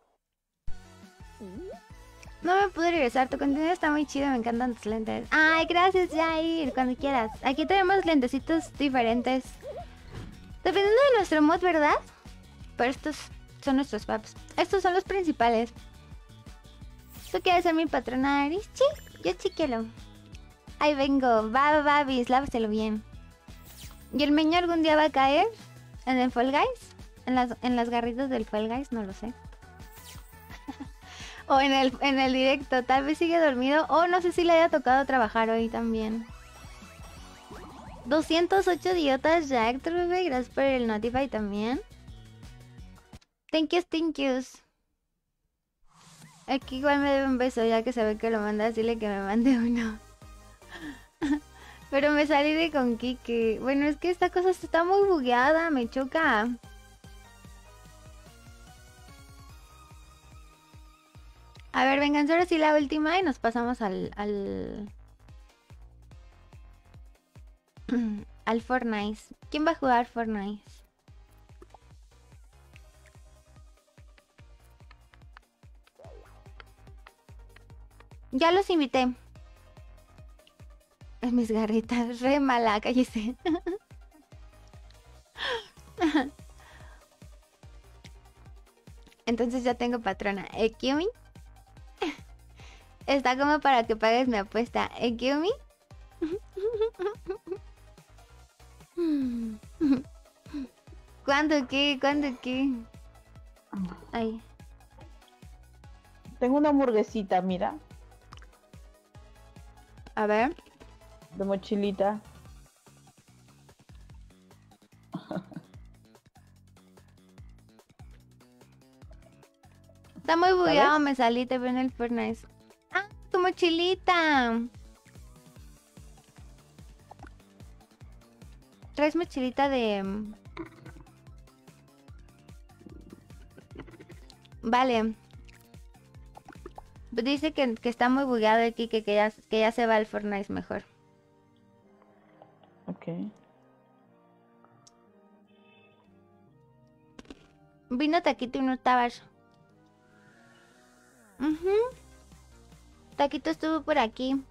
No me pude regresar, tu contenido está muy chido, me encantan tus lentes. Ay, gracias, Jair, cuando quieras. Aquí tenemos lentecitos diferentes. Dependiendo de nuestro mod, ¿verdad? Pero estos son nuestros paps. Estos son los principales. ¿Tú quieres ser mi patrona, Aris? Sí, yo chiquelo. Ahí vengo, va, bis, lávaselo bien. ¿Y el meño algún día va a caer? ¿En el Fall Guys? ¿En las garritas del Fall Guys? No lo sé. O en el directo, tal vez sigue dormido. O no sé si le haya tocado trabajar hoy también. 208 idiotas, Jack, bebé. Gracias por el Notify también. Thank yous. Aquí igual me debe un beso, ya que sabe que lo manda, dile que me mande uno. Pero me salí de con Kike. Bueno, es que esta cosa está muy bugueada, me choca. A ver, vengan, ahora sí la última y nos pasamos al Fortnite. ¿Quién va a jugar Fortnite? Ya los invité. Es mis garritas, re mala, cállese. Entonces ya tengo patrona. ¿Ekumi? Está como para que pagues mi apuesta. ¿Ekumi? ¿Cuándo qué? ¿Cuándo qué? Ay. Tengo una hamburguesita, mira. A ver. De mochilita. Está muy bugueado, ¿Sabes? me salí, te veo en el Fortnite. ¡Ah, tu mochilita! ¿Traes mochilita de...? Vale. Dice que está muy bugueado aquí, que ya se va al Fortnite mejor. Ok. Vino Taquito y no estabas. Taquito estuvo por aquí.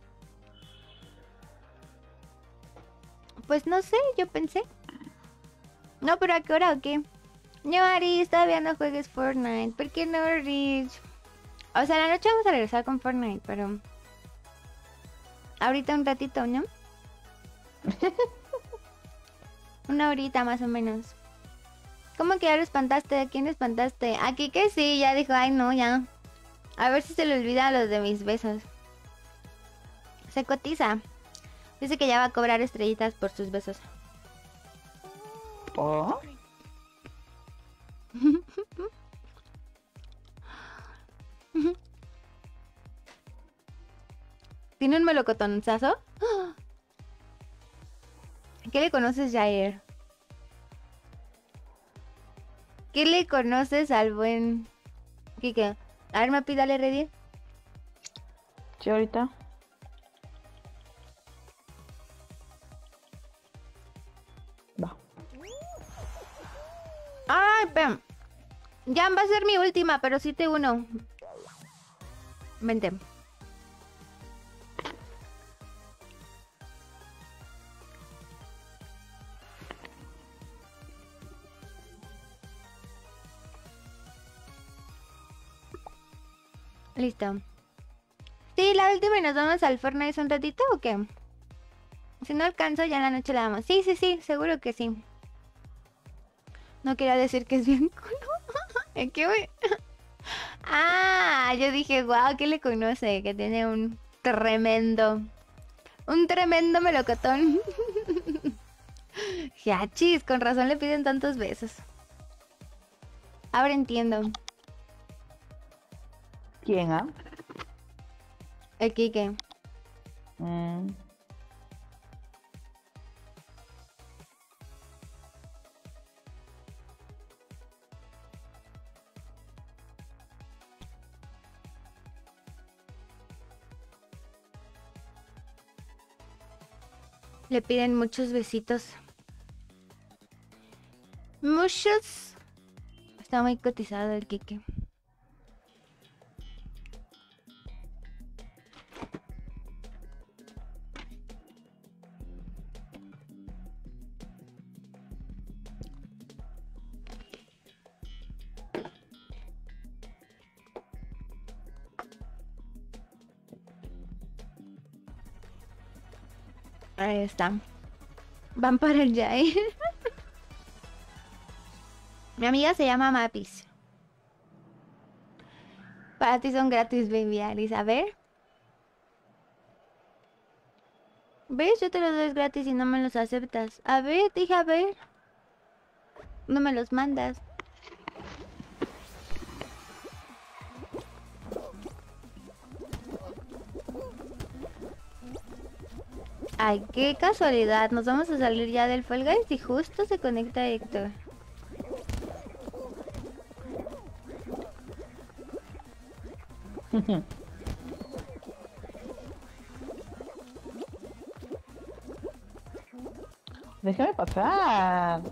Pues no sé, yo pensé. No, pero ¿a qué hora o qué? No, Aris, todavía no juegues Fortnite. ¿Por qué no, Rich? O sea, en la noche vamos a regresar con Fortnite, pero... ahorita un ratito, ¿no? Una horita más o menos. ¿Cómo que ya lo espantaste? ¿A quién espantaste? Aquí que sí, ya dijo, ay no, ya. A ver si se le olvida los de mis besos. Se cotiza. Dice que ya va a cobrar estrellitas por sus besos. ¿Oh? ¿Tiene un melocotonzazo? ¿Qué le conoces, Jair? ¿Qué le conoces al buen Kike? A ver, Mapi, dale ready. Sí, ahorita. Va. Ay, pem. Ya va a ser mi última, pero sí te uno. Vente. Listo. Sí, la última y nos vamos al Fortnite un ratito o qué? Si no alcanzo, ya en la noche la damos. Sí, sí, sí, seguro que sí. No quería decir que es bien culo. ¿En qué voy? Ah, yo dije, wow, ¿qué le conoce? Que tiene un tremendo melocotón. Ya, chis, con razón le piden tantos besos. Ahora entiendo. ¿Quién, ah? El Kike. Le piden muchos besitos. Muchos. Está muy cotizado el Kike. Ahí está. Van para el Jai. Mi amiga se llama Mapis. Para ti son gratis, baby Alice. A ver. ¿Ves? Yo te los doy gratis y no me los aceptas. A ver, dije a ver. No me los mandas. Ay, qué casualidad. Nos vamos a salir ya del Fall Guys y justo se conecta Héctor. Déjame pasar.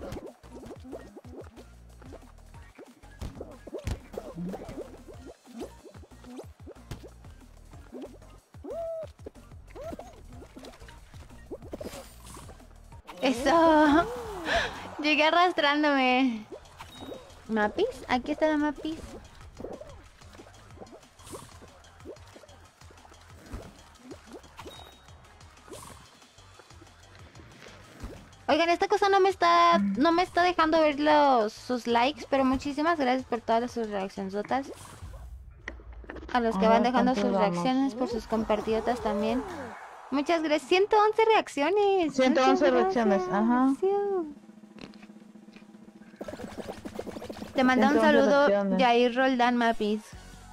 Eso. Llegué arrastrándome. ¿Mapis? Aquí está la Mapis. Oigan, esta cosa no me está dejando ver sus likes, pero muchísimas gracias por todas sus reaccionzotas. A los que van dejando sus reacciones, por sus compartidotas también. Muchas gracias. 111 reacciones. 111 reacciones, ajá. Te manda un 111 saludo, reacciones. Jair Roldán Mapis.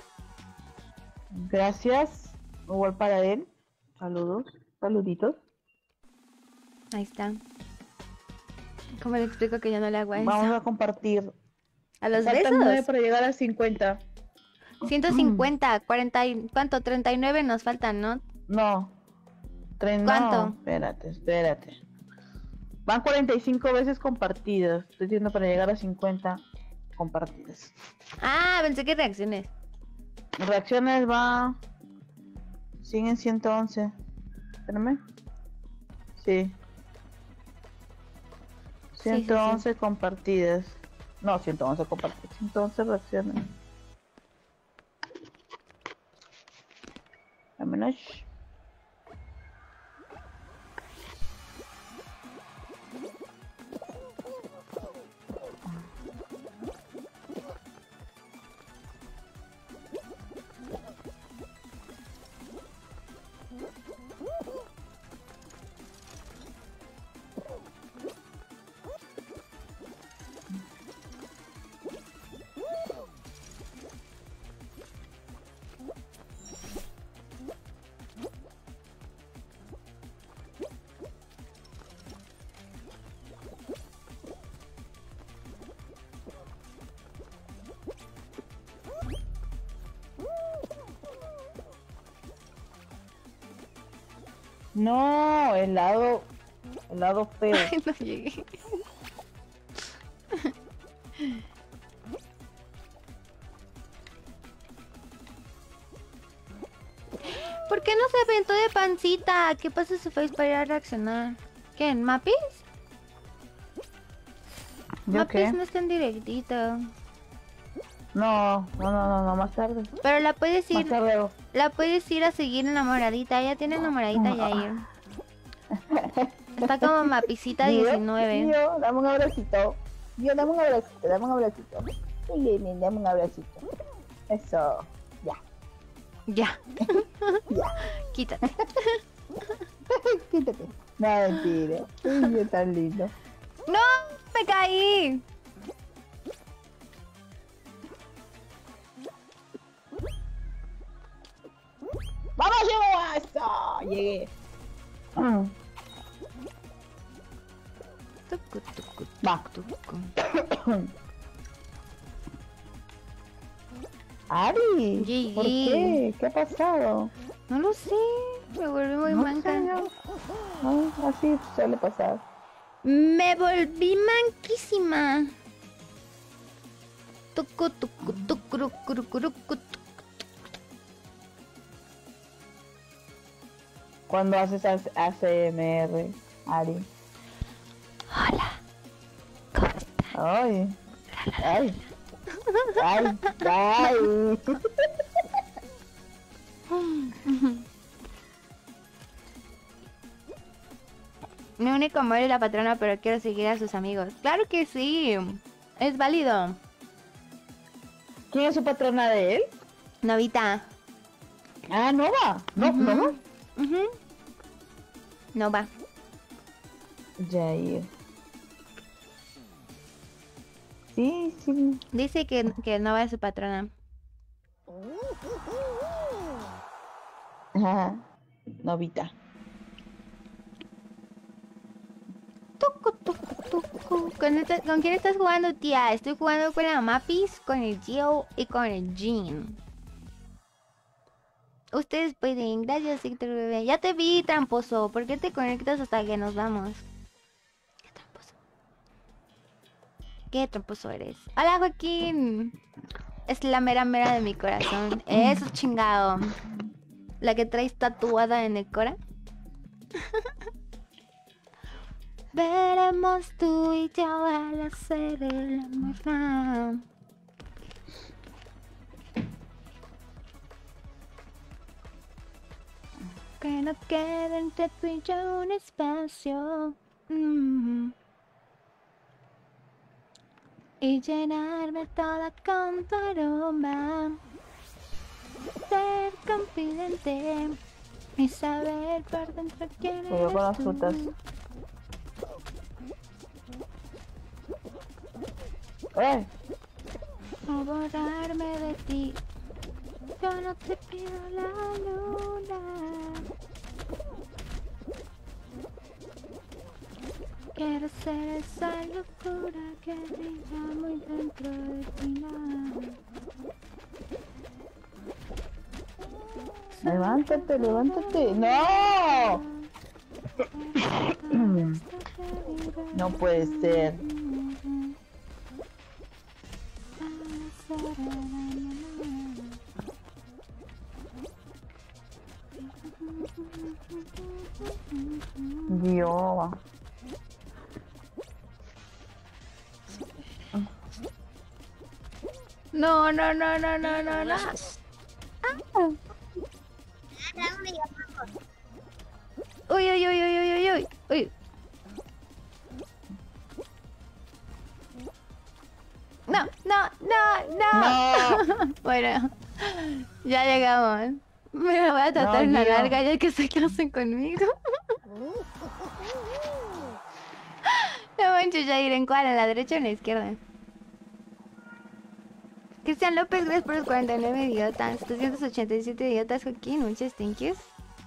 Gracias. Igual para él. Saludos. Saluditos. Ahí está. ¿Cómo le explico que yo no le hago a eso? Vamos a compartir. ¿A los Faltan 9 besos? para llegar a 50. 150, 40 y... ¿Cuánto? 39 nos faltan, ¿no? No. ¿Cuánto? No, espérate. Van 45 veces compartidas. Estoy diciendo para llegar a 50 compartidas. Ah, pensé que reacciones. Reacciones va... Siguen 111. Espérame. Sí. 111 compartidas. No, 111 compartidas. 111 reacciones. Vámonos. No, el lado feo. No llegué. ¿Por qué no se aventó de pancita? ¿Qué pasa si fue para ir a reaccionar? ¿Quién? ¿Mapis? ¿Yo Mapis qué? no está en directito. No, más tarde. Pero la puedes Más ir, tarde. la puedes ir a seguir enamoradita. Ya tiene enamoradita Yair. Está como mapicita 19. Yo, dame un abracito. Yo, dame un abracito, dame un abracito. Sí, dame un abracito. Eso. Ya. Ya. Quítate. Quítate. No, mentira. Uy, es tan lindo. ¡No! ¡Me caí! ¡Vamos, llego a eso! Llegué. Tucu, tucu, Va. tucu. Ari, Gigi. ¿por qué? ¿Qué ha pasado? No lo sé. Me volví muy manca. Así suele pasar. Me volví manquísima. Tucu, tucu, tucu, tucu, tucu, tucu. Cuando haces ACMR, Ari. Hola. ¿Cómo estás? Ay. Ay. Ay. Ay. Mi único amor es la patrona, pero quiero seguir a sus amigos. ¡Claro que sí! Es válido. ¿Quién es su patrona de él? Novita. Ah, Nova. No, Ujú. Nova. No va. Jair. Sí, sí. Dice que Nova es su patrona. Ajá. Novita. Tucu, tucu, tucu. ¿Con quién estás jugando, tía? Estoy jugando con la Mapis, con el Gio y con el Jean. Ustedes pueden. Gracias, Héctor Bebé. Ya te vi, tramposo. ¿Por qué te conectas hasta que nos vamos? Qué tramposo. Qué tramposo eres. Hola, Joaquín. Es la mera mera de mi corazón. Eso, chingado. La que traes tatuada en el cora. Veremos tú y yo al hacer el amor. Que no quede entre tú y yo un espacio. Y llenarme toda con tu aroma. Ser confidente y saber por dentro quién Cuidado eres con las tú. frutas. No borrarme de ti. Yo no te pido la luna. Quiero ser esa locura que brilla muy dentro de ti. Levántate, levántate. ¡No! No puede ser. Dios. No, no, no, no, no, no, no. Uy, uy, uy, uy, uy, uy, uy, uy. No, no, no, no. Bueno, ya llegamos. Me la voy a tratar en la Gio. larga ya que se casen conmigo. No manches, ya ir en cuál, en la derecha o en la izquierda. Cristian López, gracias por los 49 idiotas. 287 idiotas, Joaquín. Muchas thank yous.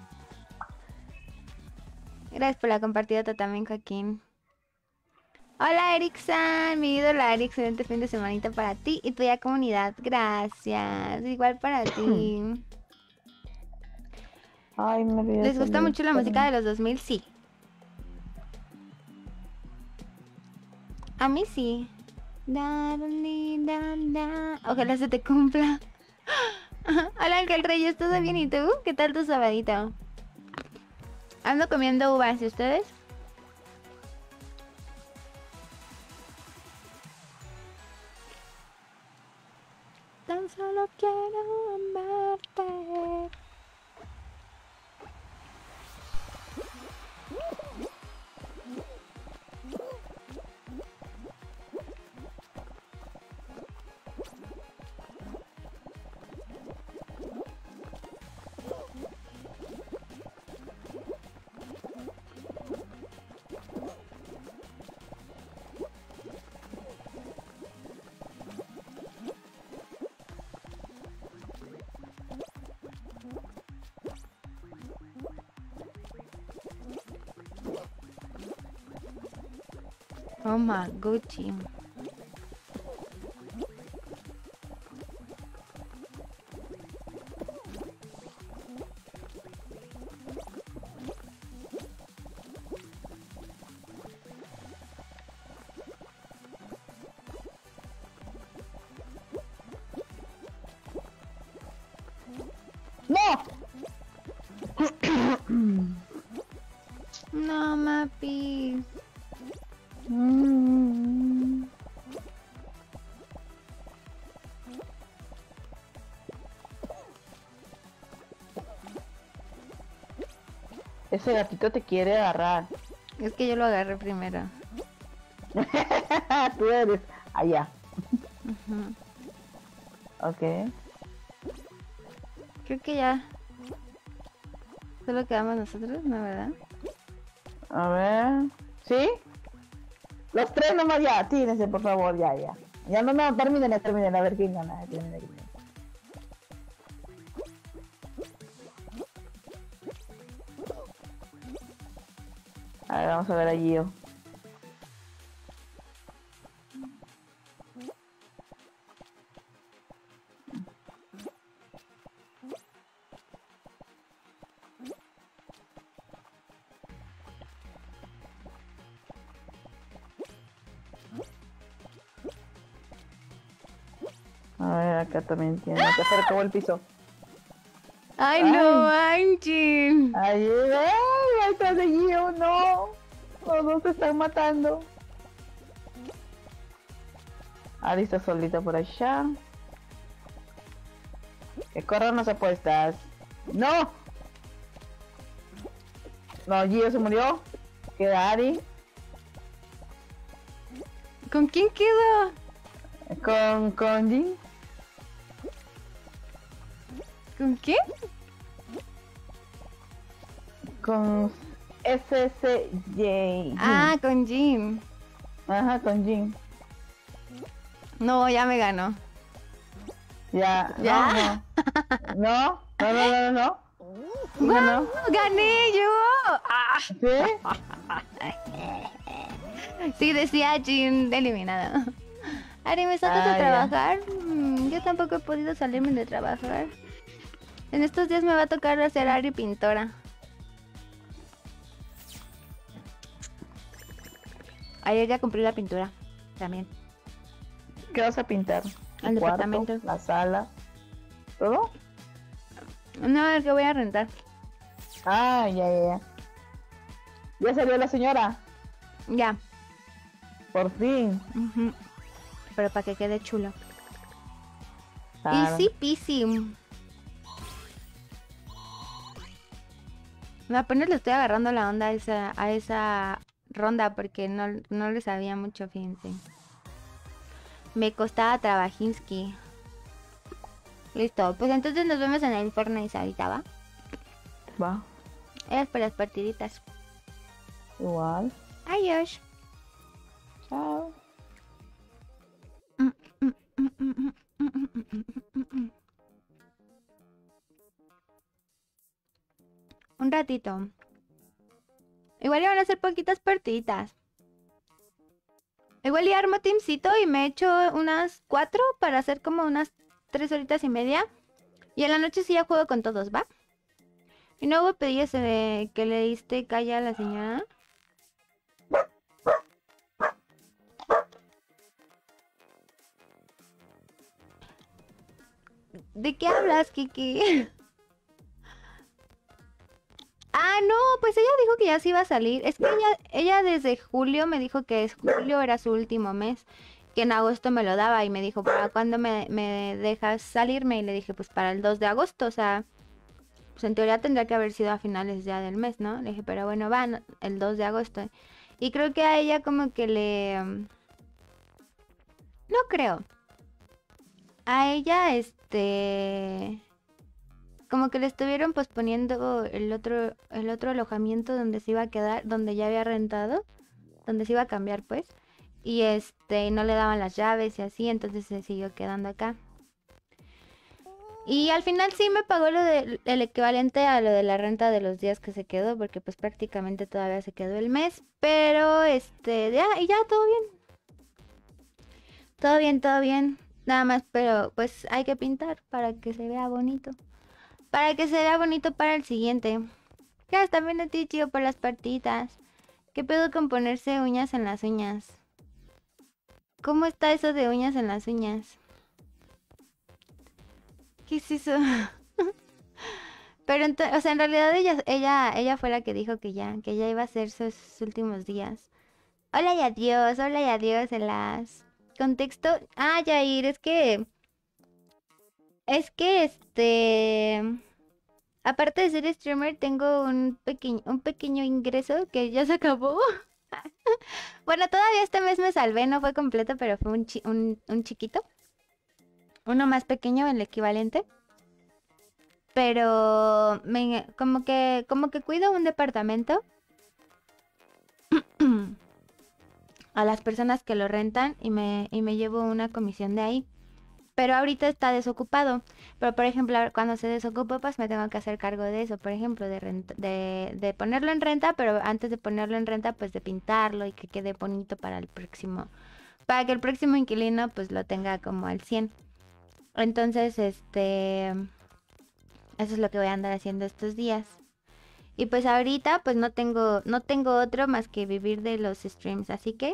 Gracias por la compartida también, Joaquín. Hola, Eriksan. Mi ídola, Eric. Excelente fin de semanita para ti y tuya comunidad. Gracias. Igual para ti. Ay, me olvidé. ¿Les gusta mucho la música de los 2000? Sí. A mí sí. Da, da, da. Ojalá se te cumpla. Hola, Ángel Reyes, ¿todo bien? ¿Y tú? ¿Qué tal tu sabadito? Ando comiendo uvas, ¿y ustedes? tan solo quiero verte. Oh my Gucci. ¡No! No, Mapi. Ese gatito te quiere agarrar. Es que yo lo agarré primero. Tú eres allá. Ujú. Ok. Creo que ya. Solo quedamos nosotros, ¿no, verdad? A ver. ¿Sí? Los tres nomás ya. Tírense, por favor. Ya, ya. Ya no, terminen. A ver quién gana. Terminen. A ver, vamos a ver a Gio. A ver, acá también tiene. Acá se acabó el piso. ¡Ay, no, Angie! Ahí está de Gio, no. Los dos se están matando. Ari está solita por allá. Que corran las apuestas. ¡No! No, Gio se murió. Queda Ari. ¿Con quién quedó? Con Jin. ¿Con qué? Con SSJ. Ah, con Jin. Ajá, con Jin. No, ya me ganó. Ya. ¿Ya? No. No. ¡Guau! ¡Gané yo! ¡Ah! ¿Sí? Sí, decía Jin eliminado. Ari, ¿me sacas de Ah, ya. trabajar? Yo tampoco he podido salirme de trabajar. En estos días me va a tocar hacer Ari pintora. Ayer ya compré la pintura. También. ¿Qué vas a pintar? El cuarto, departamento. la sala, ¿todo? No, el que voy a rentar. Ah, ya. ¿Ya salió la señora? Ya. Por fin. Ujú. Pero para que quede chulo. Claro. Easy peasy. No, apenas le estoy agarrando la onda a esa ronda porque no le sabía mucho, fíjense. Me costaba trabajinsky. Listo, pues entonces nos vemos en el Fortnite ahorita, ¿va? Va, Es para las partiditas. igual. Adiós. Chao. Un ratito. Igual iban a ser poquitas partiditas. Igual y armo teamcito y me echo unas 4 para hacer como unas 3 horitas y media. Y en la noche sí ya juego con todos, ¿va? Y no hubo pedir ese de que le diste calla a la señora. ¿De qué hablas, Kiki? Ah, no, pues ella dijo que ya se iba a salir. Es que ella desde julio me dijo que julio era su último mes. que en agosto me lo daba y me dijo, ¿para cuándo me dejas salirme? Y le dije, pues para el 2 de agosto, o sea, pues en teoría tendría que haber sido a finales ya del mes, ¿no? Le dije, pero bueno, van el 2 de agosto. Y creo que a ella como que no creo. A ella, como que le estuvieron posponiendo el otro alojamiento donde se iba a quedar, donde ya había rentado, donde se iba a cambiar, pues. Y no le daban las llaves y así, entonces se siguió quedando acá. Y al final sí me pagó el equivalente a lo de la renta de los días que se quedó, porque pues prácticamente todavía se quedó el mes. Pero ya, y ya todo bien. Todo bien, todo bien. Nada más, pero pues hay que pintar para que se vea bonito. Para que se vea bonito para el siguiente. Ya está viendo ti, tío, por las partitas. ¿Qué pedo con ponerse uñas en las uñas? ¿Cómo está eso de uñas en las uñas? ¿Qué es eso? Pero o sea, en realidad ella fue la que dijo que ya iba a ser sus últimos días. Hola y adiós, en las... Contexto... Ah, Yair, es que aparte de ser streamer, tengo un pequeño ingreso que ya se acabó. Bueno, todavía este mes me salvé, no fue completo, pero fue un chiquito. Uno más pequeño, el equivalente. Pero como que cuido un departamento a las personas que lo rentan y me llevo una comisión de ahí. Pero ahorita está desocupado. Pero por ejemplo, cuando se desocupa, pues me tengo que hacer cargo de eso. Por ejemplo, de ponerlo en renta, pero antes de ponerlo en renta, pues de pintarlo y que quede bonito para el próximo. Para que el próximo inquilino pues lo tenga como al 100. Entonces, eso es lo que voy a andar haciendo estos días. Y pues ahorita pues no tengo otro más que vivir de los streams, así que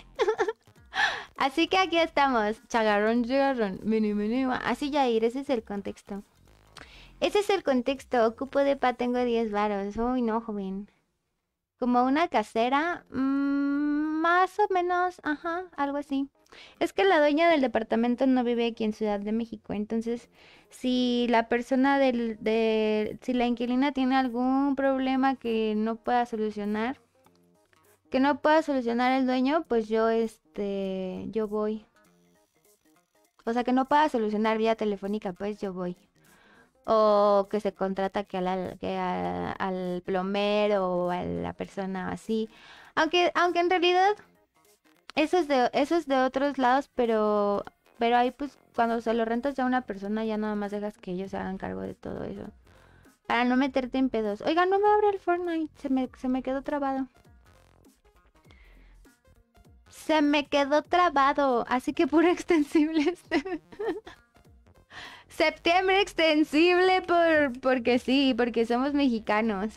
aquí estamos. Chagarrón, mini. Así, Yair, ese es el contexto. Ocupo depa, tengo 10 varos. Uy, no, joven. Como una casera, más o menos, ajá, algo así. Es que la dueña del departamento no vive aquí en Ciudad de México, entonces si la persona si la inquilina tiene algún problema que no pueda solucionar el dueño, pues yo voy. O sea, que no pueda solucionar vía telefónica, pues yo voy. O que se contrata al plomero o a la persona así. Aunque en realidad eso es de otros lados, pero ahí pues cuando se lo rentas ya a una persona ya nada más dejas que ellos se hagan cargo de todo eso. Para no meterte en pedos. Oiga, no me abre el Fortnite, se me quedó trabado. Se me quedó trabado, así que puro extensible. Septiembre extensible porque sí, porque somos mexicanos.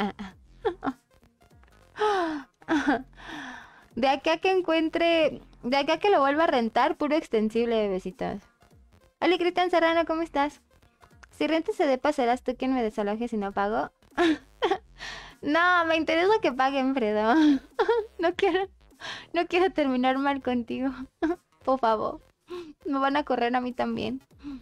De acá que lo vuelva a rentar, puro extensible, bebecitos. Hola, Cristian Serrano, ¿cómo estás? Si rentas ese depa, ¿serás tú quien me desaloje si no pago? No, me interesa que paguen, Fredo. No quiero terminar mal contigo. Por favor. Me van a correr a mí también.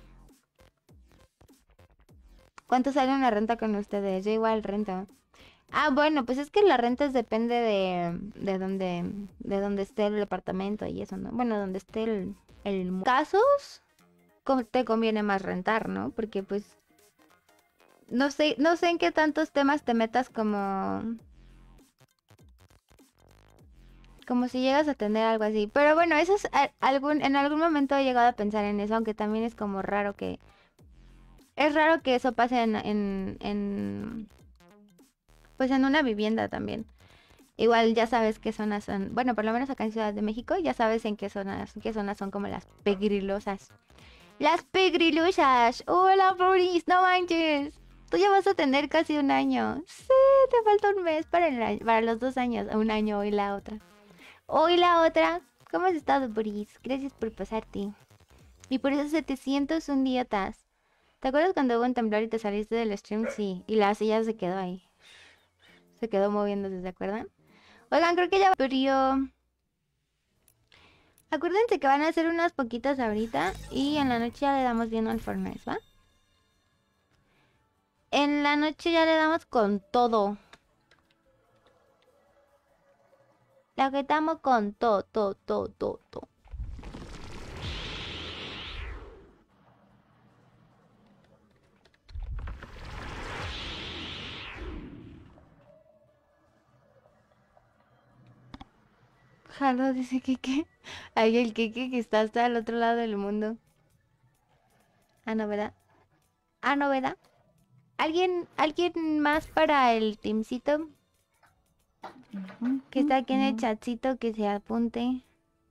¿Cuánto sale una renta con ustedes? Yo igual rento. Ah, bueno, pues es que la renta depende de donde esté el departamento y eso, ¿no? Bueno, donde esté el casos, te conviene más rentar, ¿no? Porque pues no sé en qué tantos temas te metas como si llegas a tener algo así. Pero bueno, eso es en algún momento he llegado a pensar en eso, aunque también es como raro que eso pase pues en una vivienda también. Igual ya sabes qué zonas son, bueno, por lo menos acá en Ciudad de México, ya sabes en qué zonas son como las pegrilosas. Las pegrilosas. Hola, Floris, no manches. Tú ya vas a tener casi un año. Sí, te falta un mes para los 2 años. Un año, hoy la otra. ¿Cómo has estado, Boris? Gracias por pasarte. Y por esos 701 dietas. ¿Te acuerdas cuando hubo un temblor y te saliste del stream? Sí, y la silla se quedó ahí. Se quedó moviéndose, ¿se acuerdan? Oigan, creo que ya abrió Acuérdense que van a hacer unas poquitas ahorita y en la noche ya le damos bien al Fortnite, ¿va? En la noche ya le damos con todo. La que estamos con todo, todo, todo, todo, todo. Jalo, dice Kike. Ay, el Kike que está hasta al otro lado del mundo. Ah, no, ¿verdad? Ah, no, ¿verdad? ¿Alguien más para el teamcito? Que está aquí en el chatcito, que se apunte.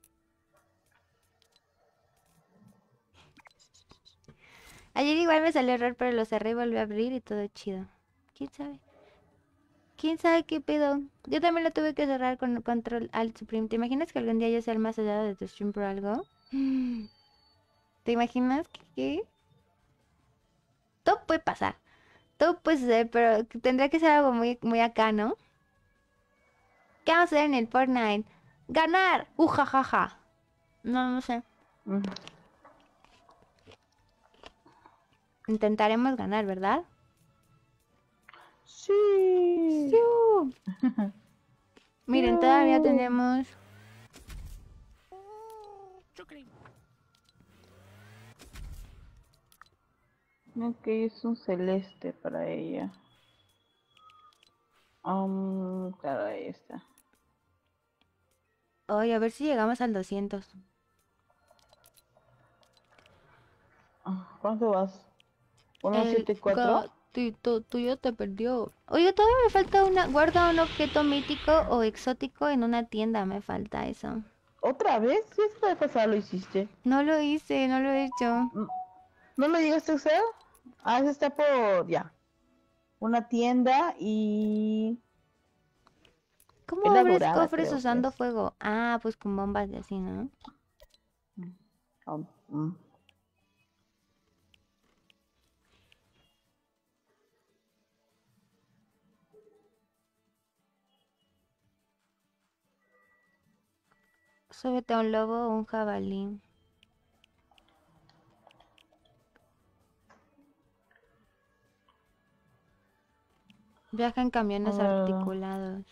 Ayer igual me salió error, pero lo cerré y volví a abrir y todo chido. ¿Quién sabe? ¿Quién sabe qué pedo? Yo también lo tuve que cerrar con control alt supreme. ¿Te imaginas que algún día yo sea el más allá de tu stream por algo? ¿Te imaginas que? Todo puede pasar. Todo puede suceder, pero tendría que ser algo muy, muy acá, ¿no? ¿Qué vamos a hacer en el Fortnite? ¡Ganar! ¡Jajaja! No sé. Intentaremos ganar, ¿verdad? Sí. Miren, todavía tenemos... Ok, es un celeste para ella. Claro, ahí está. Oye, a ver si llegamos al 200. ¿Cuánto vas? ¿174? Tuyo te perdió. Oye, todavía me falta una... Guarda un objeto mítico o exótico en una tienda. Me falta eso. ¿Otra vez? Sí, esta vez pasada lo hiciste. No lo hice, no lo he hecho. ¿No lo llegaste a usar? Ah, ese está por... ya. Una tienda y... ¿Cómo Es la abres dorada, cofres creo que usando es. fuego? Ah, pues con bombas de así, ¿no? Súbete a un lobo o un jabalí. Viaja en camiones articulados.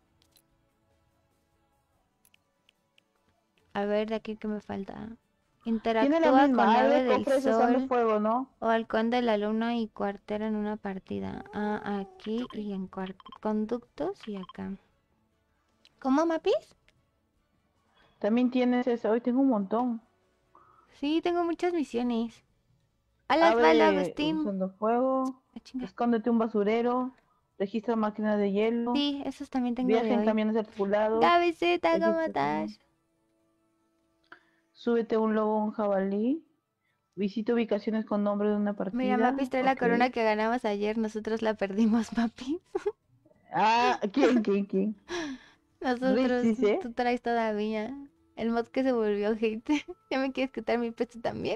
A ver, de aquí que me falta. Interactúa con ave del sol fuego, ¿no? o halcón de la luna y cuartero en una partida. Ah, aquí y en conductos y acá. ¿Cómo, Mapis? También tienes eso. Hoy tengo un montón. Sí, tengo muchas misiones. A la espalda, Agustín. Usando fuego. Escóndete un basurero. Registra máquinas de hielo. Sí, esos también tengo Viaja de en hoy. camiones articulados. Gaby Z, ¿cómo estás? Súbete un lobo o un jabalí. Visita ubicaciones con nombre de una partida. Mira, Mapis trae la corona que ganamos ayer. Nosotros la perdimos, Mapis. Ah, ¿quién? Nosotros, Rich, ¿sí? tú traes todavía. El mod que se volvió hate. ¿Ya me quieres quitar mi pecho también?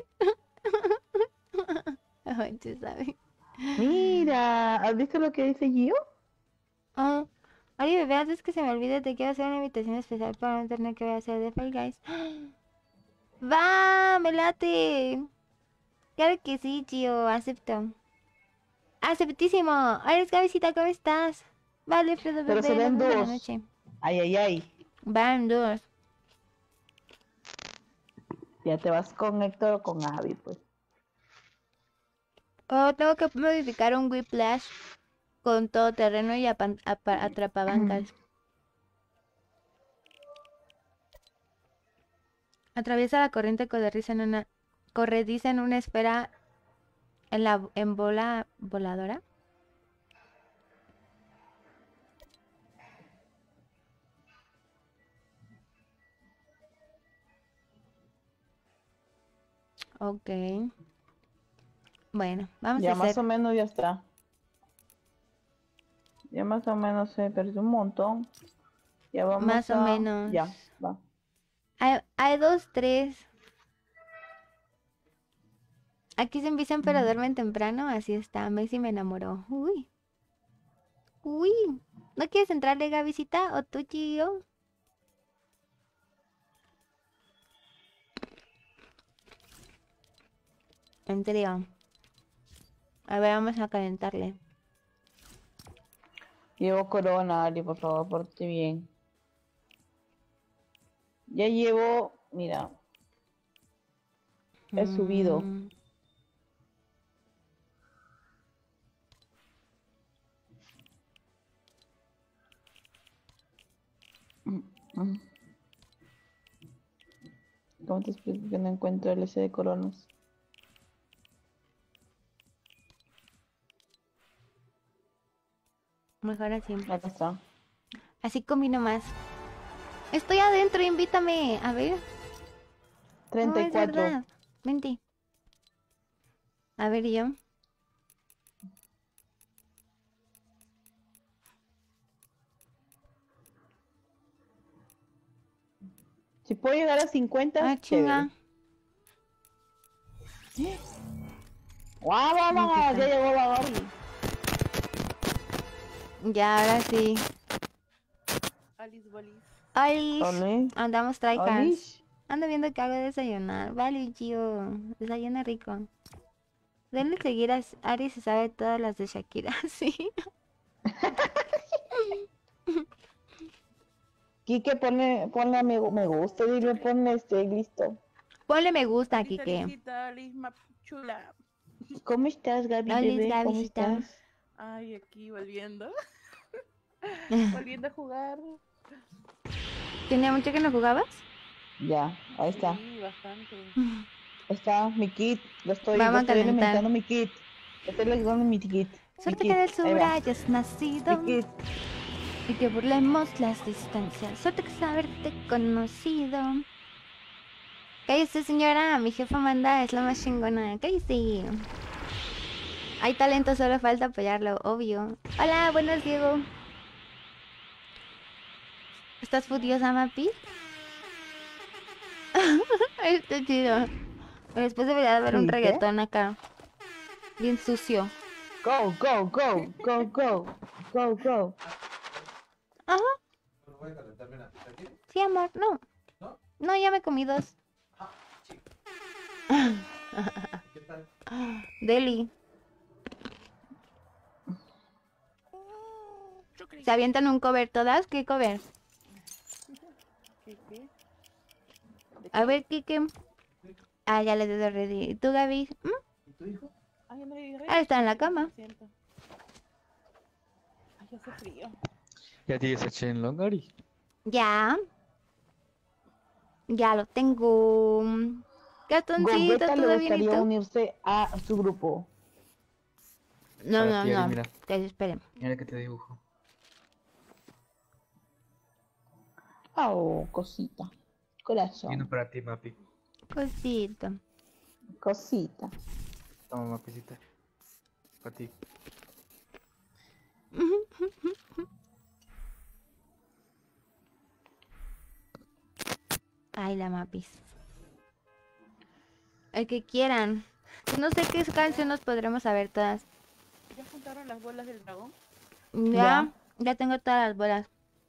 Ay, se sabe. Mira, ¿has visto lo que dice Gio? Oh, oye, bebé, antes que se me olvide, te quiero hacer una invitación especial para un torneo que voy a hacer de Fall Guys. ¡Va! ¡Me late! Claro que sí, Gio, acepto. ¡Aceptísimo! Hola, Gabicita, ¿cómo estás? Vale, Fredo, Pero bebé, serán nos vemos en la dos. noche. Ay. Van dos. Ya te vas con Héctor o con Abby, pues. Oh, tengo que modificar un Whiplash con todoterreno y atrapabancas. Atraviesa la corriente corrediza en una esfera en bola voladora. Ok. Bueno, vamos a Ya hacer... más o menos ya está. Ya más o menos se perdió un montón. Ya vamos Más o menos. Ya, va. Hay 2, 3. Aquí se empiezan pero duermen temprano. Así está. Messi me enamoró. Uy. ¿No quieres entrarle, Gavisita? ¿O tú, Gio? En serio. A ver, vamos a calentarle. Llevo corona, Ari, por favor, porte bien. Ya llevo, mira. He subido. ¿Cómo te explico que no encuentro el S de coronas? Mejor así. Acá está. Así combino más. Estoy adentro, invítame. A ver. No, es 34. verdad. Vente. A ver, yo. Si puedo llegar a 50, Ah, chinga. ¡Guau, vamos! Ya llegó la Gaby. Ya, ahora sí. Alice Bolis. Alice. Ole. Andamos tryhards. Alice. Ando viendo que hago de desayunar. Vale, tío. Desayuna rico. Denle seguir a Ari, se sabe todas las de Shakira. Sí. Kike, ponle me gusta, dile, ponle listo. Ponle me gusta, Lista, Kike. listita, Alice, chula. ¿Cómo estás, Gaby, Alice, bebé? ¿Cómo Gabycita. estás? Ay, aquí volviendo. Volviendo a jugar. ¿Tenía mucho que no jugabas? Ya, ahí está. Sí, bastante. Ahí está mi kit. Lo estoy Vamos a calentar. alimentando mi kit. Estoy alimentando mi kit. Suerte Mi que del kit, ahí sur va. hayas nacido Mi kit. y que burlemos las distancias. Suerte que haberte conocido. Cállese, señora. Mi jefa manda, es la más chingona. Cállese. Hay talento, solo falta apoyarlo, obvio. Hola, buenos Diego. ¿Estás furiosa, Mapi? Está chido. Después debería haber un ¿Sí, qué? reggaetón acá. Bien sucio. Go, go, go, go, go, go, go. Ajá. Sí, amor, no. No, ya me comí dos. Deli. ¿Se avientan un cover todas? ¿Qué cover? ¿Qué? A ver, Kike. Ah, ya le doy ready. ¿Y tú, Gaby? Ay, ya no le dije. Ah, está en la cama. Siento. Ay, hace frío. ¿Ya tienes a Shenlong, Ari? Ya. Ya lo tengo. Gatoncito, Gogeta le ¿todo bien y gustaría tú? unirse a su grupo. No, Para no, ti, Ari, no. mira. Que se esperen. Mira que te dibujo. Oh, cosita. Corazón. Viene para ti, Mapi. Cosito. Cosita. Toma, Mapicita. Para ti. Ay, la Mapis. El que quieran. No sé qué canción nos podremos saber todas. ¿Ya juntaron las bolas del dragón? Ya tengo todas las bolas.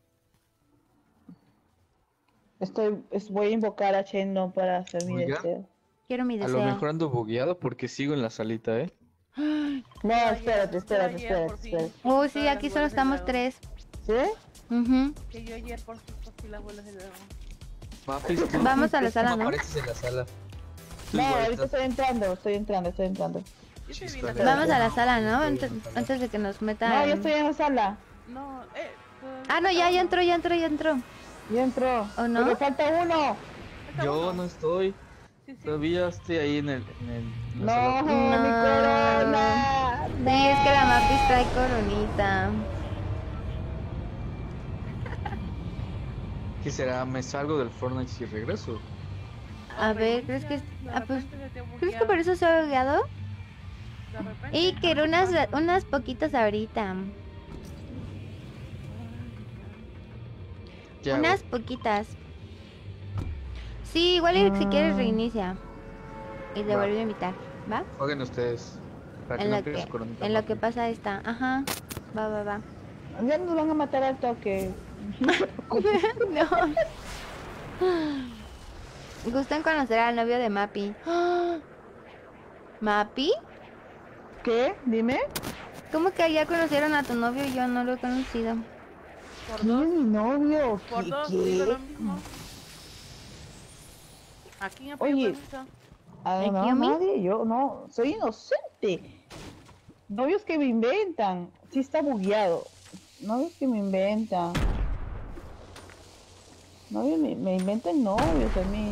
Voy a invocar a Shenlong para hacer mi Oiga. deseo. Quiero mi A lo deseo. mejor ando bugueado porque sigo en la salita, ¿eh? No, espérate. Oh, sí, aquí solo estamos tres. ¿Sí? Ujú. Que yo ayer por fin cogí las bolas del dragón. Mapis, tú Vamos a la sala, ¿no? Apareces en la sala. Tú No, igual ahorita estás- estoy entrando. Yo te vi Chispa, la Vamos a la sala, ¿no? Sí, Antes, vamos a la antes de que nos metan. No, yo estoy en la sala. No, Ah, no, ya entró. Ya entró. ¿O no? Pero falta uno. Yo no estoy. Sí, sí. Todavía estoy ahí en la No, sala. mi corona. Sí, es que la Mapis trae coronita. ¿Qué será? ¿Me salgo del Fortnite si regreso? A ver, ¿crees que...? De Ah, pues... repente se te ha ¿Crees que bugueado. por eso se ha bugueado? De repente. Y quiero unas poquitas ahorita. ¿Qué hago? Unas poquitas. Sí, igual y si quieres reinicia. Y te Va. vuelvo a invitar, ¿va? Jueguen ustedes. Para que En no lo pierdas que, coronita, en lo Mapi. que pasa esta. Ajá. Va. Ya nos van a matar al toque. No. Gusto en conocer al novio de Mapi. ¡Ah! ¿Mapi? ¿Qué? Dime. ¿Cómo que ya conocieron a tu novio y yo no lo he conocido? Por ¿Quién es dos. mi novio? Por ¿Qué? dos, ¿Qué? digo lo mismo. ¿A quién apoyó Oye. permiso? Ah, ¿El no, Yumi? nadie, yo no, soy inocente. Novios que me inventan. Sí está bugueado. Novios que me inventan. Novios me inventan novios a mí.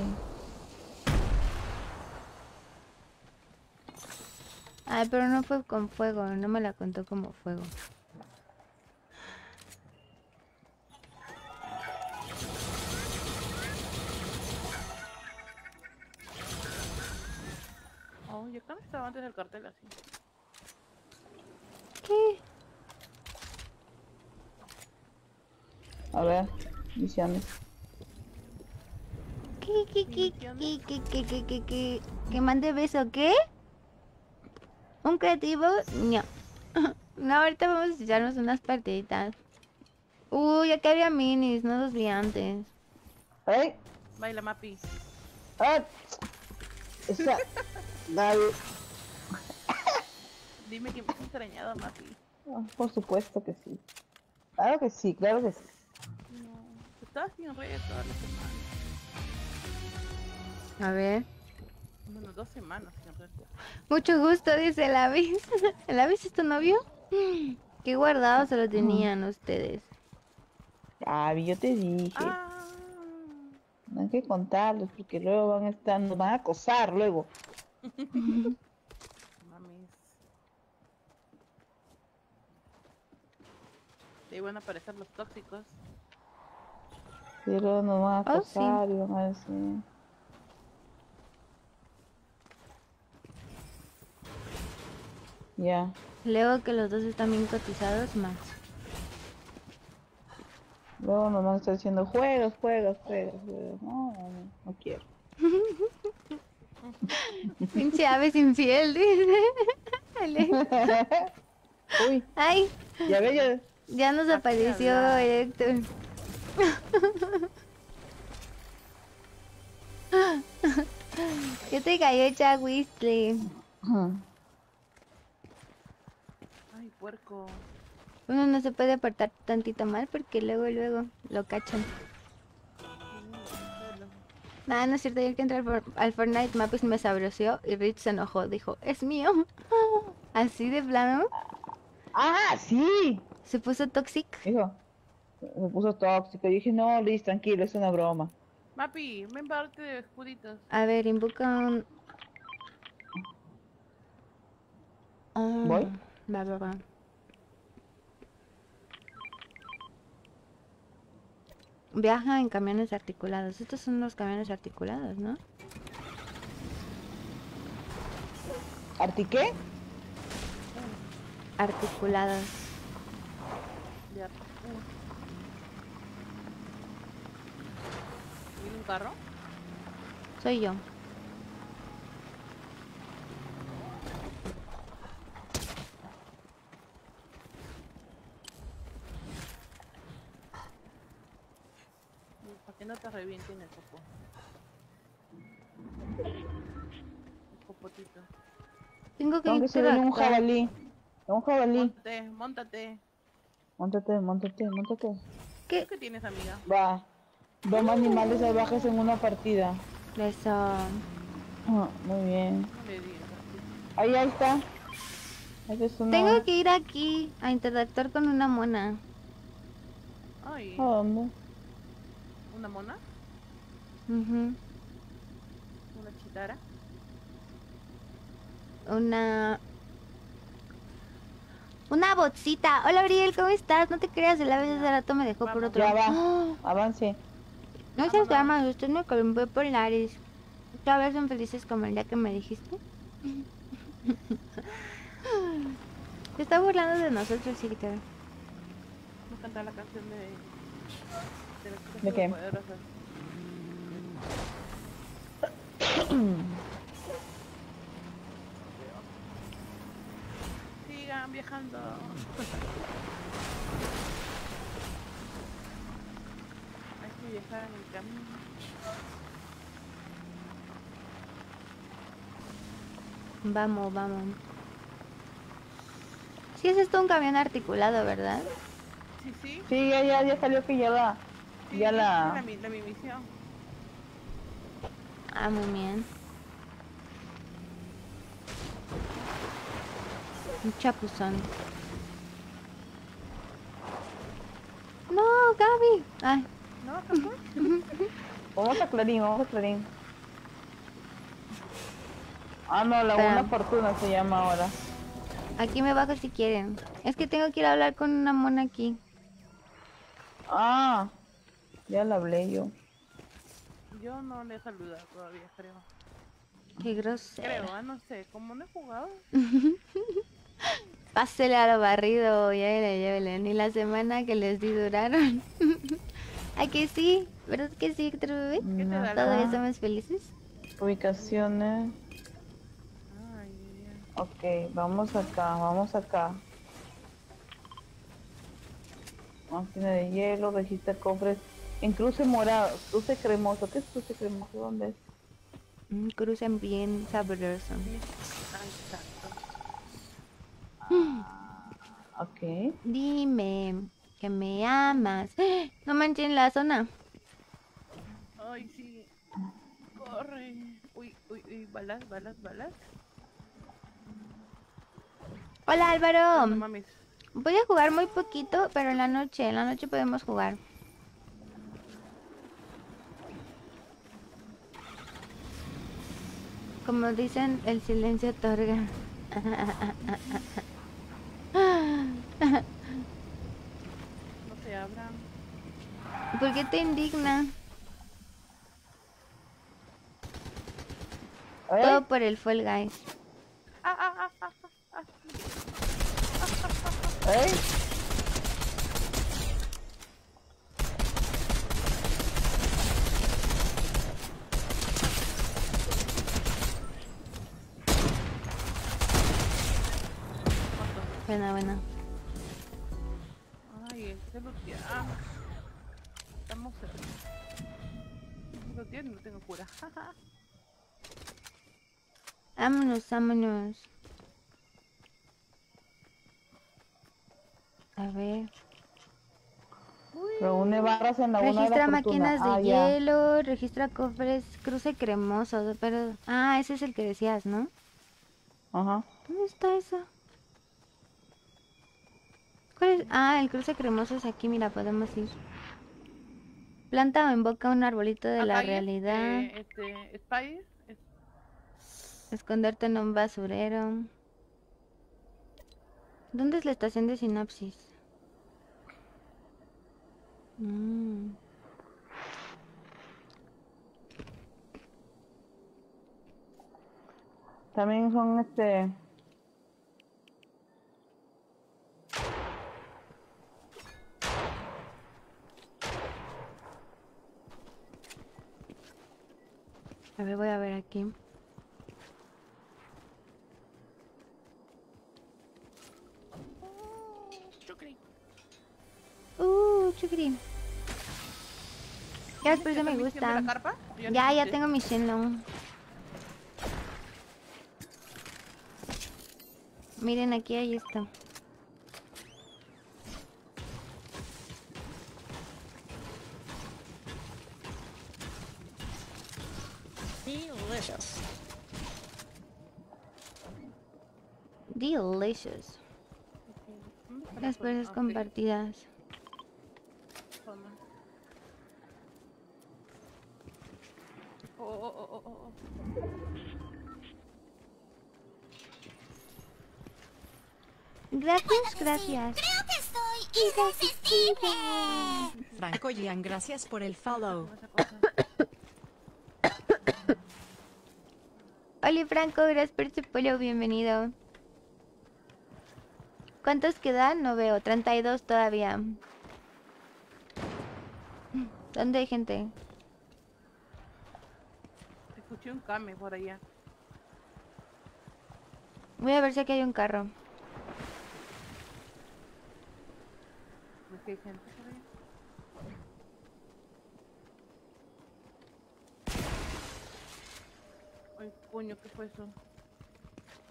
Ay, pero no fue con fuego, no me la contó como fuego. Oh, yo acá estaba antes del cartel así. ¿Qué? A ver, misiones. ¿Que mande beso qué? ¿Un creativo? No. No, ahorita vamos a echarnos unas partiditas. Uy, acá había minis, no los vi antes. ¡Ay! Baila, Mapi. ¡Ah! Esa... Dale. Dime que me has extrañado, Mapi. Ah, por supuesto que sí. Claro que sí, claro que sí. No, estabas sin redes toda la semana. A ver. Bueno, 2 semanas sin redes. Mucho gusto, dice el Avis. ¿El Avis es tu novio? Qué guardado se lo tenían ustedes. Ay, yo te dije. No hay que contarlos porque luego van a estar, nos van a acosar luego. Mames. Te iban a aparecer los tóxicos. Y luego nos van a Oh, sí. acosar y van a decir. Ya. Luego que los dos están bien cotizados más. Luego nos van a estar diciendo juegos. No quiero. Pinche Aves infiel, dice. Uy, Ay, ya ve, ya nos apareció Héctor. ¿Qué te cayó, Chagüistle? Ay, puerco. Uno no se puede portar tantito mal porque luego lo cachan. Nada, no es cierto, ayer que entré al Fortnite Mapis me sabroció y Rich se enojó, dijo, es mío. Así de plano. ¡Ah, sí! Se puso toxic. Hijo, me puso tóxico. Yo dije, no, Liz, tranquilo, es una broma. Mapi, ven para darte de escuditos. A ver, invoca un... ¿Voy? Va. Viaja en camiones articulados. Estos son los camiones articulados, ¿no? ¿Arti qué? Articulados. Ya. ¿Viene un carro? Soy yo. Para que no te revienten el popó. El popotito. Tengo que Tengo que ir por subirle un acá. jabalí. Un jabalí. Móntate. Móntate. ¿Qué? ¿Qué tienes, amiga? Va. Dos animales salvajes en una partida. Eso. Muy bien. No le digas. Ahí está. Esa es una... Tengo que ir aquí a interactuar con una mona. Ay, ¿A dónde? ¿una mona? Ujú. ¿Una chitara? Una botcita. Hola, Briel, ¿cómo estás? No te creas, el ave de rato me dejó por otro. Ya va. ¡Ah! Avance. No seas drama, usted me columpió por Lares. Otra vez son felices como el día que me dijiste. Se está burlando de nosotros, Irka. Vamos a cantar la canción de las chicas ¿De qué? superpoderosas. Sigan viajando. Hay que viajar en el camino. Vamos, vamos. Sí, es esto un camión articulado, ¿verdad? Sí, sí. Sí, ya salió que ya la... Sí, ya esa la... es mi misión. Ah, muy bien. Un chapuzón. No, Gaby. Ay. No, ¿qué fue? Vamos a Clarín. Ah, no, Laguna Espera. Fortuna se llama ahora. Aquí me bajo si quieren. Es que tengo que ir a hablar con una mona aquí. Ah, ya la hablé yo. Yo no le he saludado todavía, creo. Qué grosero. Creo, no sé, como no he jugado. Pásele a lo barrido, llévele. Ni la semana que les di duraron. ¿A que sí? ¿Verdad que sí, Héctor bebé? ¿Qué te da la- ¿Todavía somos felices? Ubicaciones. Ay, Ok, vamos acá. Máquina de hielo, registra cofres. En cruce morado, cruce cremoso. ¿Qué es cruce cremoso? ¿Dónde es? Un cruce bien sabroso. Ok. Dime que me amas. ¡Ah! No manchen la zona. Ay, sí. Corre. Uy, balas. Hola Álvaro. No mames. Voy a jugar muy poquito, pero en la noche podemos jugar. Como dicen, el silencio otorga. No se abran. ¿Por qué te indigna? Todo por el Fall Guys. Buena. Ay, este lutear. Estamos cerca. Lutear y no tengo cura. Vámonos. A ver. Reúne barras en Laguna de la Registra Fortuna. máquinas de Ah, ya. hielo, registra cofres, cruce cremoso, pero... Ah, ese es el que decías, ¿no? Ajá. ¿Dónde está eso? ¿Cuál es? Ah, el cruce cremoso es aquí, mira, podemos ir. Planta o invoca un arbolito de la Acá hay realidad. Spider. Esconderte en un basurero. ¿Dónde es la estación de sinapsis? También son A ver, voy a ver aquí. Chucri. Ya, por eso me gusta. Ya tengo mi Shenlong. Miren, aquí hay esto. Delicious. Las presas compartidas. Oh. Gracias. Creo que soy irresistible. Franco Gian, gracias por el follow. Hola Franco, gracias por tu follow, bienvenido. ¿Cuántos quedan? No veo, 32 todavía. ¿Dónde hay gente? Escuché un Kame por allá. Voy a ver si aquí hay un carro. ¿Ves que hay gente por allá? Ay, coño, ¿qué fue eso?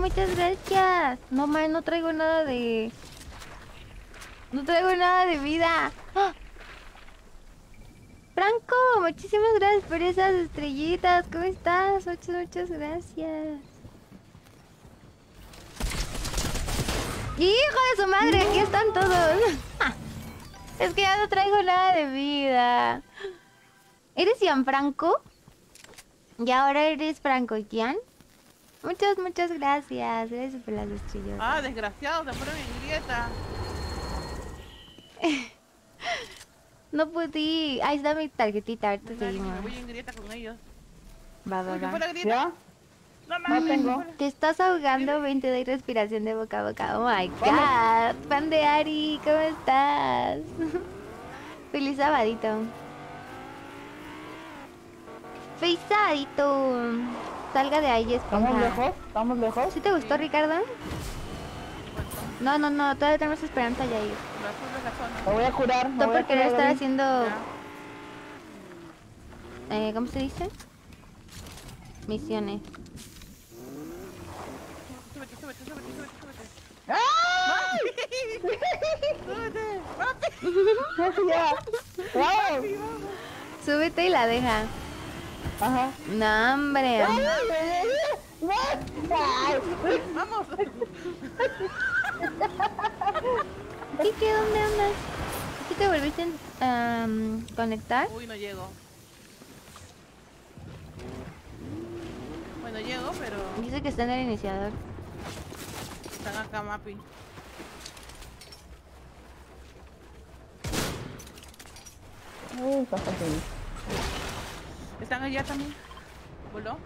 muchas gracias. No, man, no traigo nada de... No traigo nada de vida. ¡Ah! Franco, muchísimas gracias por esas estrellitas. ¿Cómo estás? Muchas gracias. ¡Hijo de su madre! Aquí están todos. Es que ya no traigo nada de vida. ¿Eres Gianfranco? ¿Y ahora eres Franco Gian? Muchas gracias. Gracias por las estrellas. Ah, desgraciado, te fueron en grieta. No pude. Ahí está mi tarjetita. Ahorita Me seguimos. voy en grieta con ellos. Va. ¿Qué fue la grieta? ¿Ya? No, No tengo. Te estás ahogando, 20 de respiración de boca a boca. Oh my god. Fan de Ari, ¿cómo estás? Feliz sabadito. Feliz sabadito. Salga de ahí, ¿Estamos esponja. lejos? ¿Estamos lejos? ¿Sí te gustó, Ricardo? No, todavía tenemos esperanza, Yair. Lo azul es la zona. Me voy a curar. me Tú voy a por querer curar, estar David. haciendo... Ya. ¿cómo se dice? Misiones. Súbete. ¡Súbete! ¡Ya! ¡Vamos! Súbete y la deja. Ajá. No, hombre. ¡Ay! ¡Vamos! ¿Qué? ¿Dónde andas? ¿Sí te volviste a conectar? Uy, no llego. Bueno, llego, pero Dice que está en el iniciador. están acá, Mapi. Está fácil. ¿Están allá también? ¿Voló?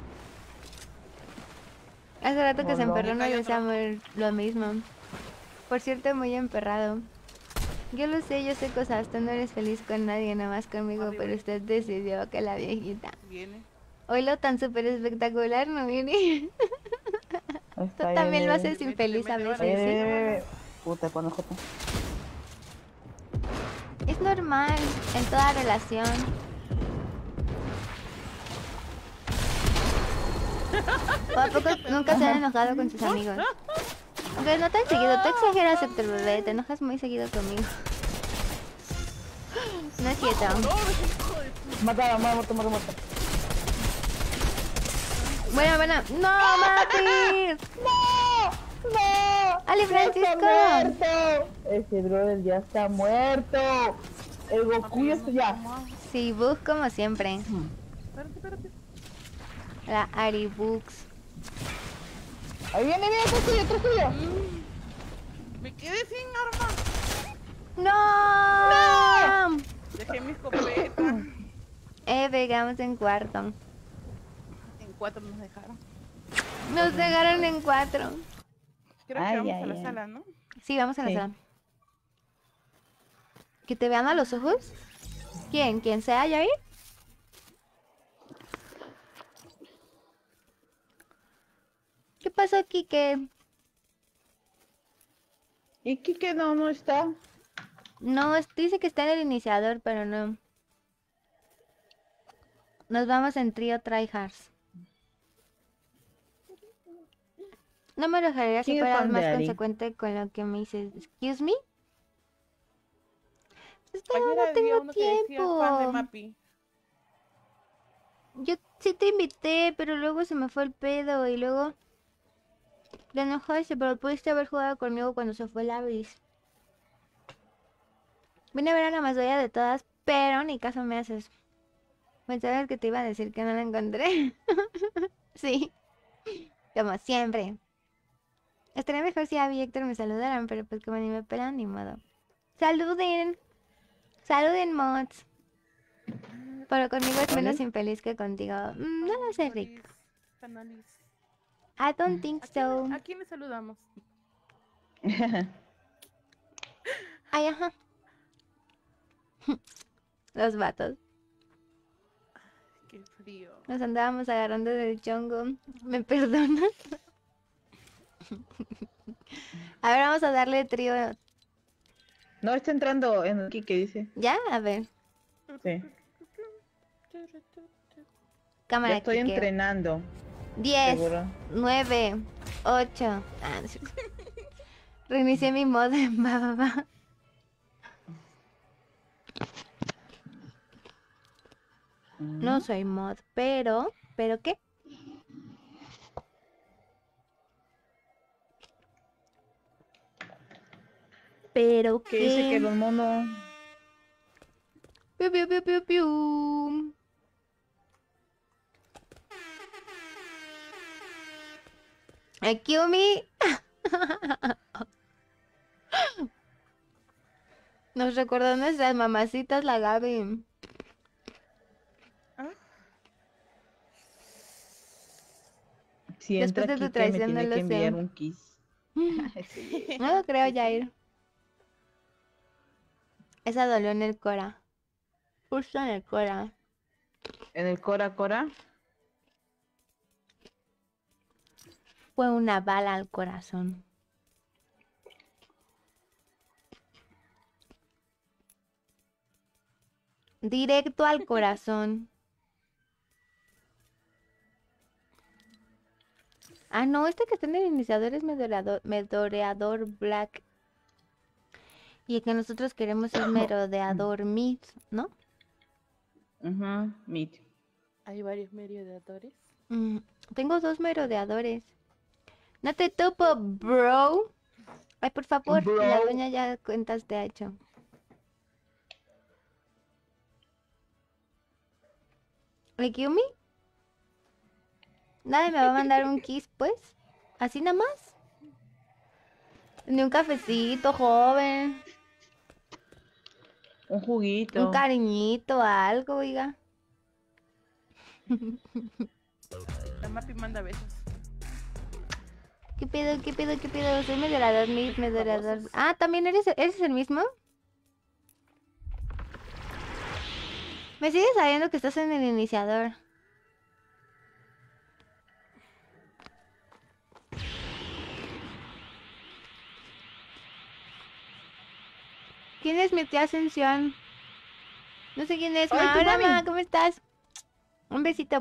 Hace rato que se Voló. emperró, no Hay desea otro. lo mismo. Por cierto, muy emperrado. Yo lo sé, yo sé cosas. Tú no eres feliz con nadie, nada más conmigo, Arriba. pero usted decidió que la viejita. Viene. Hoy lo tan súper espectacular, ¿no viene? Tú también lo haces infeliz a veces, ¿sí? Puta, con J. Es normal en toda relación. ¿O a poco nunca se han enojado con sus amigos? Aunque no tan seguido, tú exageras, Héctor bebé, te enojas muy seguido conmigo. No es cierto. Mata, muerto. Buena. ¡No, Mati! ¡No! ¡Ale, Francisco! ¡Está muerto! Ese brother ya está muerto. El Goku ya está ya. Sí, Bug como siempre. Espérate. La Ari Bugs. Ahí viene, otro tuyo. Me quedé sin arma. ¡No! Dejé mi escopeta. Pegamos en cuarto. En 4 nos dejaron. Nos dejaron en 4. Creo Ay, que vamos ay, a la ay. sala, ¿no? Sí, vamos a la Sí. sala. ¿Que te vean a los ojos? ¿Quién? ¿Quién sea, Yair? ¿Qué pasó, Kike? ¿Y Kike no está? No, dice que está en el iniciador, pero no. Nos vamos en trío tryhards. No me enojaría si ¿Quién es fueras fan de más Ari? consecuente con lo que me dices. ¿Excuse me? Es que Ayer no había tengo uno que decía fan de tiempo. Mapi. Yo sí te invité, pero luego se me fue el pedo y luego te enojaste, pero pudiste haber jugado conmigo cuando se fue la Abyss. Vine a ver a la más bella de todas, pero ni caso me haces. Pensabas que te iba a decir que no la encontré. Sí, como siempre. Estaría mejor si Abby y Héctor me saludaran, pero pues como ni me pelan, ni modo. ¡Saluden! ¡Saluden, mods! Pero conmigo es menos infeliz que contigo. No lo sé, Rick. Canalis. I don't think so. ¿A quién le saludamos? Ay, ajá. Los vatos. Qué frío. Nos andábamos agarrando del chongo. ¿Me perdonas? A ver, vamos a darle trío. No, está entrando en el Kike, dice. ¿Ya? A ver. Sí. Cámara, Ya estoy Kike. entrenando. 10, Seguro. 9, 8. Ah, no sé. Reinicié mi modem, va. No soy mod, pero ¿qué? Pero Que dice que ¿qué? los monos... Piu, piu, piu, piu, piu. Kyumi. Nos recordó nuestras mamacitas, la Gaby. Si entra Después de tu aquí que me traición no tiene lo que sé. enviar un kiss. No lo creo, Jair. Esa dolió en el cora. Justo en el cora. En el Cora. Fue una bala al corazón. Directo al corazón. Ah, no, este que está en el iniciador es merodeador black. Y el que nosotros queremos es merodeador mid, ¿no? Mid. Hay varios merodeadores. Tengo 2 merodeadores. No te topo, bro. Ay, por favor, Bro. la doña ya cuentas te ha hecho. ¿Kyumi? Nadie me va a mandar un kiss, pues. Así nada más. Ni un cafecito, joven. Un juguito. Un cariñito, algo, oiga. La Mapi manda besos. ¿Qué pedo, qué pedo, qué pedo? Soy medorador, medorador. Ah, ¿también eres el mismo? Me sigue sabiendo que estás en el iniciador. ¿Quién es mi tía Ascensión? No sé quién es. Ay, tu Hola, mami. mamá, ¿cómo estás? Un besito.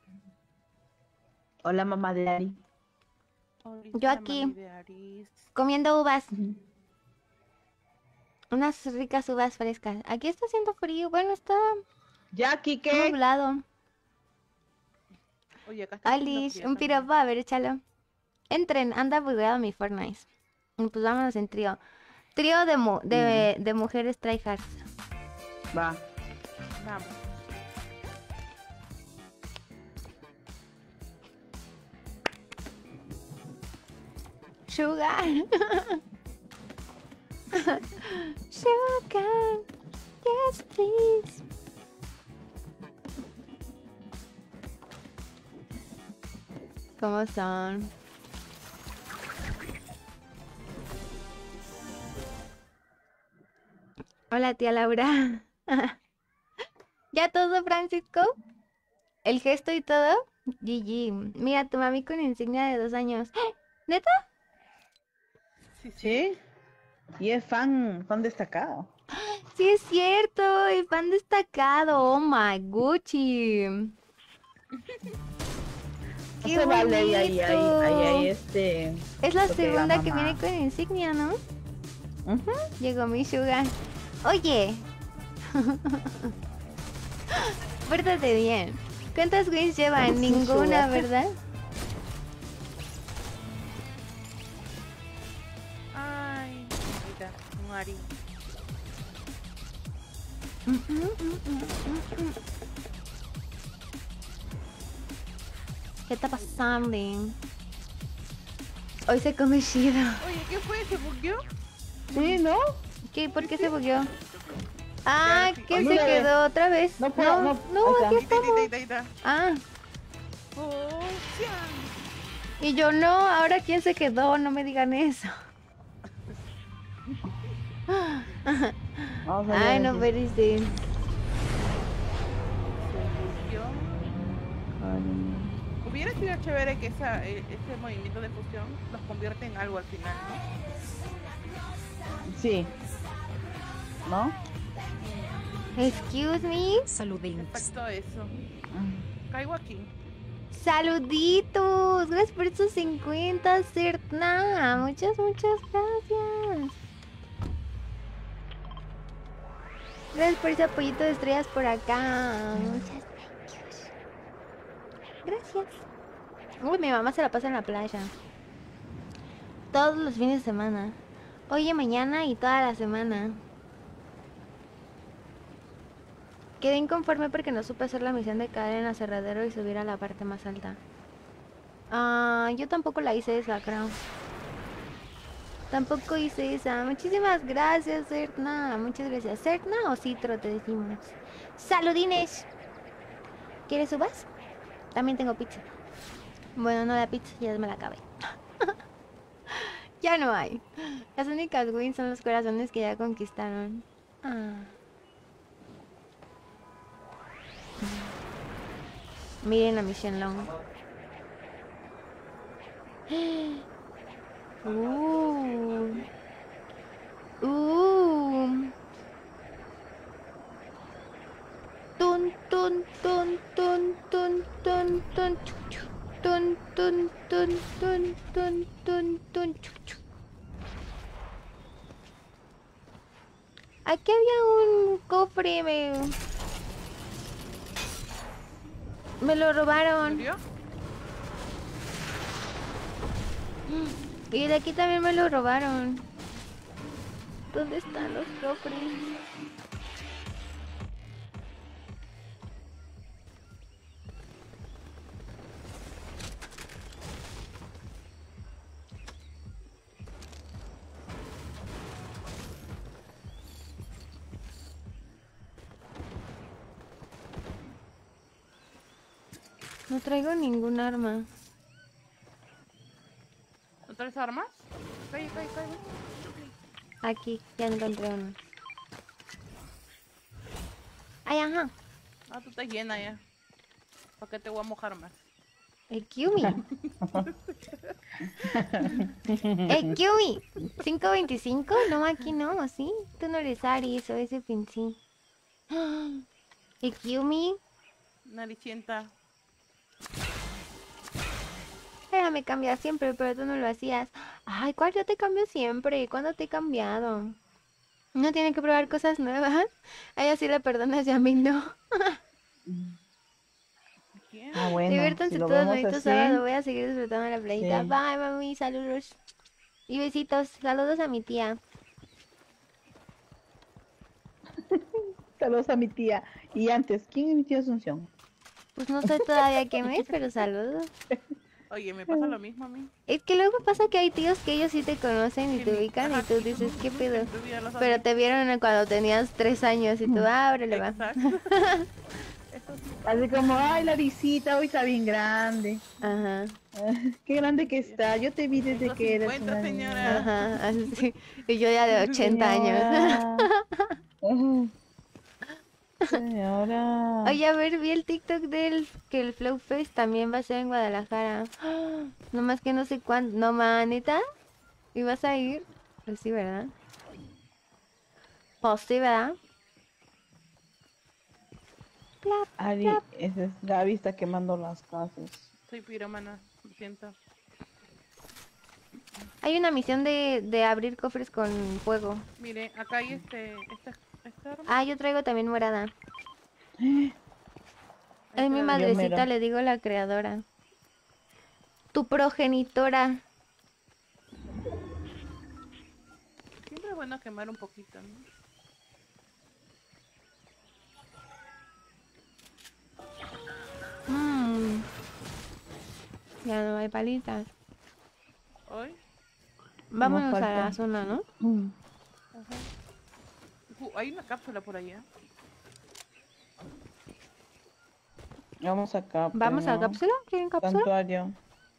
Hola, mamá de Ari. Yo aquí, comiendo uvas. Unas ricas uvas frescas. Aquí está haciendo frío. Bueno, está Ya, aquí qué. nublado. Oye, acá está haciendo Alice, frío un también. piropo, a ver, échalo. Entren, anda bugueado mi Fortnite. Pues vámonos en trío. Trío de mujeres tryhards. Va. Vamos. Sugar. Sugar. Yes, please. ¿Cómo son? Hola, tía Laura. ¿Ya todo, Francisco? ¿El gesto y todo? GG. Mira, tu mami con insignia de 2 años. ¿Neta? Sí. Y es fan destacado. Sí, es cierto. El fan destacado. Oh my Gucci. No ¡Qué se vale ahí, bonito! este. Es la lo que segunda la que mamá. viene con insignia, ¿no? Ujú. Llegó mi Sugar. Oye. Pórtate bien. ¿Cuántas wins llevan? Sí, Ninguna, Sugar. ¿verdad? Ay, mira, un Ari. ¿Qué está pasando? Hoy se come chido. Oye, ¿qué fue? ¿Se bugueó? Sí, ¿no? ¿Qué? ¿Por qué se bugueó? Ah, sí. ¿quién Ay, se mira, quedó otra vez? no puedo, no, no, aquí ahí está. estamos. Ahí está. Ah, Oh, y yo no, ahora quién se quedó, no me digan eso. Vamos a Ay, ver no, aquí. pero sí. se bugueó. Hubiera sido chévere que ese movimiento de fusión los convierte en algo al final, ¿no? Sí. ¿No? Excuse me. Saludinks. Faltó eso. Caigo aquí. Saluditos. Gracias por estos 50, Sertna. Muchas gracias. Gracias por ese apoyito de estrellas por acá. Muchas gracias. Uy, mi mamá se la pasa en la playa. Todos los fines de semana. Hoy y mañana y toda la semana. Quedé inconforme porque no supe hacer la misión de caer en el aserradero y subir a la parte más alta. Yo tampoco la hice esa, creo. Tampoco hice esa. Muchísimas gracias, Sertna. Muchas gracias. ¿Sertna o Citro te decimos? ¡Saludines! ¿Quieres uvas? También tengo pizza. Bueno, no la pizza, ya me la acabé. Ya no hay. Las únicas wins son los corazones que ya conquistaron. Miren a mi Shenlong. Tun tun tun tun tun tun tun tun tun tun tun tun tun tun. Aquí había un cofre, me lo robaron. Y de aquí también me lo robaron. ¿Dónde están los cofres? No traigo ningún arma. ¿No traes armas? Calle. Aquí, ya encontré uno. Ay, ajá. Ah, tú estás llena ya. ¿Para qué te voy a mojar más? Excuse me. Excuse me. 525, no, aquí no, ¿sí? Tú no eres Aris o ese pincí. Excuse me. Naricienta. Ella me cambia siempre, pero tú no lo hacías. Ay, ¿cuál yo te cambio siempre? ¿Cuándo te he cambiado? ¿No tiene que probar cosas nuevas? A ella sí la perdonas y a mí no. Bueno, Diviértanse si lo todos, vemos bonito así. sábado. Voy a seguir disfrutando de la playita. Sí. Bye, mami. Saludos. Y besitos. Saludos a mi tía. Saludos a mi tía. Y antes, ¿quién es mi tía Asunción? Pues no sé todavía quién es, pero saludos. Oye, me pasa lo mismo a mí. Es que luego pasa que hay tíos que ellos sí te conocen y Sí, te ubican y ajá, tú sí, dices, ¿qué pedo? tú ya lo sabes. Pero te vieron cuando tenías 3 años y tú, ábrele, va. Exacto. Eso sí. Así como, ay, la risita hoy está bien grande. Ajá. Qué grande que está. Yo te vi desde que eras 50, una señora. Ajá, así. Y yo ya de 80 años. Señora. Oye, a ver, vi el TikTok que el Flow Fest también va a ser en Guadalajara. No más que no sé cuándo. No, manita. ¿Y vas a ir? Pues sí, ¿verdad? Pues sí, ¿verdad? Plap, Ari, plap. esa es Gaby está quemando las casas. Soy piromana, lo siento. Hay una misión de abrir cofres con fuego. Mire, acá hay esta arma. Ah, yo traigo también morada. Ahí Es mi te la- madrecita, mero. le digo la creadora. Tu progenitora. Siempre es bueno quemar un poquito, ¿no? Ya no hay palitas. Hoy. Vámonos a falta. la zona, ¿no? Ajá. Hay una cápsula por allá. Vamos acá. ¿Vamos a la pero- cápsula? ¿Quieren cápsula? Santuario.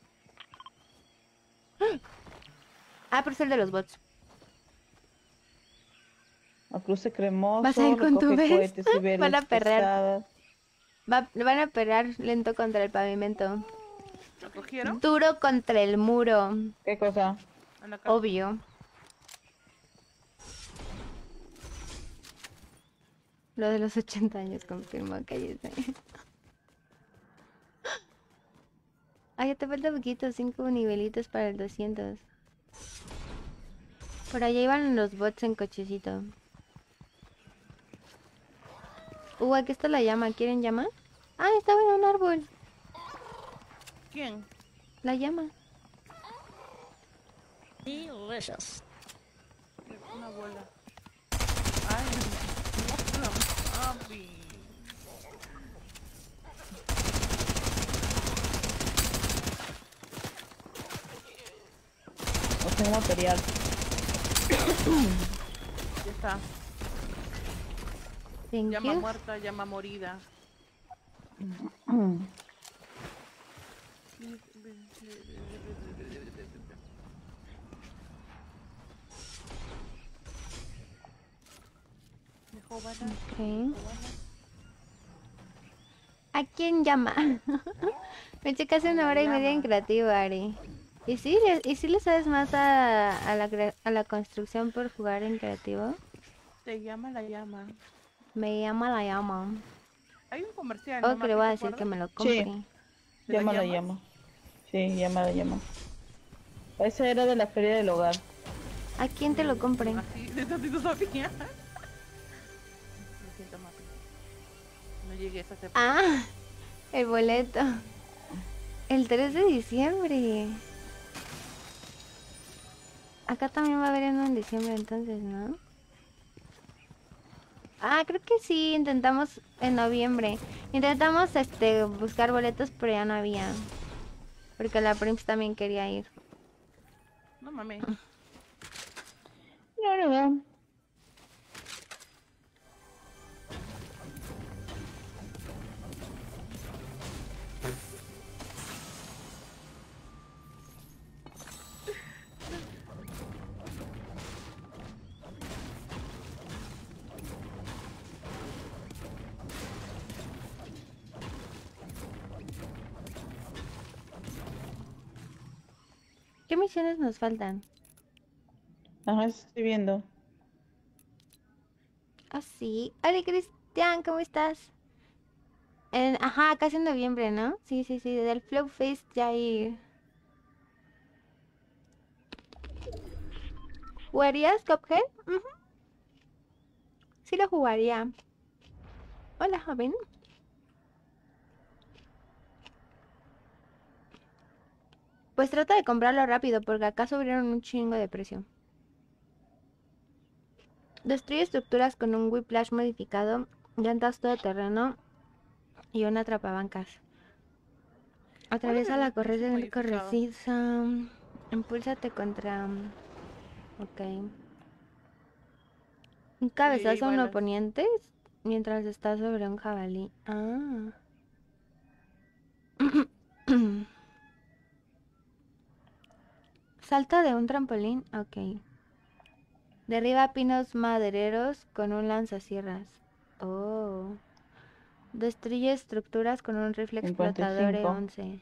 Ah, pero es el de los bots. A cruce cremoso. ¿Vas a ir con tu recoge vez? cohetes y velas Van a perrear. pesadas. Van a perrear lento contra el pavimento. ¿Lo cogieron? Duro contra el muro. ¿Qué cosa? A la cápsula. Obvio. Lo de los 80 años confirmó que ahí está. Ay, ya te falta poquito, 5 nivelitos para el 200. Por allá iban los bots en cochecito. Aquí está la llama, ¿quieren llama? Ah, estaba en un árbol. ¿Quién? La llama. Delicious. Una bola. Ay, no, papi. No tengo material. Ya está. Thank Llama you. muerta, llama morida. Dejó balas. Ok. ¿A quién llama? Me eché casi una hora y media en creativo, Ari. ¿Y sí le sabes más a la construcción por jugar en creativo? Te llama la llama. Me llama la llama. Hay un comercial. Oh, ¿no, que le voy a Martín, te decir que me acuerdas? lo compre. Sí, llama la llama. Sí, llama la llama. Esa era de la feria del hogar. ¿A quién te lo compre? Así, de tantito sabía. Lo siento, Mapi. No llegué a esa época. Ah, el boleto. El 3 de diciembre. Acá también va a haber uno en diciembre entonces, ¿no? Ah, creo que sí, intentamos en noviembre. Intentamos buscar boletos, pero ya no había. Porque la Prims también quería ir. No mames. No. ¿Qué misiones nos faltan? Ajá, estoy viendo. Ah, sí. Hola, Cristian, ¿cómo estás? Ajá, casi en noviembre, ¿no? Sí, del Flow Fest ya ir. ¿Jugarías Cuphead? Sí lo jugaría. Hola, joven. Pues trata de comprarlo rápido porque acá subieron un chingo de precio. Destruye estructuras con un whiplash modificado, llantas todoterreno y una atrapabancas. Atraviesa la corriente corresiva. Impúlsate contra... Ok. Un cabezazo a un oponente mientras está sobre un jabalí. Ah. Salta de un trampolín. Ok. Derriba pinos madereros con un lanzacierras. Oh. Destruye estructuras con un rifle explotador 55. E11.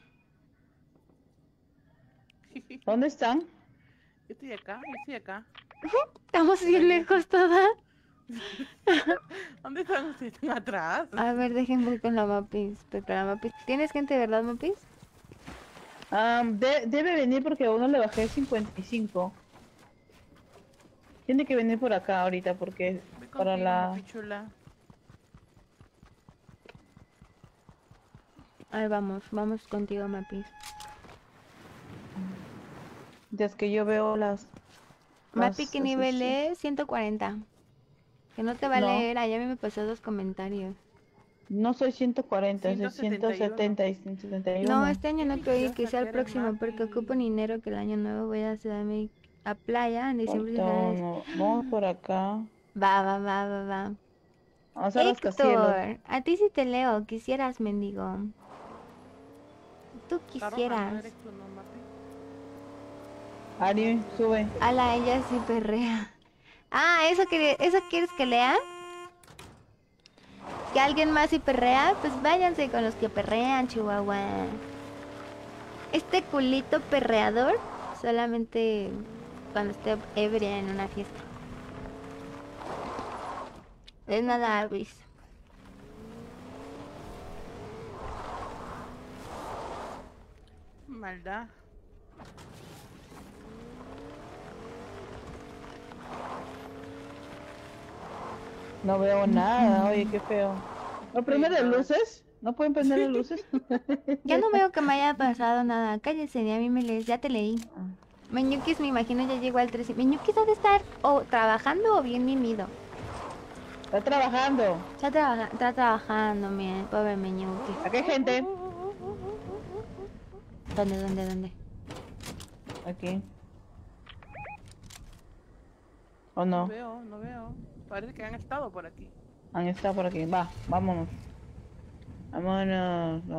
¿Dónde están? Yo estoy acá. Estamos bien lejos todas. ¿Dónde están ustedes? ¿Están atrás? A ver, déjenme con la Mapis. ¿Tienes gente, verdad, Mapis? Debe venir porque a uno le bajé 55. Tiene que venir por acá ahorita porque para la... A ver, vamos contigo, Mapis. Ya es que yo veo las... Mapi, ¿qué nivel es? 140. Que no te va a No. leer, allá me pasó 2 comentarios. No soy 140, soy 170 y 171. No, este año no quiero ir, quizá el próximo, porque ocupo dinero que el año nuevo voy a Ciudad de México, a playa, en diciembre. No, vamos por acá. Va. Vamos a rascacielos. Héctor, a ti sí te leo, quisieras, mendigo. Tú quisieras. Ari, sube. Ala, ella sí perrea. Ah, ¿eso quieres que lea? ¿Que alguien más sí perrea? Pues váyanse con los que perrean, Chihuahua. Este culito perreador solamente cuando esté ebria en una fiesta. Es nada, Luis. Maldad. No veo nada, oye, qué feo. ¿No prenden las luces? ¿No pueden prender las luces? Ya no veo que me haya pasado nada. Cállese, ni a mí me lees, ya te leí. Meñuquis, me imagino, ya llegó al 13. Meñuquis ha de estar o trabajando o bien mimido. Está trabajando. Está trabajando, mi pobre Meñuquis. ¿A qué gente? ¿Dónde? Aquí. ¿O no? No veo. Parece que han estado por aquí. Han estado por aquí. Va, vámonos. Vámonos.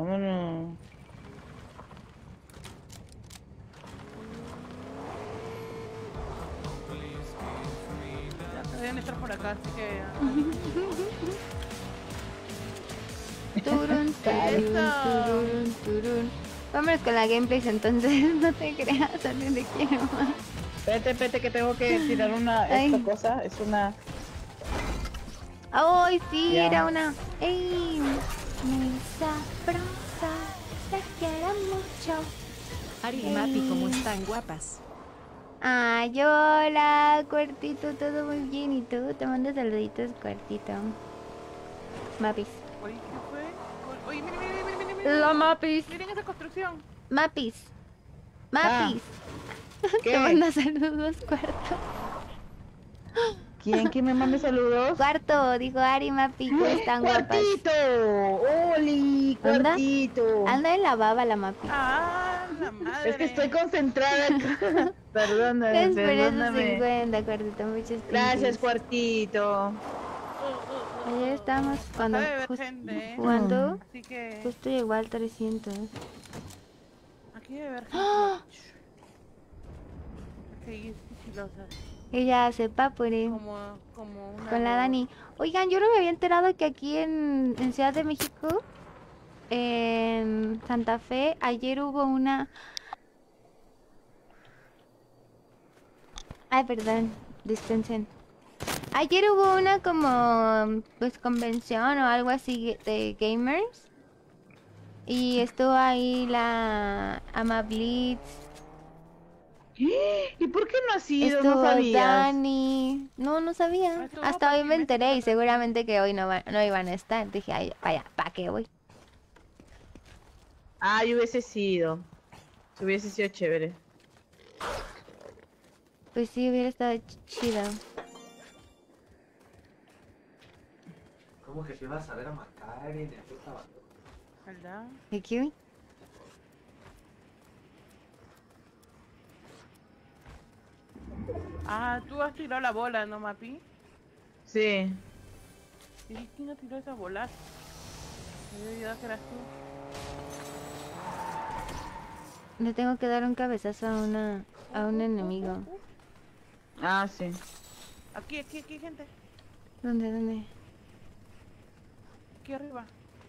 Ya deben estar por acá, así que... Turun. Vámonos con la gameplays entonces, no te creas, a ti te quiero más. Espérate, que tengo que tirar esta cosa. Es una... ¡Ay, sí! Ya. Era una... ¡Ey! Muy sabrosa, te quiero mucho. Ari y Mapi, ¿cómo están, guapas? Ay, hola, Cuartito, todo muy bien. ¿Y tú? Te mando saluditos, Cuartito. Mapis. Oye, ¿qué fue? Oye, miren. La Mapis. Miren esa construcción. Mapis. ¿Qué? Te mando saludos, Cuarto. ¿Quién me mande saludos? Cuarto, dijo Ari, Mapi, ¿cómo están, guapas? ¡Cuartito! ¡Oli! ¿Anda? ¡Cuartito! Anda en la baba la Mapi. Ah, la madre. Es que estoy concentrada. Perdóname, Gracias por esos perdóname. 50, Cuartito, muchas Gracias, Cuartito. Ayer estábamos cuando Debe haber gente, jugando, Así que... justo llegó al 300. Aquí debe haber gente. ¡Ah! Sí, sigilosas. Ella hace papure Como una... con la Dani. Oigan, yo no me había enterado que aquí en Ciudad de México, en Santa Fe, ayer hubo una... Ay, perdón, dispensen. Ayer hubo una como, pues, convención o algo así de gamers. Y estuvo ahí la Ama Blitz. ¿Y por qué no has ido? Estuvo No sabías. Dani. No sabía. Estuvo Hasta hoy Papi me México enteré y también. seguramente que hoy no iban a estar. Dije, ay, vaya, ¿para qué voy? Ah, yo hubiese sido. Hubiese sido chévere. Pues sí, hubiera estado chido. ¿Cómo que te vas a ver a Macari? De puta madre. ¿Verdad? ¿De qué? Ah, tú has tirado la bola, ¿no, Mapi? Sí. ¿Y quién no tiró esa bola? Me había olvidado que eras tú. Le tengo que dar un cabezazo a un enemigo. Ah, sí. Aquí, gente. ¿Dónde? Aquí arriba.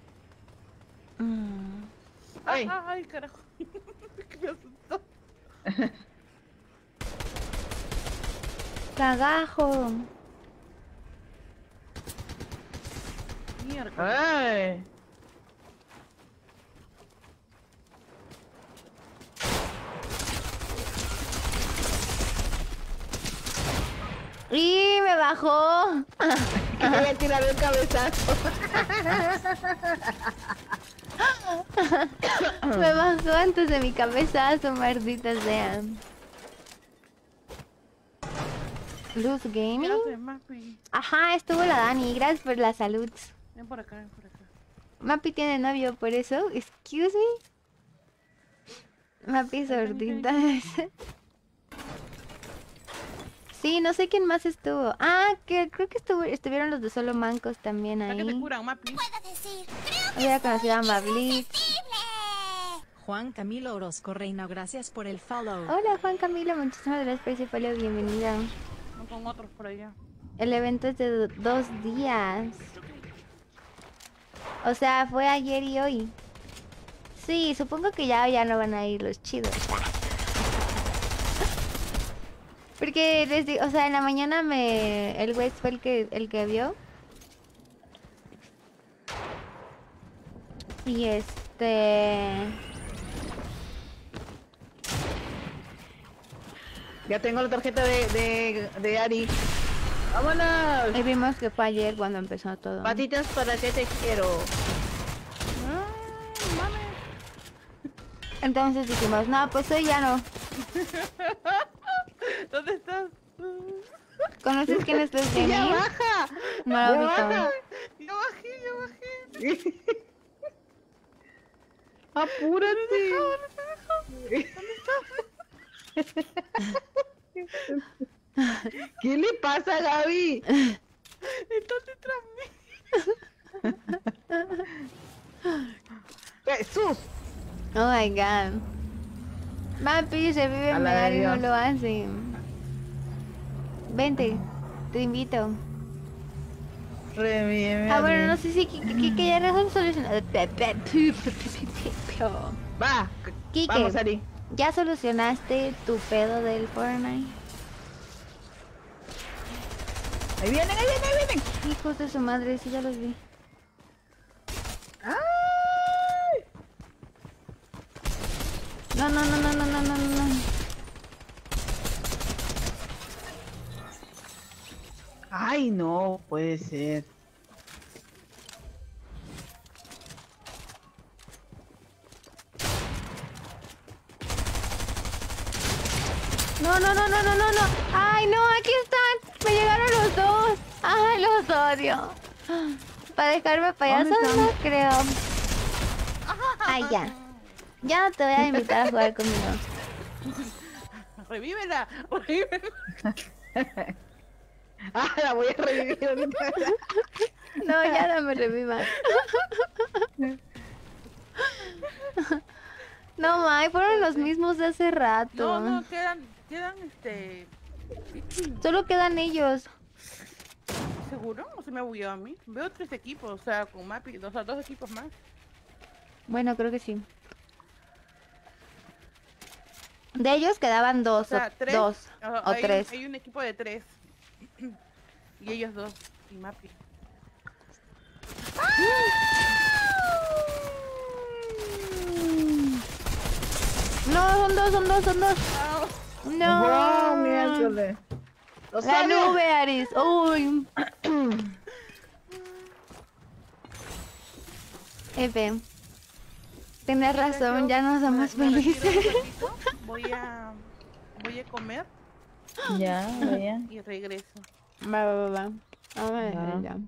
Ay. Ay, carajo. Que me asustó. ¡Cagajo! Mierda. Ay. ¡Y me bajó! Quería tirar el cabezazo. Me bajó antes de mi cabezazo, maldita sea. Luz Gaming. Gracias, Mapi. Ajá, estuvo la Dani. Gracias por la salud. Ven por acá, ven por acá. Mapi tiene novio, por eso. Excuse me. Mapi sordita. Sí, no sé quién más estuvo. Ah, que creo que estuvieron los de Solo Mancos también ¿Para qué te ahí. curan, Mapi? Había conocido a Mablitz. Juan Camilo Orozco Reina, gracias por el follow. Hola Juan Camilo, muchísimas gracias por ese follow, bienvenida. No con otros por allá. El evento es de 2 días. O sea, fue ayer y hoy. Sí, supongo que ya no van a ir los chidos. Porque les digo, o sea, en la mañana el West fue el que vio. Y Ya tengo la tarjeta de Ari. ¡Vámonos! Y vimos que fue ayer cuando empezó todo. Patitas, ¿para qué te quiero? Entonces dijimos, no, pues hoy ya no. ¿Dónde estás? ¿Conoces quién es este ¡Ya Jenny? baja! No ¡Ya lo ubico. baja! Yo bajé. ¡Apúrate! ¿Qué le pasa a Gaby? Estás detrás mío. ¡Jesús! Oh my god. Mapi, se vive A en la de Megar y no Dios. lo hace. Vente, te invito. Bueno, no sé si que ya resolucionaste. Va, Kike, vamos, Ari. ¿ya solucionaste tu pedo del Fortnite? Ahí vienen, ahí vienen, ahí vienen. Hijos de su madre, sí, ya los vi. ¡Ay! No, no, no, no, no, no, no, no. Ay, no puede ser. No, no, no, no, no, no, no. Ay, no, aquí están. Me llegaron los dos. Ay, los odio. Para dejarme payaso, no creo. Ay, ya. Ya no te voy a invitar a jugar conmigo. Revívela, revívela. Ah, la voy a revivir ahorita. No, ya no me revivas. No, May, fueron los mismos de hace rato. No, quedan Solo quedan ellos. ¿Seguro? ¿O se me bugueó a mí? Veo 3 equipos, o sea, con Mapi, dos equipos más. Bueno, creo que sí. De ellos quedaban dos, O sea, tres, dos o hay tres. hay un equipo de 3. Y ellos 2. Y Mapi. No, son dos, son dos, son dos. No. Wow, miércoles. Los La odio. nube, Aris. Uy. F. Tienes razón, ya no somos Me retiro felices. un ratito, voy a comer Ya, ya. y regreso. Va, va, va, va. Vamos a ver Va. ya.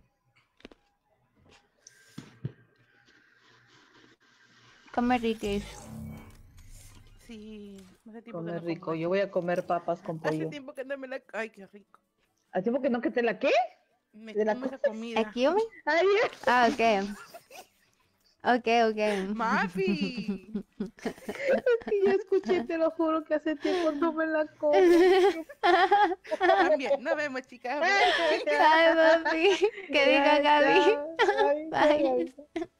Come riques. Sí, hace tiempo que Comer no rico. como. Yo voy a comer papas con Hace pollo. tiempo que no me la... Ay, qué rico. ¿Hace tiempo que no que te la qué? Me ¿De la como esa cosa? comida. ¿Aquí, hombre? Ay, Ah, ok. Ok, ok. ¡Mapi! ya escuché, te lo juro que hace tiempo no me la como. También, nos vemos, chicas. Bye, papi. Que diga Gaby. Bye.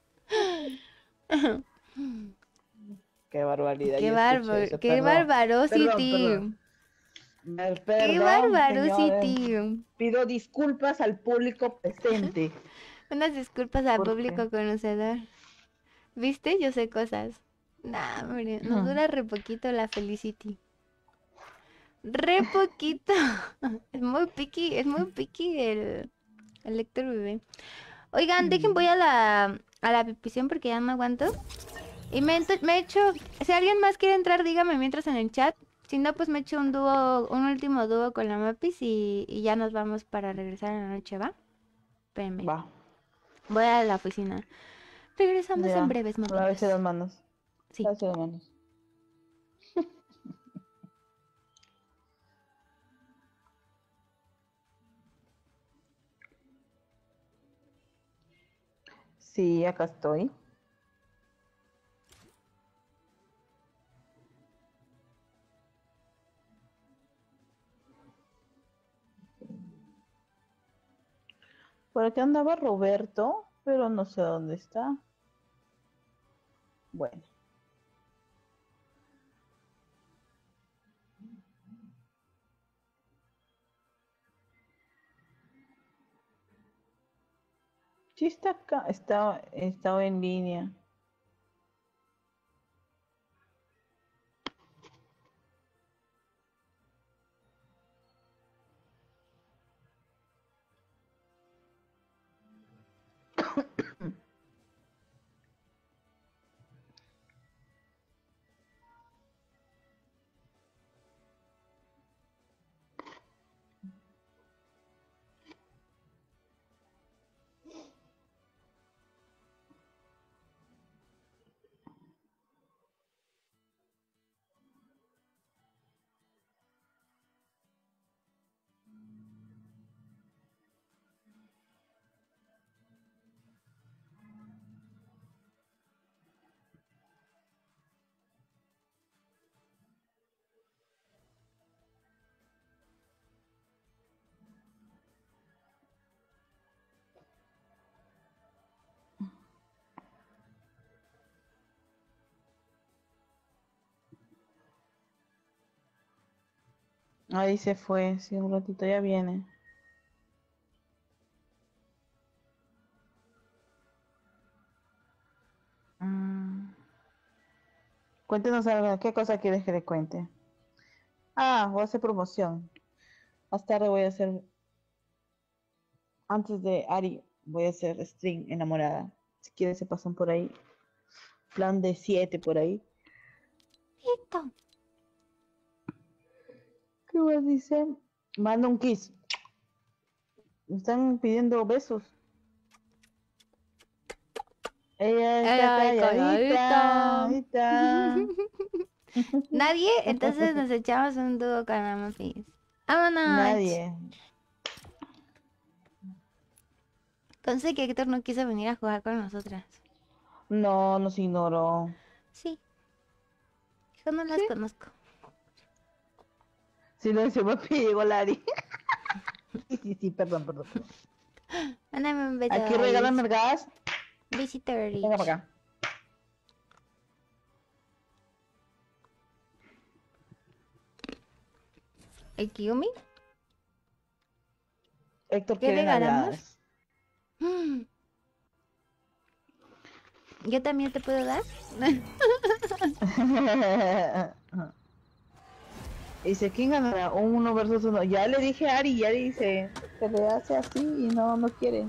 Qué barbaridad. Qué yo escuché eso, qué perdón. barbarosity. Perdón. Qué Perdón, barbarosity. señores. Pido disculpas al público presente. Unas disculpas al ¿Por público conocedor. ¿Viste? Yo sé cosas. Nah, hombre, nos dura re poquito la Felicity. Re poquito. Es muy picky el Héctor bebé. Oigan, dejen, voy a la pipición porque ya no me aguanto. Y me he hecho, si alguien más quiere entrar, dígame mientras en el chat. Si no, pues me echo un último dúo con la Mapis y ya nos vamos para regresar en la noche, ¿va? Espérenme. Va. Voy a la oficina. Regresamos Ya, en breves momentos. lávese las manos. Sí. Lávese las manos. Sí, acá estoy. Por aquí andaba Roberto, pero no sé dónde está. Bueno. Sí está acá, estaba en línea. Ahí se fue, sí, un ratito ya viene. Cuéntenos algo, ¿qué cosa quieres que le cuente? Ah, voy a hacer promoción. Más tarde voy a hacer, antes de Ari, voy a hacer stream enamorada. Si quieren se pasan por ahí. Plan de 7 por ahí. Listo. ¿Qué más dice? Manda un kiss. Me están pidiendo besos. Ella está Ay, calladita. ¿Nadie? Entonces nos echamos un dúo con la Muffins. ¡Vámonos! Nadie. Entonces que Héctor no quiso venir a jugar con nosotras. No, nos ignoró. Sí. Yo no las conozco. Silencio, me llegó Lari. Sí, perdón. Mándame un beso. Aquí regálame el gas. Visitor. Venga para acá. ¿El Kiyumi? Héctor, ¿Qué quiere regalamos? ¿Yo también te puedo dar? Dice, ¿quién ganará? Un 1 versus 1. Ya le dije a Ari, ya dice, se le hace así y no quiere.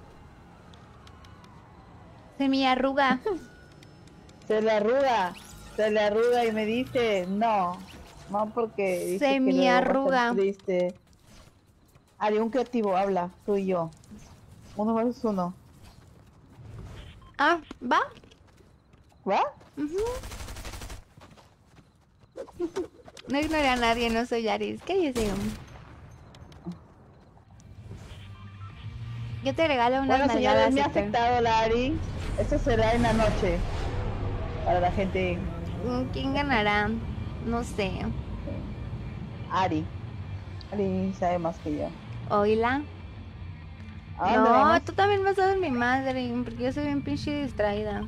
Se me arruga. Se le arruga y me dice, no porque dice se que me luego va a estar arruga. triste. Ari, un creativo, habla, tú y yo. 1 versus 1. Ah, ¿va? ¿Va? No ignore a nadie, no soy Aris. Cállese. Yo te regalo unas Bueno, señores, nalgadas, me ha Héctor. afectado Lari. Esto será en la noche. Para la gente. ¿Quién ganará? No sé. Ari. Ari sabe más que yo. ¿Oila? ¿A dónde No, vamos? tú también vas a ver mi madre, porque yo soy bien pinche distraída.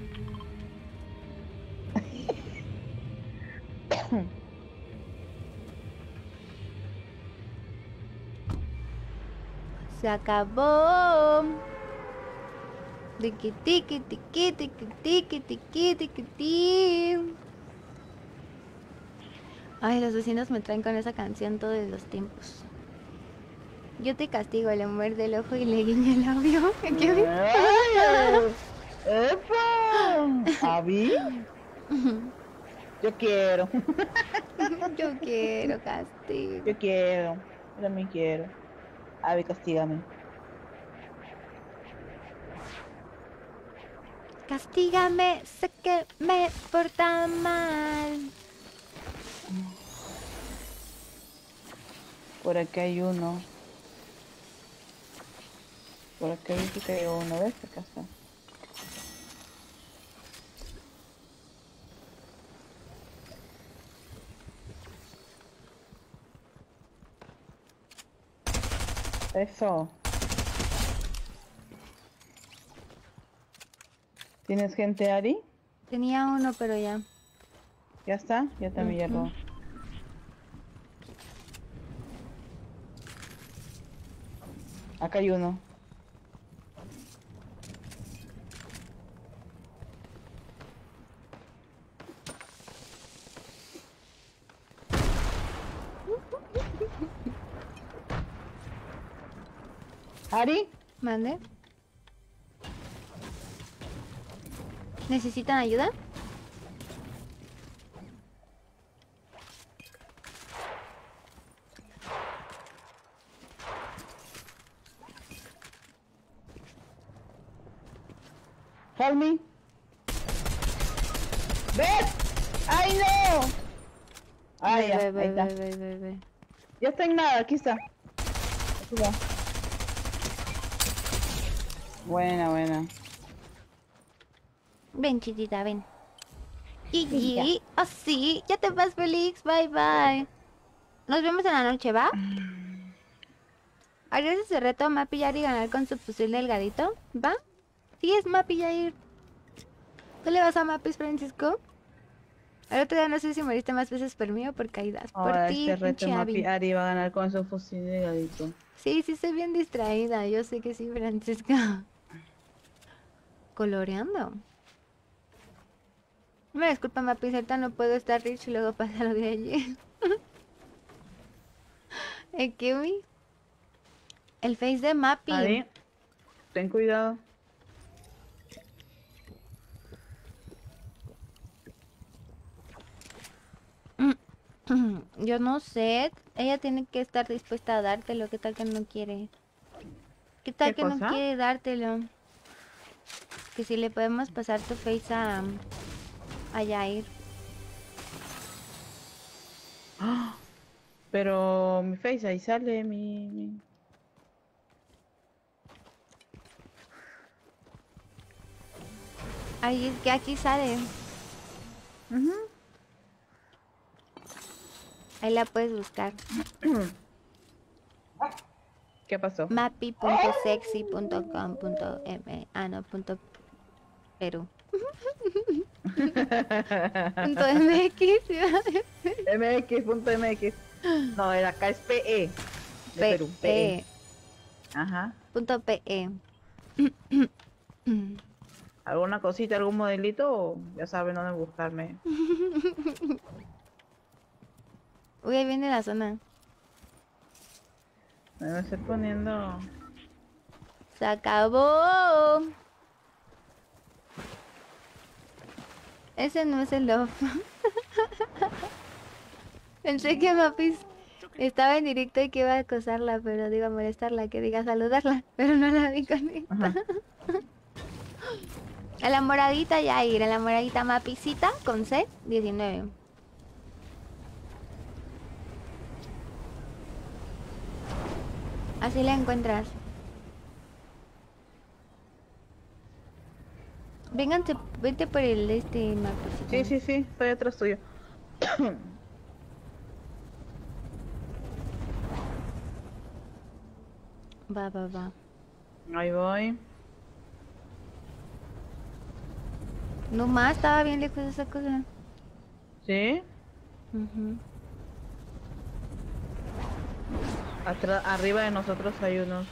Se acabó. Tiki tiki tiki tiki tiki tiki tiki tiki. Ay, los vecinos me traen con esa canción todos los tiempos. Yo te castigo, le muerde el ojo y le guiña el labio. ¿Qué vi? ¡Epa! ¿Abi? Yo quiero. Yo quiero castigo. Yo quiero. Yo también quiero. Abi, castígame. Castígame, sé que me porta mal. Por acá hay uno. Por acá dice que hay uno. ¿Ves? Acá está. Eso. ¿Tienes gente, Ari? Tenía uno, pero ya. ¿Ya está? Ya también llegó. Acá hay uno. ¿Ari? Mande. ¿Necesitan ayuda? Help me. ¿Ves? ¡Ay, no! Ay, ya, ahí está. Ve. Ya está en nada, aquí está. Aquí va. Buena. Ven, chiquita, ven. Gigi, sí, ya te vas, Félix. Bye, bye. Nos vemos en la noche, ¿va? ¿Harías ese reto a Mapi Yair y ganar con su fusil delgadito? ¿Va? Sí, es Mapi Yair. ¿Tú le vas a Mapis, Francisco? El otro día no sé si moriste más veces por mí o por caídas. Por Ahora ti, este reto pinche Mapi Abby. Ari va a ganar con su fusil de gatito. Sí, sí, estoy bien distraída. Yo sé que sí, Francisca. Coloreando. Me disculpa, Mapi, ahorita no puedo estar rich y luego pasa lo de ayer. Kiwi. El face de Mapi. Ari, ten cuidado. Yo no sé. Ella tiene que estar dispuesta a dártelo. ¿Qué tal que no quiere? ¿Qué tal ¿Qué que cosa? no quiere dártelo? Que si le podemos pasar tu face a Yair. ¡Ah! Pero mi face ahí sale mi... Ahí es que aquí sale. Ujú. Ahí la puedes buscar. ¿Qué pasó? mapi.sexy.com.m. Ah, no, punto Perú. Punto MX. MX.mx. No, el acá es PE. De Perú. PE. Ajá. Punto PE. ¿Alguna cosita, algún modelito? Ya saben dónde buscarme. Uy, ahí viene la zona. Me estoy poniendo... Se acabó. Ese no es el love. Pensé que Mapis estaba en directo y que iba a acosarla, pero digo molestarla, que diga saludarla, pero no la vi con ella. A la moradita Yair, a la moradita Mapisita con C, 19. Así la encuentras. Vénganse, vete por el Mapisita. Sí, sí, sí, estoy atrás tuyo. Va, va, va. Ahí voy. No más, estaba bien lejos esa cosa. ¿Sí? Ujú. Arriba de nosotros hay unos.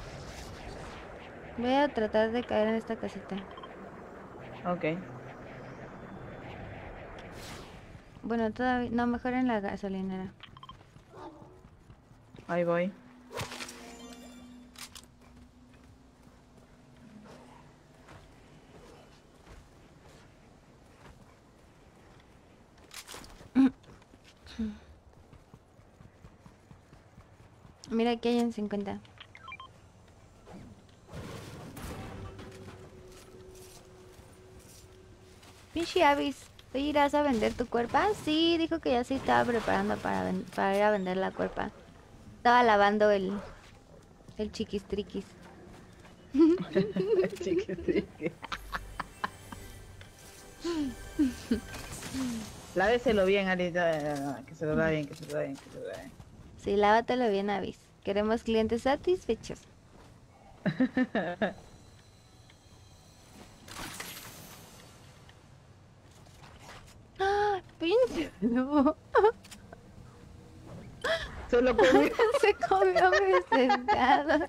Voy a tratar de caer en esta casita. Ok. Bueno, todavía... No, mejor en la gasolinera. Ahí voy. Mira, aquí hay en 50. Pinche Avis, ¿te irás a vender tu cuerpa? Sí, dijo que ya se estaba preparando para ir a vender la cuerpa. Estaba lavando el chiquistriquis. Chiquitrique. Láveselo bien, Arita. Que se lo da bien, que se lo da bien, que se lo da bien. Sí, lávatelo bien, Avis. Queremos clientes satisfechos. ¡Ah! ¡Pinche! No. Se lo comió. Se comió mi pescado.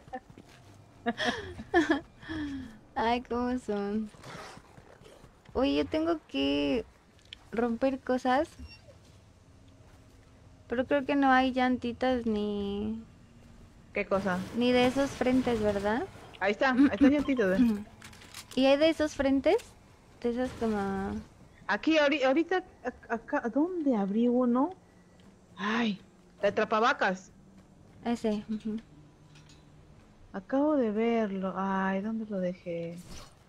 Ay, cómo son. Oye, yo tengo que romper cosas. Pero creo que no hay llantitas ni... ¿Qué cosa? Ni de esos frentes, ¿verdad? Ahí está llantitos. ¿Y hay de esos frentes? De esas como... Aquí, ahorita, acá, ¿dónde abrí uno? Ay, de atrapavacas. Ese. Acabo de verlo. Ay, ¿dónde lo dejé?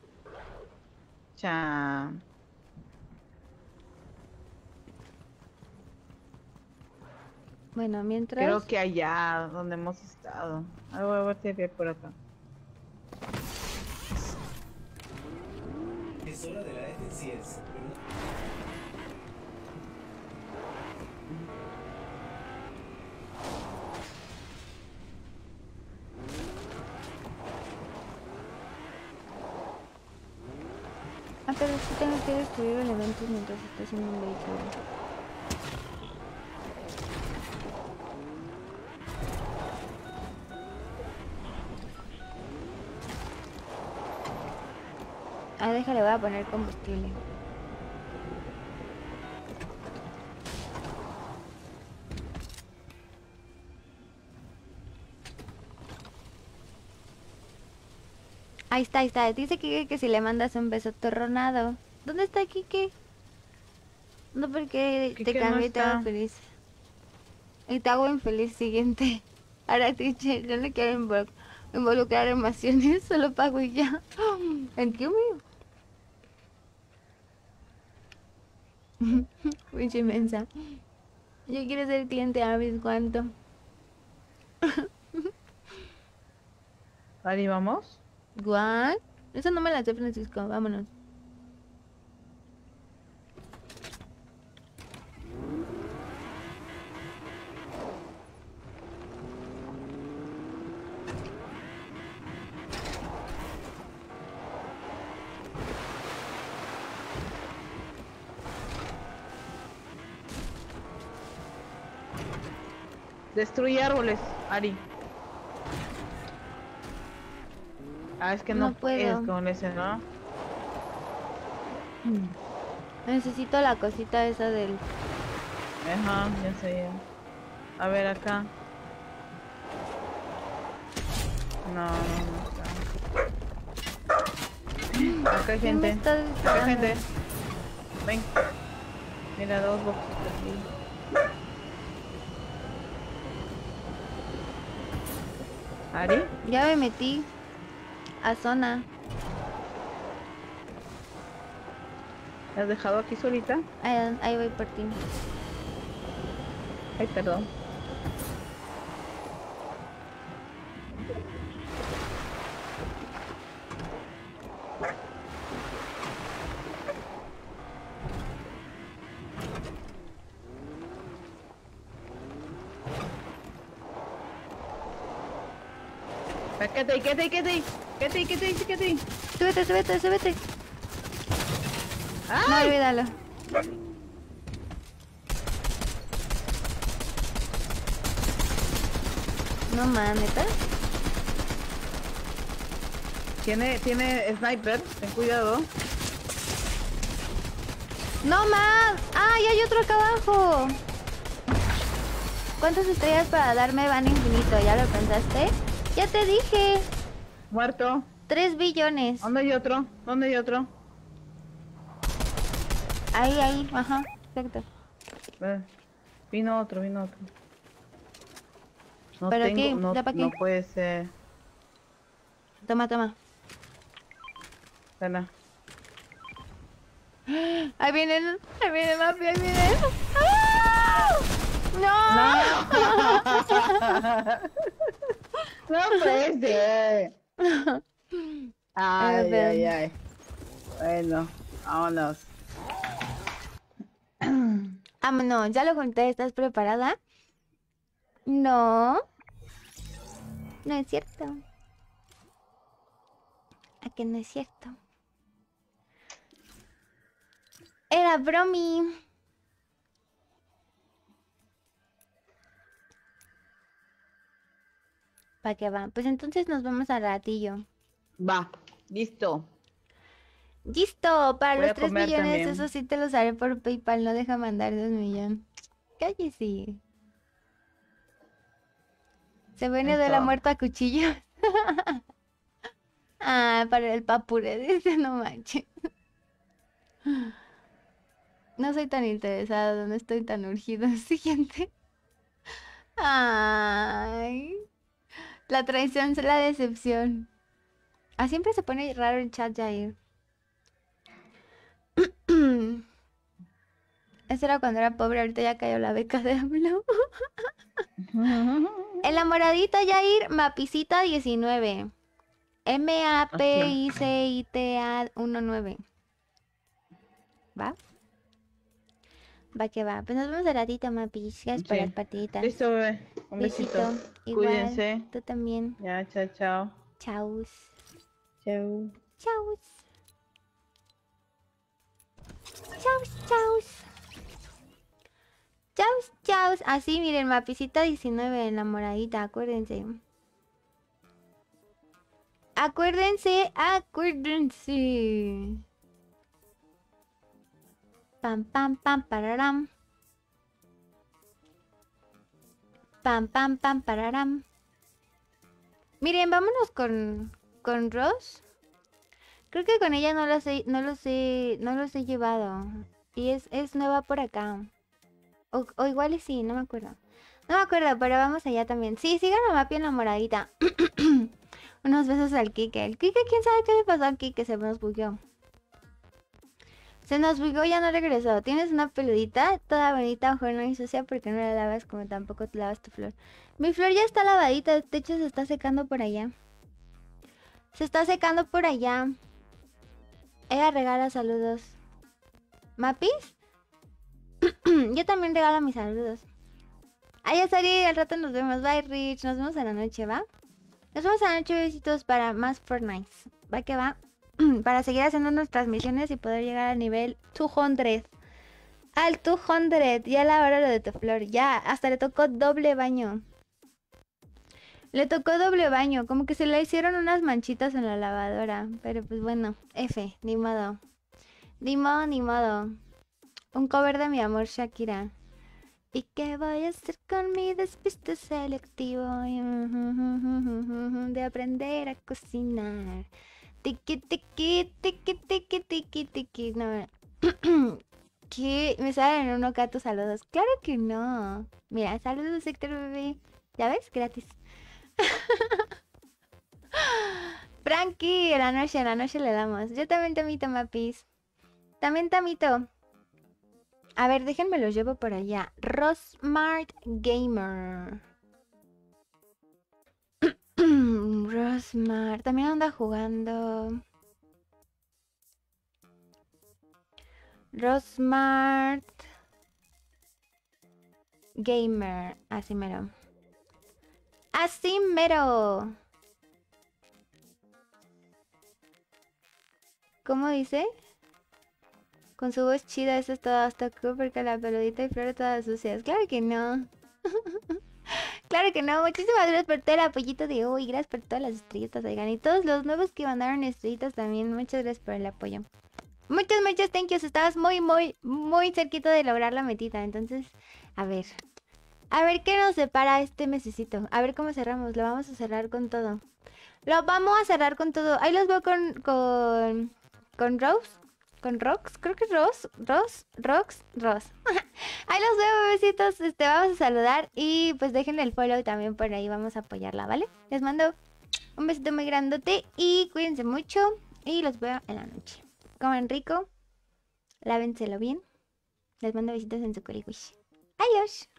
Cha. Bueno, mientras... Creo que allá donde hemos estado. A ver, voy a ver si hay por acá. Es hora de la defensiva. Ah, pero sí tengo que destruir elementos mientras estoy haciendo un vehículo. Ah, déjale, voy a poner combustible. Ahí está, ahí está. Dice que si le mandas un beso torronado. ¿Dónde está Kike? No, porque te Kike no cambié y te hago está. feliz. Y te hago infeliz siguiente. Ahora teacher, yo no quiero involucrar emociones, solo pago y ya. ¿Entiendo? Pinche inmensa. Yo quiero ser cliente a ver cuánto. Ari, ¿vamos? ¿What? Eso no me la sé, Francisco. Vámonos. Destruye árboles, Ari. Ah, es que no, No puedo. puedes con ese, ¿no? Necesito la cosita esa del... Ajá, ya sé ya. A ver acá. No, no está. Acá hay ¿Quién me gente. está Acá hay disparando? gente. Ven. Mira, dos boxitos aquí. ¿Ari? Ya me metí a zona. ¿Me has dejado aquí solita? Ahí voy por ti. Ay, perdón. Quédate ahí, quédate ahí, quédate ahí. Quédate ahí, quédate ahí, quédate ahí. Súbete, súbete, súbete. No, ¡Ay! olvídalo. No mames, ¿neta? Tiene sniper, ten cuidado. ¡No más! ¡Ay, hay otro acá abajo! ¿Cuántas estrellas para darme van infinito? ¿Ya lo pensaste? Ya te dije. Muerto. 3 billones. ¿Dónde hay otro? ¿Dónde hay otro? Ahí, ajá, exacto. Vino otro, vino otro. No ¿Pero tengo, qué? no, ¿Ya pa' qué? no puede ser. Toma, toma. Espera. Ahí vienen mafia, ahí vienen. ¡Ah! ¡No! No puede ser. Ay, ay, ay. Bueno, vámonos. Vámonos, ya lo junté, ¿estás preparada? No. No es cierto. ¿A que no es cierto? Era bromi. ¿Para qué va? Pues entonces nos vamos al ratillo. Va, listo. Listo, para Voy a los 3 comer millones, también. eso sí te los haré por PayPal, no deja mandar 2 millones. Cállese. Se viene de la Eso. muerta a cuchillo. Ah, para el papure, dice, no manches. No soy tan interesado, no estoy tan urgido. Siguiente. Ay. La traición es la decepción. Ah, siempre se pone raro el chat, Jair. Eso era cuando era pobre, ahorita ya cayó la beca de AMLO. Enamoradita, Jair, Mapicita 19. MAPICITA 19. ¿Va? Va que va. Pues nos vemos al ratito, Mapis. Gracias por Sí. las partiditas. Listo, bebé. Un besito. Igual, Cuídense. tú también. Ya, chao, chao. Chaus. Chao. Chaus. así, miren, mapicita 19, enamoradita, acuérdense. Acuérdense. Pam, pam, pam, pararam. Pam, pam, pam, pararam. Miren, vámonos con Ross. Creo que con ella no los he llevado. Y es nueva por acá. O igual y sí, no me acuerdo. No me acuerdo, pero vamos allá también. Sí, sigan a Mapi enamoradita. Unos besos al Kike. El Kike, quién sabe qué le pasó al Kike, se nos bugueó. Se nos bugueó, ya no regresó. Tienes una peludita toda bonita, mejor no y sucia porque no la lavas como tampoco te lavas tu flor. Mi flor ya está lavadita, de hecho se está secando por allá. Se está secando por allá. Ella regala saludos. ¿Mapis? Yo también regalo mis saludos. Ay, Sari, al rato nos vemos. Bye, Rich. Nos vemos en la noche, ¿va? Nos vemos en la noche, besitos, para más Fortnite. Va que va. Para seguir haciendo nuestras misiones y poder llegar al nivel 200. Al 200. Ya la hora lo de tu flor. Ya, hasta le tocó doble baño. Le tocó doble baño. Como que se le hicieron unas manchitas en la lavadora. Pero pues bueno, F, ni modo. Ni modo, ni modo. Un cover de mi amor, Shakira. ¿Y qué voy a hacer con mi despiste selectivo? De aprender a cocinar. Tiki, tiki, tiki, tiki, tiki, tiki. No. ¿Qué? Me salen uno acá tus saludos. Claro que no. Mira, saludos, Héctor Bebé. ¿Ya ves? Gratis. Frankie, en la noche le damos. Yo también tamito, Mapis. También tamito. A ver, déjenme los llevo por allá. Rosmart Gamer. Rosmart. También anda jugando. Rosmart Gamer. Así mero. Así mero. ¿Cómo dice? Con su voz chida, eso es todo hasta cool porque la peludita y flores todas sucias. Claro que no. Claro que no. Muchísimas gracias por todo el apoyito de hoy. Gracias por todas las estrellitas, oigan. Y todos los nuevos que mandaron estrellitas también. Muchas gracias por el apoyo. Muchas thank yous. Estabas muy cerquito de lograr la metita. Entonces, a ver. A ver qué nos separa este mesecito. A ver cómo cerramos. Lo vamos a cerrar con todo. Lo vamos a cerrar con todo. Ahí los veo con Rose. Con Rox, creo que es Rox. Ahí los veo, bebecitos. Vamos a saludar y pues déjenle el follow también por ahí. Vamos a apoyarla, ¿vale? Les mando un besito muy grandote y cuídense mucho. Y los veo en la noche. Coman rico. Lávenselo bien. Les mando besitos en su corihuish. Adiós.